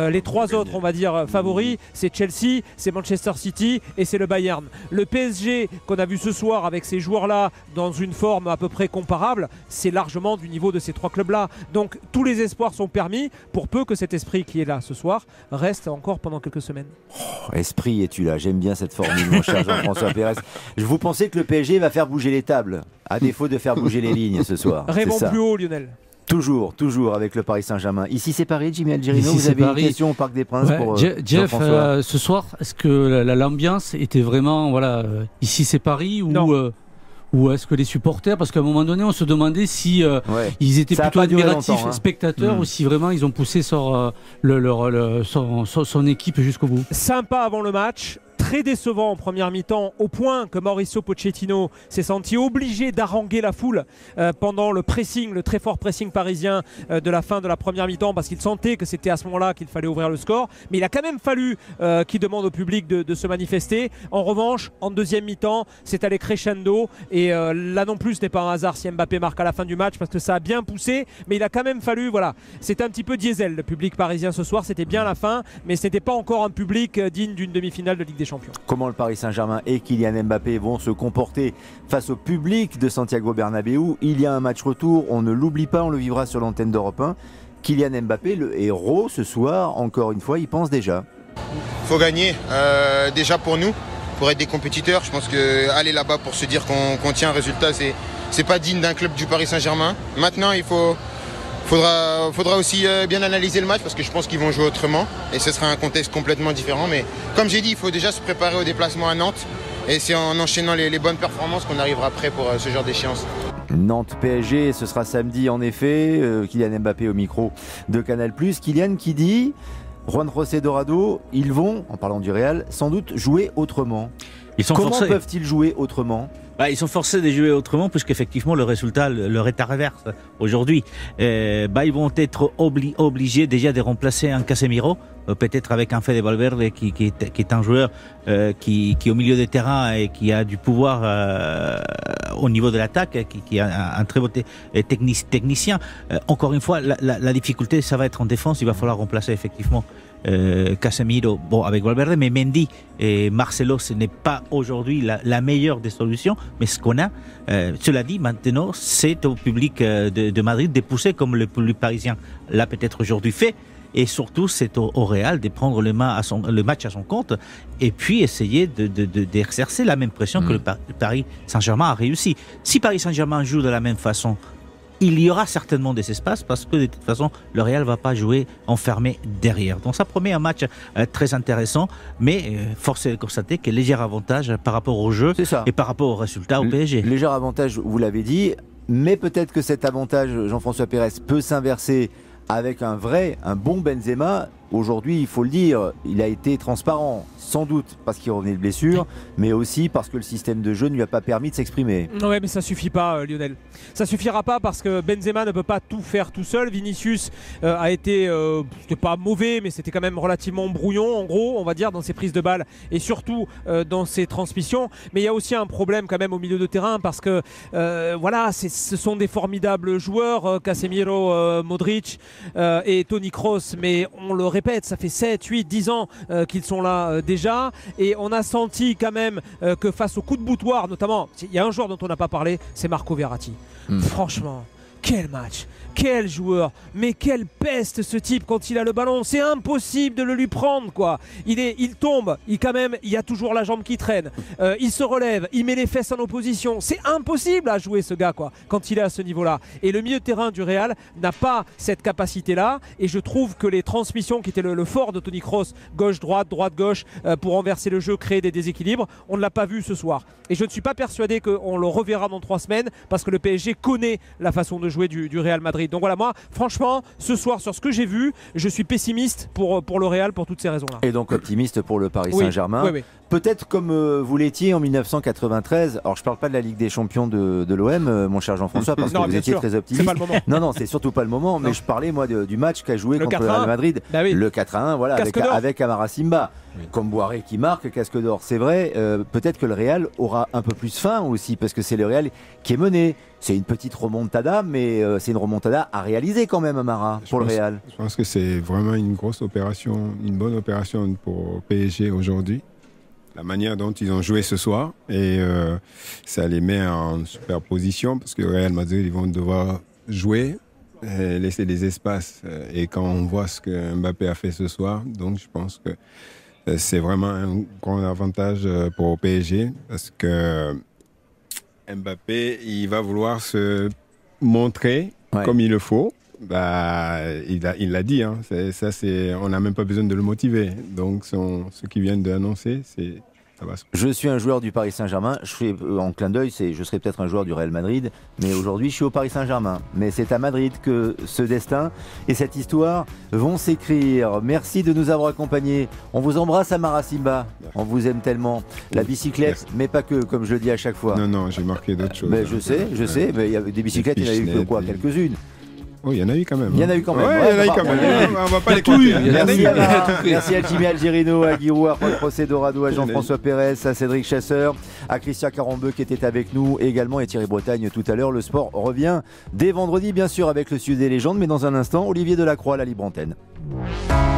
trois autres, on va dire, favoris. C'est Chelsea, c'est Manchester City et c'est le Bayern. Le P S G qu'on a vu ce soir avec ces joueurs-là dans une forme à peu près comparable, c'est largement du niveau de ces trois clubs-là. Donc tous les espoirs sont permis pour peu que cet esprit qui est là ce soir reste encore pendant quelques semaines. Oh, esprit, es-tu là? J'aime bien cette formule, mon cher Jean-François Pérez. Vous pensez que le P S G va faire bouger les tables, à défaut de faire bouger les lignes ce soir? Rêvons plus haut, Lionel. Toujours, toujours avec le Paris Saint-Germain. Ici c'est Paris, Jimmy Algerino, vous avez Paris. une question au Parc des Princes ouais, pour euh, Jeff, euh, ce soir, est-ce que l'ambiance était vraiment, voilà, euh, ici c'est Paris ou, euh, ou est-ce que les supporters, parce qu'à un moment donné on se demandait si euh, ouais. ils étaient ça plutôt admiratifs, hein. spectateurs, mmh. ou si vraiment ils ont poussé sur, euh, le, le, le, son, son, son équipe jusqu'au bout. Sympa avant le match. Très décevant en première mi-temps, au point que Mauricio Pochettino s'est senti obligé d'haranguer la foule euh, pendant le pressing, le très fort pressing parisien euh, de la fin de la première mi-temps, parce qu'il sentait que c'était à ce moment-là qu'il fallait ouvrir le score. Mais il a quand même fallu euh, qu'il demande au public de, de se manifester. En revanche, en deuxième mi-temps, c'est allé crescendo. Et euh, là non plus, ce n'est pas un hasard si Mbappé marque à la fin du match, parce que ça a bien poussé. Mais il a quand même fallu, voilà, c'était un petit peu diesel le public parisien ce soir. C'était bien la fin, mais ce n'était pas encore un public digne d'une demi-finale de Ligue des Champions. Comment le Paris Saint-Germain et Kylian Mbappé vont se comporter face au public de Santiago Bernabéu? Il y a un match retour, on ne l'oublie pas, on le vivra sur l'antenne d'Europe un. Kylian Mbappé, le héros ce soir, encore une fois, il pense déjà. Il faut gagner, euh, déjà pour nous, pour être des compétiteurs. Je pense qu'aller là-bas pour se dire qu'on qu'on tient un résultat, c'est c'est pas digne d'un club du Paris Saint-Germain. Maintenant, il faut... Faudra, faudra aussi euh, bien analyser le match parce que je pense qu'ils vont jouer autrement et ce sera un contexte complètement différent. Mais comme j'ai dit, il faut déjà se préparer au déplacement à Nantes et c'est en enchaînant les, les bonnes performances qu'on arrivera prêt pour euh, ce genre d'échéance. Nantes P S G, ce sera samedi en effet. Euh, Kylian Mbappé au micro de Canal plus. Kylian qui dit, Juan José Dorado, ils vont, en parlant du Real, sans doute jouer autrement. Ils sont Comment forcés. peuvent-ils jouer autrement? Bah, ils sont forcés de jouer autrement puisqu'effectivement le résultat leur est à reverse aujourd'hui. Euh, bah, ils vont être obli obligés déjà de remplacer un Casemiro, euh, peut-être avec un Fede Valverde qui, qui, est, qui est un joueur euh, qui, qui est au milieu des terrains et qui a du pouvoir euh, au niveau de l'attaque, qui, qui a un, un très beau technic technicien. Euh, encore une fois, la, la, la difficulté, ça va être en défense. Il va falloir remplacer effectivement Euh, Casemiro, bon, avec Valverde, mais Mendy et Marcelo, ce n'est pas aujourd'hui la, la meilleure des solutions, mais ce qu'on a, euh, cela dit, maintenant, c'est au public euh, de, de Madrid de pousser comme le public parisien l'a peut-être aujourd'hui fait, et surtout, c'est au, au Real de prendre le, main à son, le match à son compte, et puis essayer de, de, de, d'exercer la même pression mmh. que le, le Paris Saint-Germain a réussi. Si Paris Saint-Germain joue de la même façon, il y aura certainement des espaces parce que de toute façon, le Real ne va pas jouer enfermé derrière. Donc ça promet un match euh, très intéressant, mais euh, force est de constater qu'il y a léger avantage par rapport au jeu et par rapport au résultat au P S G. Léger avantage, vous l'avez dit, mais peut-être que cet avantage, Jean-François Pérez, peut s'inverser avec un vrai, un bon Benzema. Aujourd'hui, il faut le dire, il a été transparent, sans doute parce qu'il revenait de blessure, mais aussi parce que le système de jeu ne lui a pas permis de s'exprimer. Ouais, mais ça suffit pas, euh, Lionel. Ça suffira pas parce que Benzema ne peut pas tout faire tout seul. Vinicius euh, a été, euh, c'était pas mauvais, mais c'était quand même relativement brouillon, en gros, on va dire, dans ses prises de balles et surtout euh, dans ses transmissions. Mais il y a aussi un problème quand même au milieu de terrain parce que, euh, voilà, ce sont des formidables joueurs, euh, Casemiro, euh, Modric euh, et Toni Kroos, mais on le répète, ça fait sept, huit, dix ans euh, qu'ils sont là euh, déjà et on a senti quand même euh, que face au coup de boutoir, notamment, il y a un joueur dont on n'a pas parlé, c'est Marco Verratti. Mmh. Franchement, quel match, quel joueur, mais quelle peste ce type quand il a le ballon, c'est impossible de le lui prendre quoi. Il, est, il tombe, il quand même, il y a toujours la jambe qui traîne, euh, il se relève, il met les fesses en opposition, c'est impossible à jouer ce gars quoi quand il est à ce niveau-là. Et le milieu de terrain du Real n'a pas cette capacité-là et je trouve que les transmissions qui étaient le, le fort de Toni Kroos, gauche-droite, droite-gauche, euh, pour renverser le jeu, créer des déséquilibres, on ne l'a pas vu ce soir. Et je ne suis pas persuadé qu'on le reverra dans trois semaines parce que le P S G connaît la façon de jouer du, du Real Madrid. Donc voilà, moi, franchement, ce soir, sur ce que j'ai vu, je suis pessimiste pour, pour le Real pour toutes ces raisons-là. Et donc optimiste pour le Paris oui, Saint-Germain. oui, oui. peut-être comme euh, vous l'étiez en mille neuf cent quatre-vingt-treize. Alors je parle pas de la Ligue des Champions de, de l'O M, euh, mon cher Jean-François, parce Non, que vous bien étiez sûr. très C'est optimiste. pas le moment. Non, non, c'est surtout pas le moment. Mais je parlais moi de- du match qu'a joué Le contre le quatre à un. Real Madrid, Bah oui. le quatre à un, voilà, Casque avec, d'or. avec Amara Simba. Comme Boiré qui marque, casque d'or, c'est vrai. euh, peut-être que le Real aura un peu plus faim aussi, parce que c'est le Real qui est mené. C'est une petite remontada, mais euh, c'est une remontada à réaliser quand même, Amara, pour Je le pense- Real. Je pense que c'est vraiment une grosse opération, une bonne opération pour P S G aujourd'hui. La manière dont ils ont joué ce soir, et euh, ça les met en super position, parce que le Real Madrid, ils vont devoir jouer, et laisser des espaces. Et quand on voit ce que Mbappé a fait ce soir, donc je pense que euh, c'est vraiment un grand avantage euh, pour P S G, parce que Mbappé, il va vouloir se montrer Ouais. comme il le faut. Bah, il l'a il l'a dit, hein. C'est- ça, c'est, on n'a même pas besoin de le motiver. Donc, son, ce qu'il vient d'annoncer, c'est, ça va se Je suis un joueur du Paris Saint-Germain. Je fais euh, en clin d'œil, c'est, je serais peut-être un joueur du Real Madrid, mais aujourd'hui, je suis au Paris Saint-Germain. Mais c'est à Madrid que ce destin et cette histoire vont s'écrire. Merci de nous avoir accompagnés. On vous embrasse, Amara Simba. On vous aime tellement. La bicyclette, mais pas que, comme je le dis à chaque fois. Non, non, j'ai marqué d'autres choses. Mais je sais, je sais, mais il y a des bicyclettes, il y en a eu que quoi, quelques-unes. Oh, il y en a eu quand même. Il y en a eu quand même. Ouais, Ouais, il y en a eu bah, quand même. ouais. On va pas les Il y a tout eu. compter. Il y en a Merci eu. à, Il y en a Lara, tout eu. merci à Jimmy Algerino, à Giroud, à Juan José Dorado, à Jean-François Pérez, à Cédric Chasseur, à Christian Carambeu qui était avec nous également et Thierry Bretagne tout à l'heure. Le sport revient dès vendredi, bien sûr, avec le Sud des légendes, mais dans un instant, Olivier Delacroix à la libre antenne.